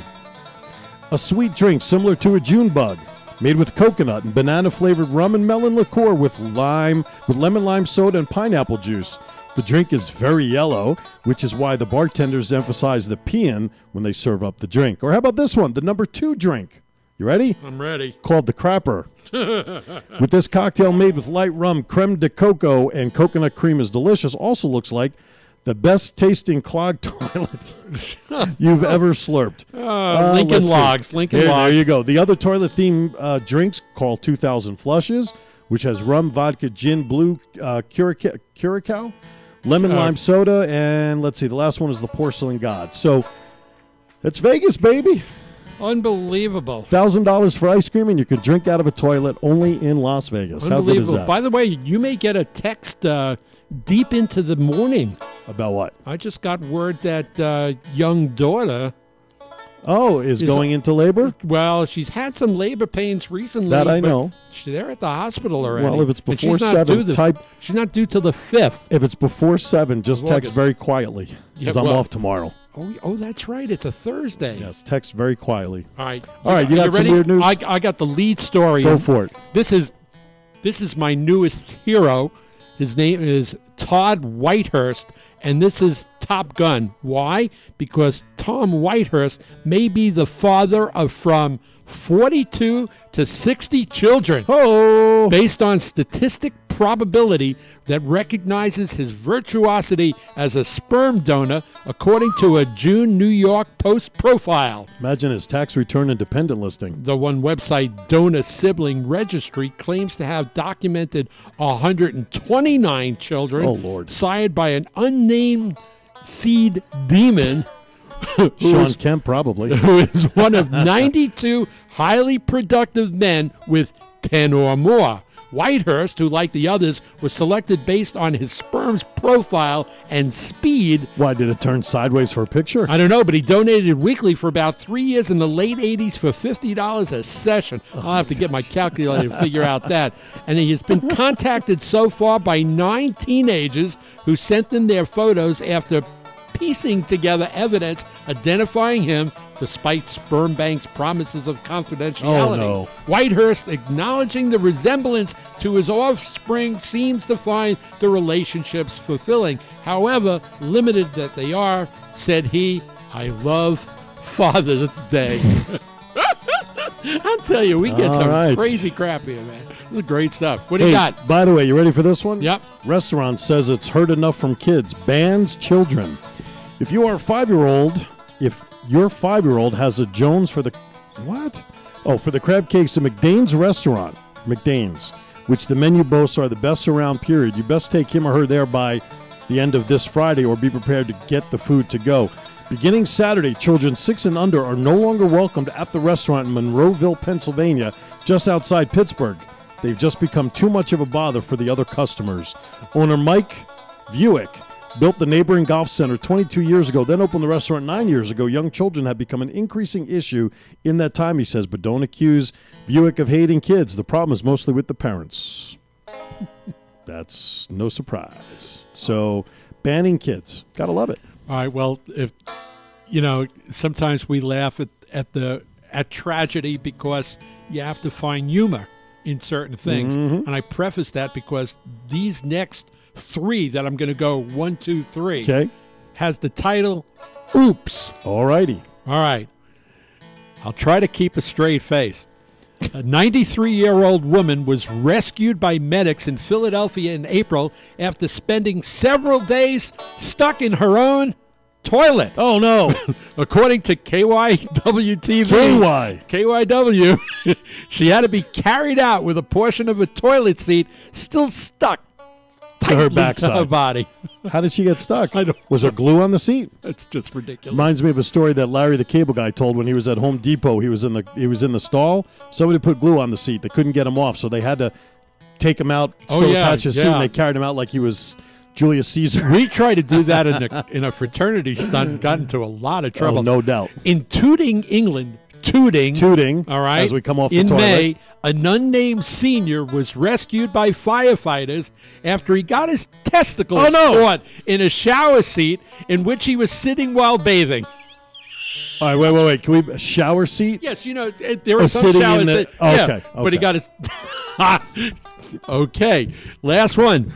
a sweet drink similar to a June bug, made with coconut and banana-flavored rum and melon liqueur with lime, with lemon lime soda and pineapple juice. The drink is very yellow, which is why the bartenders emphasize the peon when they serve up the drink. Or how about this one, the number two drink? You ready? I'm ready. Called the Crapper. With this cocktail made with light rum, creme de coco, and coconut cream is delicious. Also looks like the best tasting clogged toilet you've ever slurped. Uh, Uh, Lincoln let's see. Logs. Lincoln Here- Logs. There you go. The other toilet themed uh, drinks called two thousand Flushes, which has rum, vodka, gin, blue uh, Curaca- Curacao, lemon Uh, lime soda, and let's see, the last one is the Porcelain God. So it's Vegas, baby. Unbelievable. one thousand dollars for ice cream, and you can drink out of a toilet only in Las Vegas. How good is Unbelievable. that? By the way, you may get a text uh, deep into the morning. About what? I just got word that uh, young daughter, Oh, is Is going into labor? well, she's had some labor pains recently. That I but know. she- They're at the hospital already. Well, if it's And before she's not seven, due the- type- She's not due till the fifth. If it's before seven, just Of text August. very quietly, because Yeah, I'm well- off tomorrow. Oh, oh, that's right. It's a Thursday. Yes, text very quietly. All right. All right, you got some ready? weird news? I, I got the lead story. Go for it. This is this is my newest hero. His name is Todd Whitehurst, and this is Top Gun. Why? Because Tom Whitehurst may be the father of from forty-two to sixty children, Oh, based on statistic probability that recognizes his virtuosity as a sperm donor, according to a June New York Post profile. imagine his tax return and dependent listing. The one website, Donor Sibling Registry, claims to have documented one hundred twenty-nine children Oh, Lord. sired by an unnamed seed demon who Sean is, Kemp, probably. who is one of ninety-two highly productive men with ten or more. Whitehurst, who like the others, was selected based on his sperm's profile and speed. Why, did it turn sideways for a picture? I don't know, but he donated weekly for about three years in the late eighties for fifty dollars a session. I'll have to get my calculator to figure out that. And he has been contacted so far by nine teenagers who sent them their photos after piecing together evidence identifying him despite Sperm Bank's promises of confidentiality. Oh, no. Whitehurst, acknowledging the resemblance to his offspring, seems to find the relationships fulfilling. However, limited that they are, said he, I love Father's Day. I'll tell you, we get All some right. crazy crap here, man. This is great stuff. What do you Hey, got? by the way, you ready for this one? Yep. Restaurant says it's heard enough from kids. Bans children. If you are a five-year-old, if your five-year-old has a Jones for the what? Oh, for the crab cakes at McDane's restaurant, McDane's, which the menu boasts are the best around. Period. You best take him or her there by the end of this Friday, or be prepared to get the food to go. Beginning Saturday, children six and under are no longer welcomed at the restaurant in Monroeville, Pennsylvania, just outside Pittsburgh. They've just become too much of a bother for the other customers. Owner Mike Vuick built the neighboring golf center twenty-two years ago, then opened the restaurant nine years ago. Young children have become an increasing issue in that time, he says, but don't accuse Vuick of hating kids. The problem is mostly with the parents. That's no surprise. So, banning kids. Gotta love it. All right. Well, if you know, sometimes we laugh at, at the at tragedy because you have to find humor in certain things, Mhm. and I preface that because these next three that I'm going to go one, two, three Okay. has the title "Oops." All righty. All right. I'll try to keep a straight face. A ninety-three-year-old woman was rescued by medics in Philadelphia in April after spending several days stuck in her own toilet. Oh, no. According to K Y W T V, K Y. K Y W, she had to be carried out with a portion of a toilet seat still stuck to her tightly backside. body. How did she get stuck? I don't Was there glue on the seat? It's just ridiculous. Reminds me of a story that Larry the Cable Guy told when he was at Home Depot. He was in the he was in the stall. Somebody put glue on the seat. They couldn't get him off, so they had to take him out, Oh, still yeah, attach his seat, yeah. and they carried him out like he was Julius Caesar. We tried to do that in a, in a fraternity stunt and got into a lot of trouble. Oh, no doubt. In Tooting, England, Tooting, Tooting, all right, as we come off the in toilet. May, an unnamed senior was rescued by firefighters after he got his testicles Oh, no. caught in a shower seat in which he was sitting while bathing. All right, wait, wait, wait. Can we a shower seat? Yes, you know, it- there are Oh, some sitting in showers the- that, oh, yeah, okay, but he okay. got his. Okay, last one.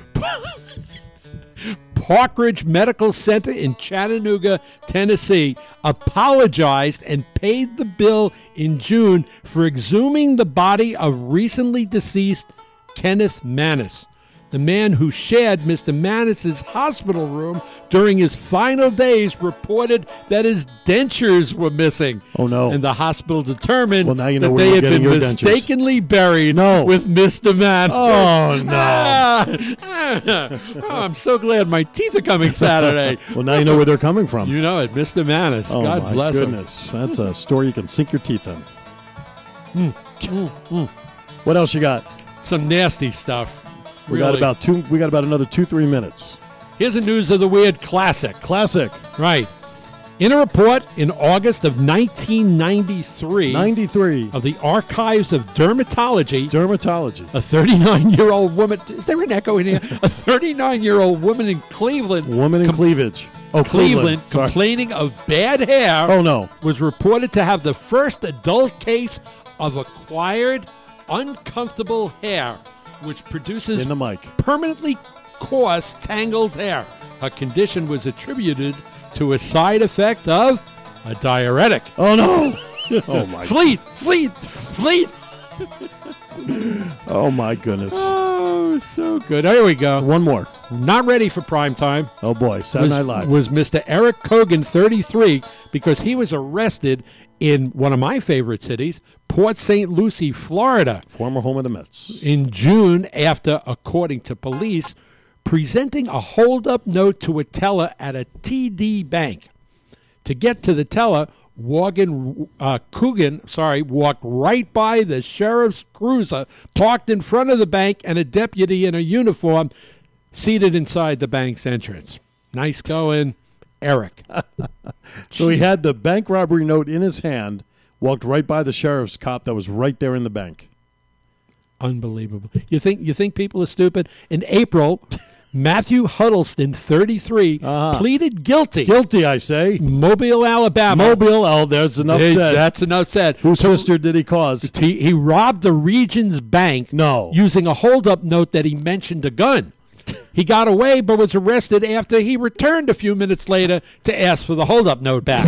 Park Ridge Medical Center in Chattanooga, Tennessee, apologized and paid the bill in June for exhuming the body of recently deceased Kenneth Manis. The man who shared Mister Manis's hospital room during his final days reported that his dentures were missing. Oh, no. And the hospispital determined Well, now you know that where they you're had getting been your dentures. mistakenly buried No. with Mister Manis. Oh, no. Ah, oh, I'm so glad my teeth are coming Saturday. Well, now you know where they're coming from. You know it, Mister Manis. oh, God my bless goodness. That's a story you can sink your teeth in. him. What else you got? Some nasty stuff. We got Really. about two. We got about another two, three minutes. Here's a News of the Weird classic. Classic. Right. In a report in August of nineteen ninety-three ninety-three. of the Archives of Dermatology, Dermatology. a thirty-nine-year-old woman. Is there an echo in here? A thirty-nine-year-old woman in Cleveland, Woman in com- cleavage. Oh, Cleveland, Sorry. complaining of bad hair. Oh, no. Was reported to have the first adult case of acquired uncomfortable hair, which produces In the mic. permanently coarse, tangled hair. Her condition was attributed to a side effect of a diuretic. Oh, no. Oh, my. Fleet, fleet, fleet. Oh, my goodness. Oh, so good. Here we go. One more. Not ready for prime time. Oh, boy. Saturday was, Night Live. was Mister Eric Kogan, thirty-three, because he was arrested in one of my favorite cities, Port Saint Lucie, Florida, Former home of the Mets. in June after, according to police, presenting a hold-up note to a teller at a T D bank. To get to the teller, Morgan uh, Coogan, sorry, walked right by the sheriff's cruiser parked in front of the bank and a deputy in a uniform seated inside the bank's entrance. Nice going, Eric. So he had the bank robbery note in his hand, walked right by the sheriff's cop that was right there in the bank. Unbelievable. You think you think people are stupid? In April, Matthew Huddleston, thirty-three, Uh-huh. pleaded guilty. Guilty, I say. Mobile, Alabama. Mobile. Oh, there's enough Hey, said. That's enough said. Whose So sister did he cause? he, he robbed the Regions Bank No. using a hold-up note that he mentioned a gun. He got away but was arrested after he returned a few minutes later to ask for the hold-up note back.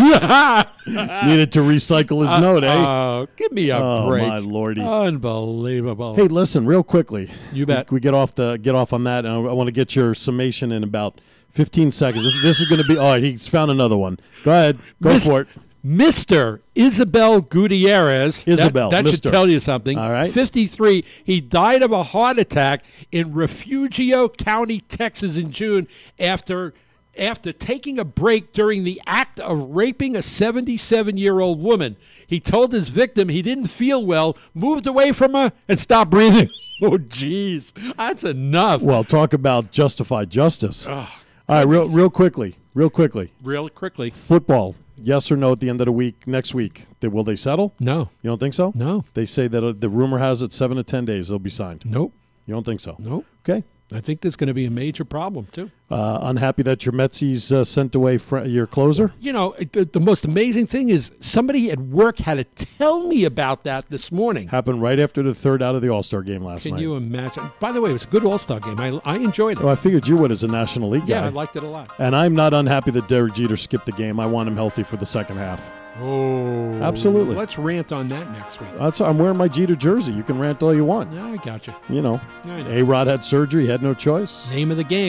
Needed to recycle his note, eh? Oh, give me a Oh, break. my lordy. Unbelievable. Hey, listen, real quickly. You bet. We, we get off the get off on that, and I, I want to get your summation in about fifteen seconds. This, this is going to be all right. He's found another one. Go ahead, go Mis- for it. Mister Isabel Gutierrez. That- Isabel, That, Mister should tell you something. All right. fifty-three. He died of a heart attack in Refugio County, Texas in June after after taking a break during the act of raping a seventy-seven-year-old woman. He told his victim he didn't feel well, moved away from her, and stopped breathing. Oh, jeez. That's enough. Well, talk about justified justice. all right, real real quickly, real quickly. Real quickly. Football. Yes or no at the end of the week, next week? They, will they settle? No. You don't think so? No. They say that uh, the rumor has it seven to ten days they'll be signed. Nope. You don't think so? Nope. Okay. I think there's going to be a major problem, too. Uh, unhappy that your Metsies uh, sent away fr- your closer? You know, the, the most amazing thing is somebody at work had to tell me about that this morning. Happened right after the third out of the All-Star game last Can night. you imagine? By the way, it was a good All-Star game. I, I enjoyed it. Well, I figured you would as a National League yeah, guy. I liked it a lot. And I'm not unhappy that Derek Jeter skipped the game. I want him healthy for the second half. Oh. Absolutely. Let's rant on that next week. That's I'm wearing my Jeter jersey. You can rant all you want. Yeah, I got you. You know, I know. A-Rod had surgery. He had no choice. Name of the game.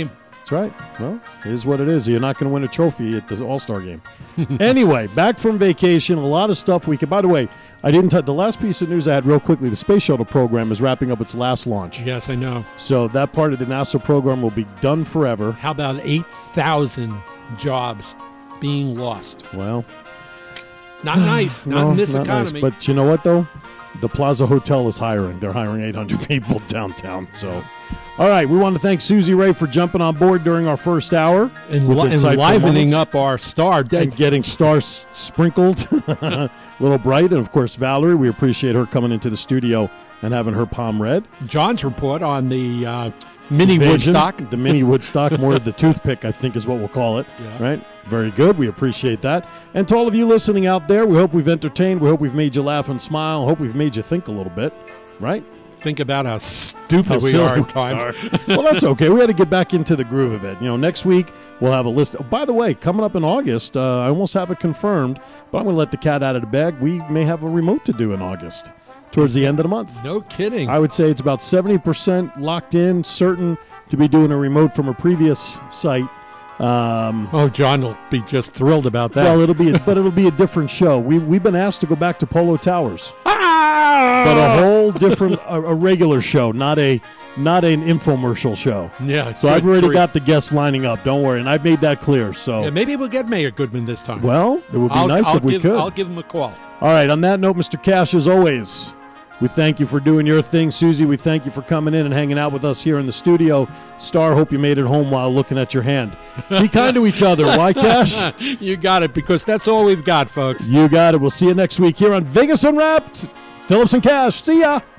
That's right. Well, it is what it is. You're not going to win a trophy at the All-Star game. Anyway, back from vacation, a lot of stuff we could. By the way, I didn't tell the last piece of news I had real quickly. The Space Shuttle program is wrapping up its last launch. Yes, I know. So that part of the NASA program will be done forever. How about eight thousand jobs being lost? Well, not nice. Not no, in this not economy. Nice. But you know what, though? The Plaza Hotel is hiring. They're hiring eight hundred people downtown. So, all right, we want to thank Susie Ray for jumping on board during our first hour. And with li- insightful enlivening moments. up our star. And getting stars sprinkled a little bright. And, of course, Valerie, we appreciate her coming into the studio and having her palm read. John's report on the uh, mini Vision, Woodstock. The mini Woodstock, more of the toothpick, I think is what we'll call it. Yeah. Right? Very good. We appreciate that. And to all of you listening out there, we hope we've entertained. We hope we've made you laugh and smile. Hope we've made you think a little bit. Right? Think about how stupid How we silly are we at times. are. Well, that's okay. We had to get back into the groove of it. You know, next week we'll have a list. Oh, by the way, coming up in August, uh, I almost have it confirmed, but I'm going to let the cat out of the bag. We may have a remote to do in August, towards the end of the month. No kidding. I would say it's about seventy percent locked in, certain to be doing a remote from a previous site. Um, oh, John will be just thrilled about that. well, it'll be, a, but it'll be a different show. We we've been asked to go back to Polo Towers, Ah! but a whole different, a, a regular show, not a not an infomercial show. Yeah. So good I've already grief. got the guests lining up. Don't worry, and I've made that clear. So Yeah, maybe we'll get Mayor Goodman this time. well, it would be I'll, nice I'll if we give, could. I'll give him a call. All right. On that note, Mister Cash, as always, we thank you for doing your thing. Susie, we thank you for coming in and hanging out with us here in the studio. Star, hope you made it home while looking at your hand. Be kind to each other. Why, Cash? You got it, because that's all we've got, folks. You got it. We'll see you next week here on Vegas Unwrapped. Phillips and Cash. See ya.